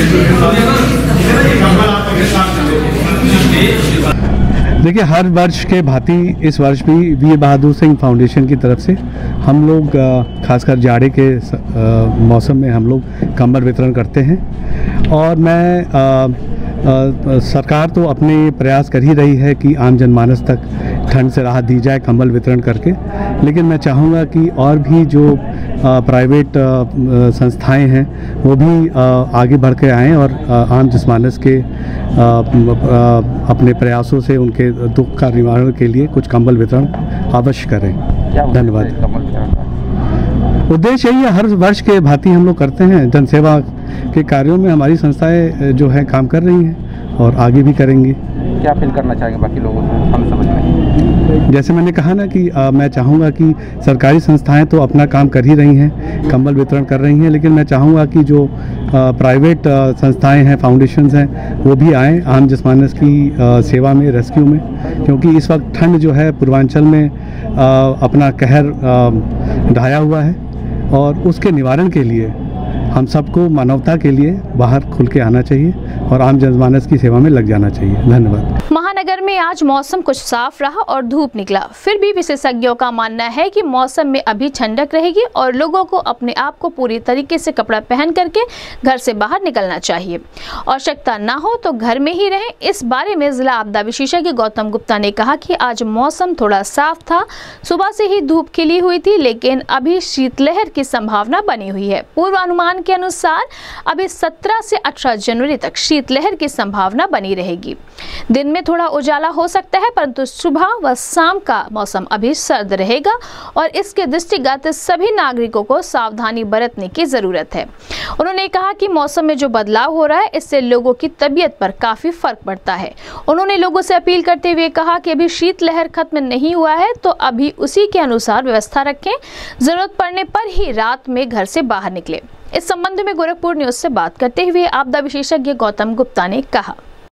देखिए, हर वर्ष के भांति इस वर्ष भी वीर बहादुर सिंह फाउंडेशन की तरफ से हम लोग खासकर जाड़े के मौसम में हम लोग कंबल वितरण करते हैं। और मैं आ, आ, सरकार तो अपने प्रयास कर ही रही है कि आम जनमानस तक ठंड से राहत दी जाए कंबल वितरण करके, लेकिन मैं चाहूँगा कि और भी जो आ, प्राइवेट आ, संस्थाएं हैं वो भी आ, आगे बढ़ के आएँ और आ, आम जनमानस के आ, आ, अपने प्रयासों से उनके दुख का निवारण के लिए कुछ कंबल वितरण अवश्य करें। धन्यवाद। उद्देश्य यही है, हर वर्ष के भांति हम लोग करते हैं, जनसेवा के कार्यों में हमारी संस्थाएं जो है काम कर रही हैं और आगे भी करेंगी। क्या अपील करना चाहेंगे बाकी लोगों से, हम समझ में? जैसे मैंने कहा ना कि आ, मैं चाहूँगा कि सरकारी संस्थाएं तो अपना काम कर ही रही हैं, कंबल वितरण कर रही हैं, लेकिन मैं चाहूँगा कि जो आ, प्राइवेट आ, संस्थाएं हैं, फाउंडेशंस हैं, वो भी आएँ आम जनमानस की आ, सेवा में, रेस्क्यू में, क्योंकि इस वक्त ठंड जो है पूर्वांचल में आ, अपना कहर आ, ढाया हुआ है और उसके निवारण के लिए हम सबको मानवता के लिए बाहर खुल के आना चाहिए और आम जनमानस की सेवा में लग जाना चाहिए। धन्यवाद। महानगर में आज मौसम कुछ साफ रहा और धूप निकला, फिर भी विशेषज्ञों का मानना है कि मौसम में अभी ठंडक रहेगी और लोगों को अपने आप को पूरी तरीके से कपड़ा पहन करके घर से बाहर निकलना चाहिए। आवश्यकता ना हो तो घर में ही रहें। इस बारे में जिला आपदा विशेषज्ञ गौतम गुप्ता ने कहा कि आज मौसम थोड़ा साफ था, सुबह से ही धूप खिली हुई थी, लेकिन अभी शीतलहर की संभावना बनी हुई है। पूर्वानुमान के अनुसार अभी सत्रह से अठारह जनवरी तक शीतलहर की संभावना बनी रहेगी। दिन में थोड़ा उजाला हो सकता है, परंतु सुबह व शाम का मौसम अभी सर्द रहेगा और इसके दृष्टिगत सभी नागरिकों को सावधानी बरतने की जरूरत है। उन्होंने कहा कि मौसम में जो बदलाव हो रहा है इससे लोगों की तबीयत पर काफी फर्क पड़ता है। उन्होंने लोगों से अपील करते हुए कहा कि अभी शीतलहर खत्म नहीं हुआ है तो अभी उसी के अनुसार व्यवस्था रखें, जरूरत पड़ने पर ही रात में घर से बाहर निकले। इस संबंध में गोरखपुर न्यूज से बात करते हुए आपदा विशेषज्ञ गौतम गुप्ता ने कहा।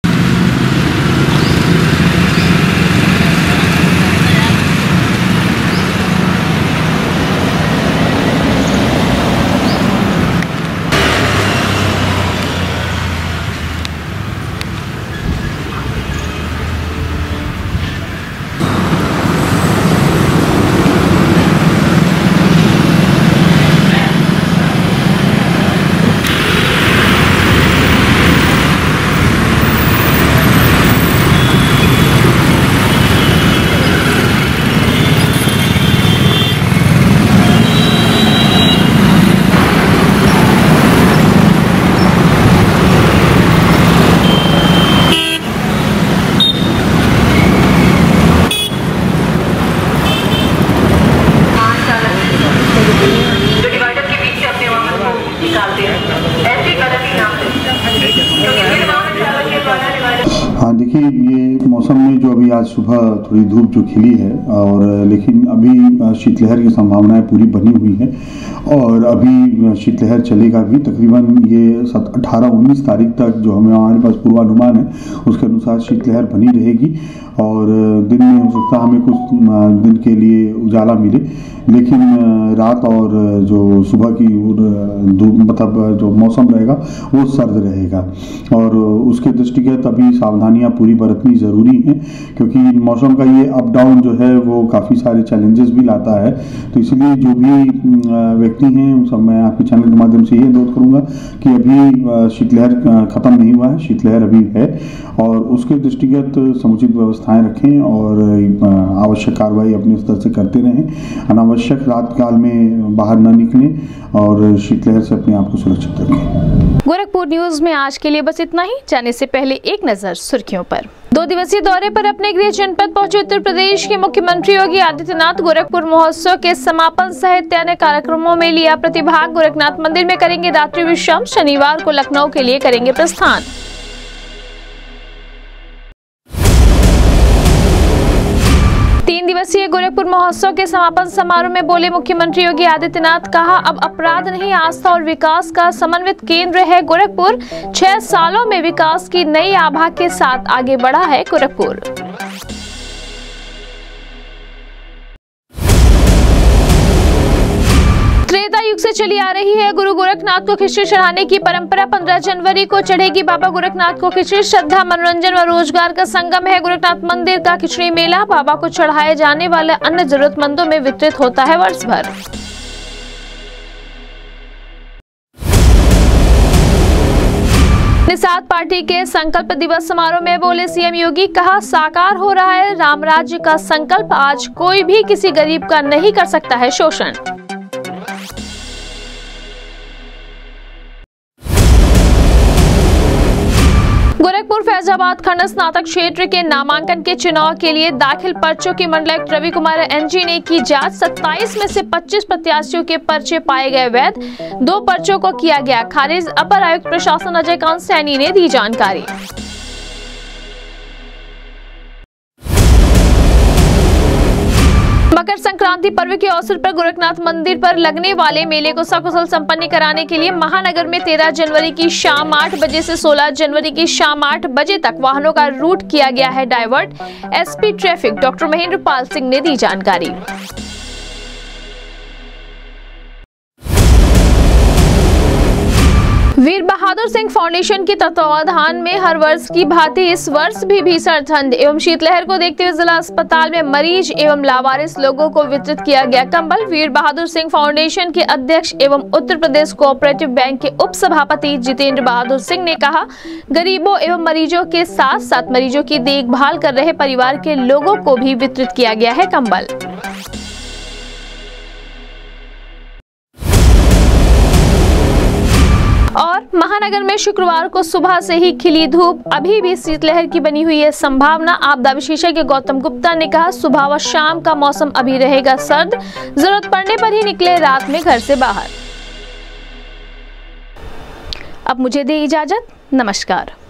हाँ देखिए, ये मौसम में जो अभी आज सुबह थोड़ी धूप जो खिली है और लेकिन अभी शीतलहर की संभावनाएं पूरी बनी हुई है और अभी शीतलहर चलेगा भी तकरीबन ये सत अठारह उन्नीस तारीख तक जो हमें हमारे पास पूर्वानुमान है उसके अनुसार शीतलहर बनी रहेगी और दिन में हो सकता है हमें कुछ दिन के लिए उजाला मिले, लेकिन रात और जो सुबह की धूप मतलब जो मौसम रहेगा वो सर्द रहेगा और उसके दृष्टिगत अभी सावधानियां पूरी बरतनी ज़रूरी हैं क्योंकि मौसम का ये अप डाउन जो है वो काफ़ी सारे चैलेंजेस भी लाता है। तो इसलिए जो भी व्यक्ति हैं सब मैं आपके चैनल के माध्यम से ये अनुरोध करूँगा कि अभी शीतलहर ख़त्म नहीं हुआ है, शीतलहर अभी है और उसके दृष्टिगत समुचित व्यवस्थाएँ रखें और आवश्यक कार्रवाई अपने स्तर से करते रहें, अनावश्यक रात काल में बाहर न निकलें और शीतलहर से अपने आप को सुरक्षित रखें। गोरखपुर न्यूज में आज के लिए बस इतना ही। जाने से पहले एक नजर सुर्खियों पर। दो दिवसीय दौरे पर अपने गृह जनपद पहुंचे उत्तर प्रदेश के मुख्यमंत्री योगी आदित्यनाथ गोरखपुर महोत्सव के समापन सहित अन्य कार्यक्रमों में लिया प्रतिभाग। गोरखनाथ मंदिर में करेंगे रात्रि विश्राम, शनिवार को लखनऊ के लिए करेंगे प्रस्थान। तीन दिवसीय गोरखपुर महोत्सव के समापन समारोह में बोले मुख्यमंत्री योगी आदित्यनाथ, कहा अब अपराध नहीं आस्था और विकास का समन्वित केंद्र है गोरखपुर। छह सालों में विकास की नई आभा के साथ आगे बढ़ा है गोरखपुर। त्रेता युग से चली आ रही है गुरु गोरखनाथ को खिचड़ी चढ़ाने की परंपरा। पंद्रह जनवरी को चढ़ेगी बाबा गोरखनाथ को खिचड़ी। श्रद्धा, मनोरंजन व रोजगार का संगम है गोरखनाथ मंदिर का खिचड़ी मेला। बाबा को चढ़ाए जाने वाले अन्य जरूरतमंदों में वितरित होता है वर्ष भर। निषाद पार्टी के संकल्प दिवस समारोह में बोले सीएम योगी, कहा साकार हो रहा है राम राज्य का संकल्प। आज कोई भी किसी गरीब का नहीं कर सकता है शोषण। गोरखपुर फैजाबाद खंड स्नातक क्षेत्र के नामांकन के चुनाव के लिए दाखिल पर्चों की मंडलायुक्त रवि कुमार एनजी ने की जांच। सत्ताईस में से पच्चीस प्रत्याशियों के पर्चे पाए गए वैध, दो पर्चों को किया गया खारिज। अपर आयुक्त प्रशासन अजय कांत सैनी ने दी जानकारी। मकर संक्रांति पर्व के अवसर पर गोरखनाथ मंदिर पर लगने वाले मेले को सकुशल संपन्न कराने के लिए महानगर में तेरह जनवरी की शाम आठ बजे से सोलह जनवरी की शाम आठ बजे तक वाहनों का रूट किया गया है divert. SP traffic doctor Mahendra Pal Singh ने दी जानकारी। वीर बहादुर सिंह फाउंडेशन के तत्वावधान में हर वर्ष की भांति इस वर्ष भी भीषण ठंड एवं शीतलहर को देखते हुए जिला अस्पताल में मरीज एवं लावारिस लोगों को वितरित किया गया कंबल। वीर बहादुर सिंह फाउंडेशन के अध्यक्ष एवं उत्तर प्रदेश कोऑपरेटिव बैंक के उप सभापति जितेंद्र बहादुर सिंह ने कहा, गरीबों एवं मरीजों के साथ साथ मरीजों की देखभाल कर रहे परिवार के लोगों को भी वितरित किया गया है कंबल। महानगर में शुक्रवार को सुबह से ही खिली धूप, अभी भी शीतलहर की बनी हुई है संभावना। आपदा विशेषज्ञ गौतम गुप्ता ने कहा, सुबह व शाम का मौसम अभी रहेगा सर्द, जरूरत पड़ने पर ही निकले रात में घर से बाहर। अब मुझे दे इजाजत, नमस्कार।